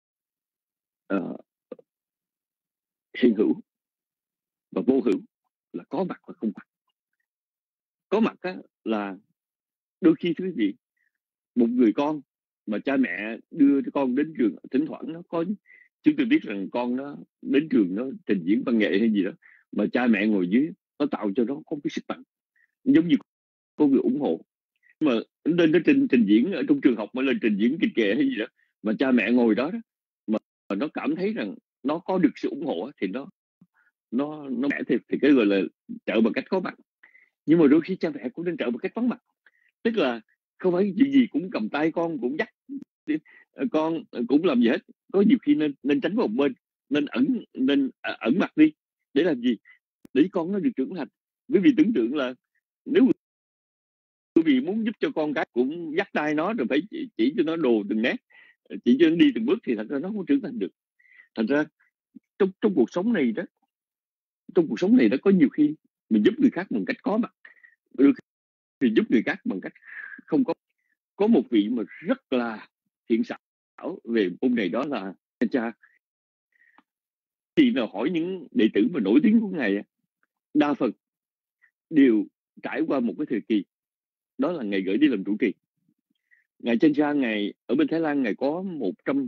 hiện hữu và vô hữu, là có mặt và không mặt. Có mặt là đôi khi thưa quý vị, một người con mà cha mẹ đưa con đến trường, thỉnh thoảng nó có, chúng tôi biết rằng con nó đến trường nó trình diễn văn nghệ hay gì đó, mà cha mẹ ngồi dưới nó tạo cho nó có cái sức mạnh, giống như có người ủng hộ. Mà lên nó trình diễn ở trong trường học, mà lên trình diễn kịch kệ hay gì đó, mà cha mẹ ngồi đó mà nó cảm thấy rằng nó có được sự ủng hộ, thì nó mẹ thì cái gọi là trợ bằng cách có mặt. Nhưng mà đôi khi cha mẹ cũng nên trợ bằng cách vắng mặt, tức là không phải chuyện gì cũng cầm tay con, cũng dắt con, cũng làm gì hết. Có nhiều khi nên tránh vào một bên, nên ẩn mặt đi. Để làm gì? Để con nó được trưởng thành. Quý vị tưởng tượng là nếu quý vị muốn giúp cho con cái cũng dắt tay nó, rồi phải chỉ cho nó đồ từng nét, chỉ cho nó đi từng bước, thì thật ra nó không trưởng thành được. Thành ra trong cuộc sống này đó, có nhiều khi mình giúp người khác bằng cách có mặt, đôi khi giúp người khác bằng cách không có. Có một vị mà rất là thiện xảo về môn này, đó là anh cha. Khi nào hỏi những đệ tử mà nổi tiếng của ngài, đa phần đều trải qua một cái thời kỳ, đó là ngài gửi đi làm trụ trì. Ngài Chân Cha, ngài ở bên Thái Lan, ngài có 100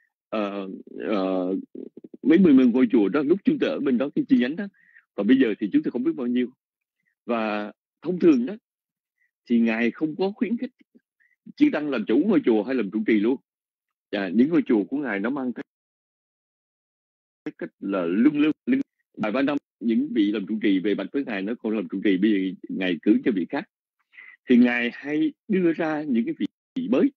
mấy mươi ngôi chùa đó, lúc chúng ta ở bên đó, cái chi nhánh đó. Và bây giờ thì chúng tôi không biết bao nhiêu. Và thông thường đó thì ngài không có khuyến khích chư tăng làm chủ ngôi chùa hay làm trụ trì luôn. Những ngôi chùa của ngài nó mang cái cách là lưng vài ba năm những vị làm trụ trì về bạch với ngài, nó còn làm trụ trì, bây giờ ngài cử cho vị khác, thì ngài hay đưa ra những cái vị mới.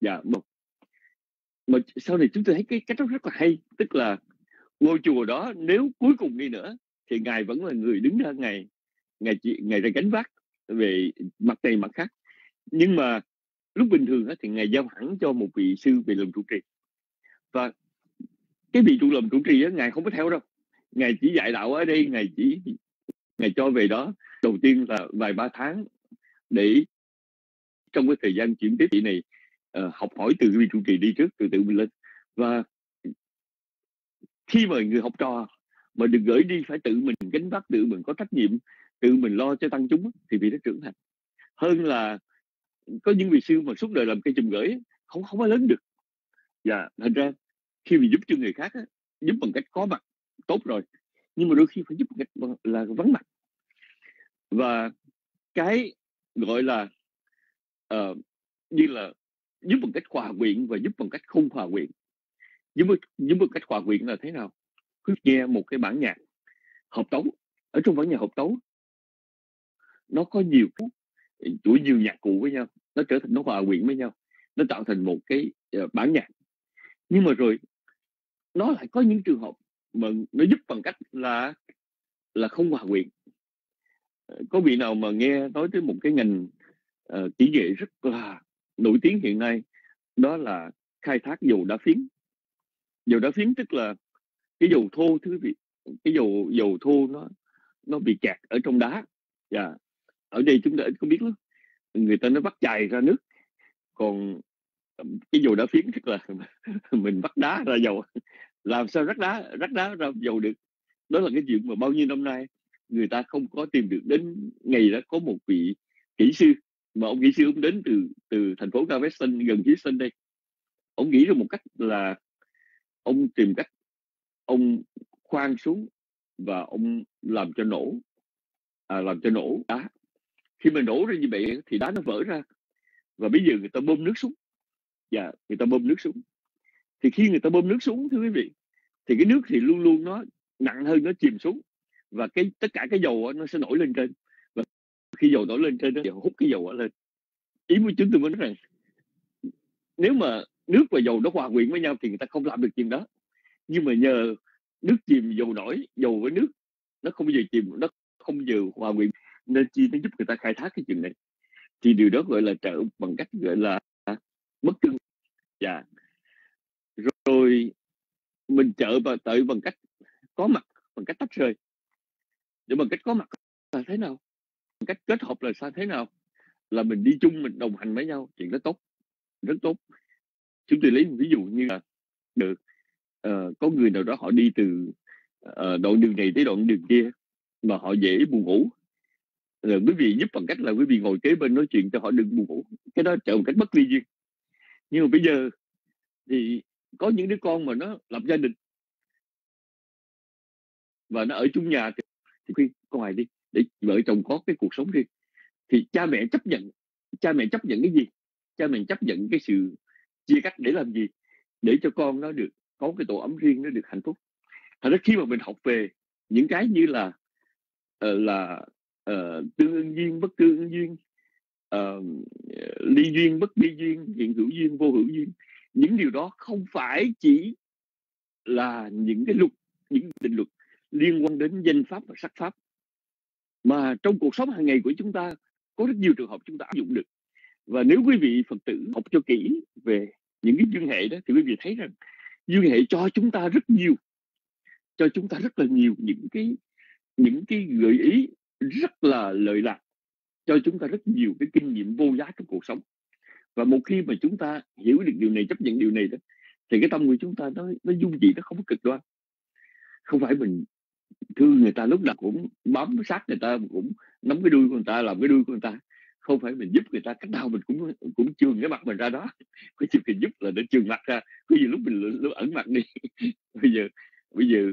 Mà sau này chúng tôi thấy cái cách đó rất là hay, tức là ngôi chùa đó nếu cuối cùng đi nữa thì ngài vẫn là người đứng ra, ngài ra gánh vác về mặt này mặt khác. Nhưng mà lúc bình thường thì ngài giao hẳn cho một vị sư về làm trụ trì. Và cái vị trụ làm trụ trì ngài không có theo đâu, ngài chỉ dạy đạo ở đây, ngài cho về đó đầu tiên là vài ba tháng, để trong cái thời gian chuyển tiếp vị này học hỏi từ vị trụ trì đi trước, từ từ mình lên. Và khi mà người học trò mà được gửi đi phải tự mình gánh vác, tự mình có trách nhiệm, tự mình lo cho tăng chúng, thì vị đó trưởng thành hơn là có những vị sư mà suốt đời làm cây chùm gửi, không có lớn được. Thành ra khi mình giúp cho người khác giúp bằng cách có mặt tốt rồi, nhưng mà đôi khi phải giúp bằng cách là vắng mặt. Và cái gọi là như là giúp bằng cách hòa quyện và giúp bằng cách không hòa quyện. Giúp bằng cách hòa quyện là thế nào? Cứ nghe một cái bản nhạc hợp tấu, ở trong bản nhạc hợp tấu nó có nhiều nhạc cụ với nhau, nó trở thành, nó hòa quyện với nhau, nó tạo thành một cái bản nhạc. Nhưng mà rồi nó lại có những trường hợp mà nó giúp bằng cách là không hòa quyện. Có vị nào mà nghe nói tới một cái ngành kỹ nghệ rất là nổi tiếng hiện nay, đó là khai thác dầu đá phiến. Dầu đá phiến tức là cái dầu thô, thưa quý vị. Cái dầu thô nó bị kẹt ở trong đá. Ở đây chúng ta ít có biết lắm. Người ta nó bắt chài ra nước, Còn cái dầu đá phiến tức là mình bắt đá ra dầu, làm sao rắc đá ra dầu được. Đó là cái chuyện mà bao nhiêu năm nay người ta không có tìm được. Đến ngày đó có một vị kỹ sư, mà ông kỹ sư ông đến từ thành phố Galveston gần Houston đây. Ông nghĩ ra một cách là ông tìm cách ông khoan xuống và ông làm cho nổ đá. Khi mà nổ ra như vậy thì đá nó vỡ ra, và bây giờ người ta bơm nước xuống. Người ta bơm nước xuống. Thì khi người ta bơm nước xuống, thưa quý vị, thì cái nước thì luôn luôn nó nặng hơn, nó chìm xuống, và tất cả cái dầu nó sẽ nổi lên trên. Và khi dầu nổi lên trên nó hút cái dầu lên. Ý của chúng tôi muốn nói rằng nếu mà nước và dầu nó hòa quyện với nhau thì người ta không làm được chuyện đó. Nhưng mà nhờ nước chìm dầu nổi, dầu với nước nó không bao giờ chìm, nó không bao giờ hòa quyện, nên chi nó giúp người ta khai thác cái chuyện này. Thì điều đó gọi là trợ bằng cách gọi là bất tương. Rồi mình trợ bằng cách có mặt, bằng cách tách rời. Để bằng cách có mặt là thế nào? Bằng cách kết hợp là sao thế nào? Là mình đi chung, mình đồng hành với nhau, chuyện đó tốt, rất tốt. Chúng tôi lấy một ví dụ như là có người nào đó họ đi từ đoạn đường này tới đoạn đường kia mà họ dễ buồn ngủ, rồi quý vị giúp bằng cách là quý vị ngồi kế bên nói chuyện cho họ đừng buồn ngủ. Cái đó trợ một cách bất ly duyên. Nhưng mà bây giờ thì có những đứa con mà nó lập gia đình và nó ở chung nhà, thì khuyên con ngoài đi để vợ chồng có cái cuộc sống riêng. Thì cha mẹ chấp nhận cái gì? Cha mẹ chấp nhận cái sự chia cắt để làm gì? Để cho con nó được có cái tổ ấm riêng, nó được hạnh phúc. Thật ra khi mà mình học về những cái như là tương ưng duyên, bất tương ưng duyên, ly duyên, bất ly duyên, hiện hữu duyên, vô hữu duyên, những điều đó không phải chỉ là những cái luật, những định luật liên quan đến danh pháp và sắc pháp, mà trong cuộc sống hàng ngày của chúng ta có rất nhiều trường hợp chúng ta áp dụng được. Và nếu quý vị Phật tử học cho kỹ về những cái duyên hệ đó, thì quý vị thấy rằng duyên hệ cho chúng ta rất là nhiều những cái gợi ý rất là lợi lạc, cho chúng ta rất nhiều cái kinh nghiệm vô giá trong cuộc sống. Và một khi mà chúng ta hiểu được điều này, chấp nhận điều này đó, thì cái tâm của chúng ta nó dung dị, nó không có cực đoan. Không phải mình thương người ta lúc nào cũng bám sát người ta, cũng nắm cái đuôi của người ta, làm cái đuôi của người ta. Không phải mình giúp người ta cách nào mình cũng chườn cái mặt mình ra đó. Cái chuyện mình giúp là để chườn mặt ra, có gì lúc mình lúc ẩn mặt đi. bây giờ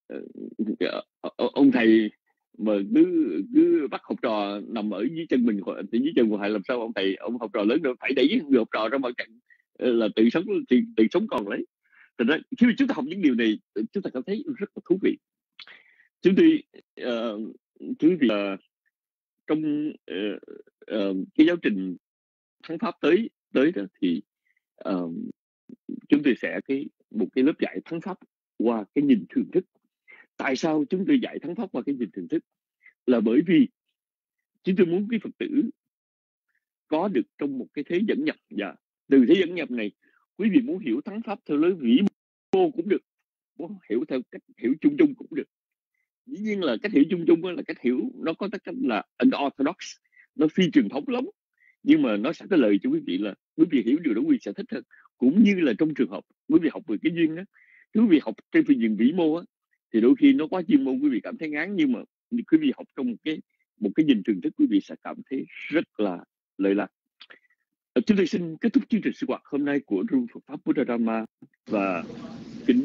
ông thầy mà cứ bắt học trò nằm ở dưới chân mình, dưới chân của thầy, làm sao ông học trò lớn nữa phải đẩy người học trò ra ngoài cạnh, là tự sống còn lấy. Thành ra khi mà chúng ta học những điều này, chúng ta cảm thấy rất là thú vị. Chúng tôi thú vị là trong cái giáo trình thắng pháp tới đó thì chúng tôi sẽ một cái lớp dạy thắng pháp qua cái nhìn thưởng thức. Tại sao chúng tôi dạy thắng pháp qua cái nhìn thưởng thức? Là bởi vì chúng tôi muốn quý Phật tử có được trong một cái thế dẫn nhập, và từ thế dẫn nhập này quý vị muốn hiểu thắng pháp theo lối vĩ mô cũng được, muốn hiểu theo cách hiểu chung chung cũng được. Dĩ nhiên là cách hiểu chung chung là cách hiểu nó có cách là unorthodox, nó phi truyền thống lắm, nhưng mà nó sẽ có lợi cho quý vị là quý vị hiểu điều đó quý vị sẽ thích hơn. Cũng như là trong trường hợp quý vị học về cái duyên đó, quý vị học trên phương diện vĩ mô á, thì đôi khi nó quá chuyên môn quý vị cảm thấy ngán, nhưng mà quý vị học trong một cái nhìn thưởng thức, quý vị sẽ cảm thấy rất là lợi lạc. Chúng tôi xin kết thúc chương trình sinh hoạt hôm nay của Room Phật pháp Buddha Dharma, và kính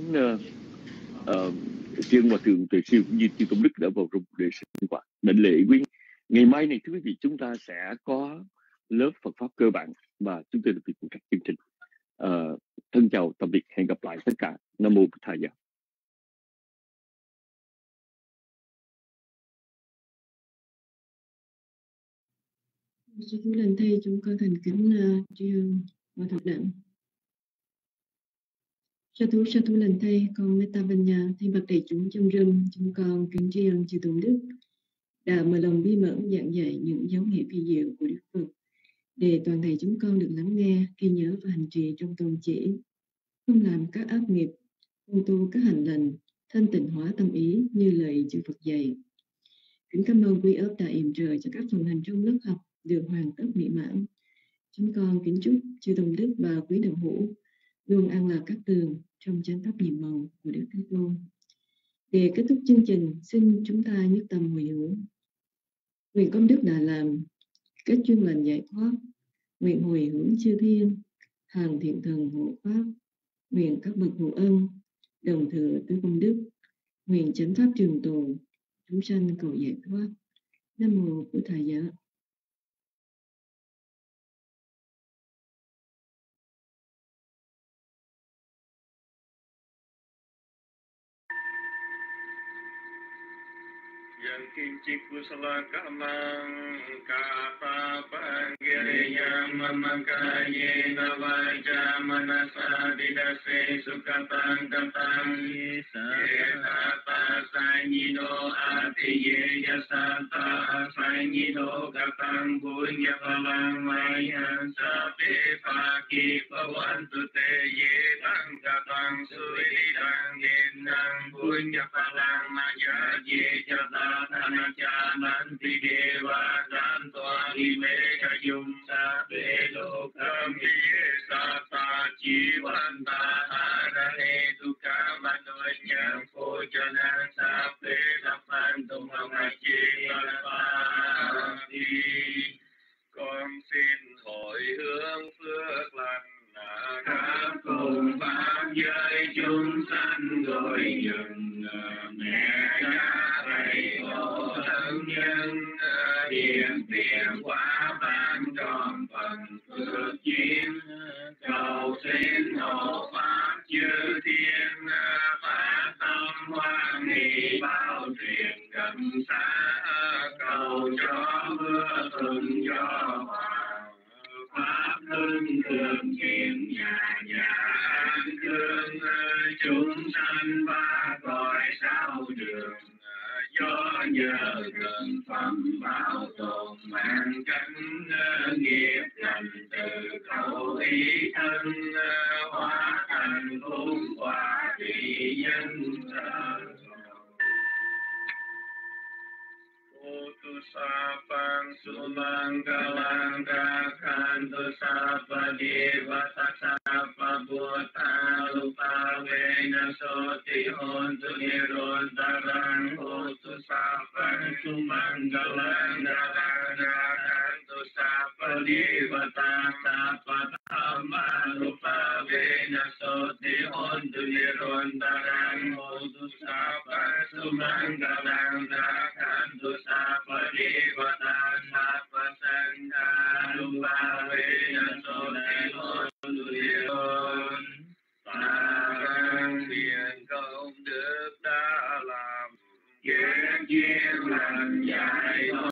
riêng hòa thượng Tuệ Siêu cũng như chư Công Đức đã vào room để sinh hoạt đảnh lễ quý. Ngày mai này thưa quý vị, chúng ta sẽ có lớp Phật pháp cơ bản và chúng tôi được phụ trách chương trình. Thân chào tạm biệt, hẹn gặp lại tất cả. Nam mô Bổn Thầy. Sư thú lành thầy, chúng con thành kính tri ân và thực đảnh. Sa thú lành thầy, con Metta Vanya, thay mặt đại chúng trong rừng, chúng con kính tri ân chư Tôn Đức đã mở lòng bi mẫn giảng dạy những giáo nghĩa kỳ diệu của Đức Phật, để toàn thể chúng con được lắng nghe, ghi nhớ và hành trì trong tôn chỉ, không làm các ác nghiệp, không tu các hành lành, thanh tịnh hóa tâm ý như lời chư Phật dạy. Kính cảm ơn quý ấp đã yểm trợ cho các phần hành trong lớp học được hoàn tất mỹ mãn. Chúng con kính chúc chư Tôn Đức và quý đồng hữu luôn an lạc các tường trong chánh pháp nhiệm màu của Đức Thế Tôn. Để kết thúc chương trình, xin chúng ta nhất tâm hồi hướng. Nguyện công đức đã làm kết chuyên lành giải thoát, nguyện hồi hướng chư thiên, hàng thiện thần hộ pháp, nguyện các bậc hộ ân đồng thừa tứ công đức, nguyện chánh pháp trường tồn, chúng sanh cầu giải thoát. Nam mô Bổn Thầy Giá. Yang kinci kusala kamang kapa panggiriyam mamakaye navaja manasa didase sukatang katang yesata sanyido atiye yasata sanyido katang punya palang mayan sape paki pawantu te yedang katang suidang yendang punya palang maya ye jata Nanti dewa dan tuari mereka yumsa belokam sata jiwan tahanane duka manunya kojanan sampai dapat mengaji pasti. Con xin hồi hướng phước lành khắp cùng pháp giới chúng sanh gọi dừng mẹ cha thầy tổ thân nhân hiện tiền quả ban tròn phần phước duyên cầu xin hộ pháp chư thiên phát tâm hoan hỷ bao truyền cận xa cầu cho mưa thuận gió hòa pháp hưng thường hiện nhà an cương chúng sanh ba cõi sao trường do nhờ gần phẩm bảo tồn mạng cánh nghiệp lành từ khẩu ý thân hóa thành phúc quả vị nhân Utu sapang sulang galang kakhan tu sapa deva sapa buta lupa vena soti hontu nirontarang utu sapang sumang galang kakhan tu sapa deva sapa dhamma lupa vena soti hontu nirontarang utu sapang sumang galang kakhan tu sapa devata sapa sangha lupa vena soti hontu niron Tăng thiện công đức đã làm kết duyên lành giải thoát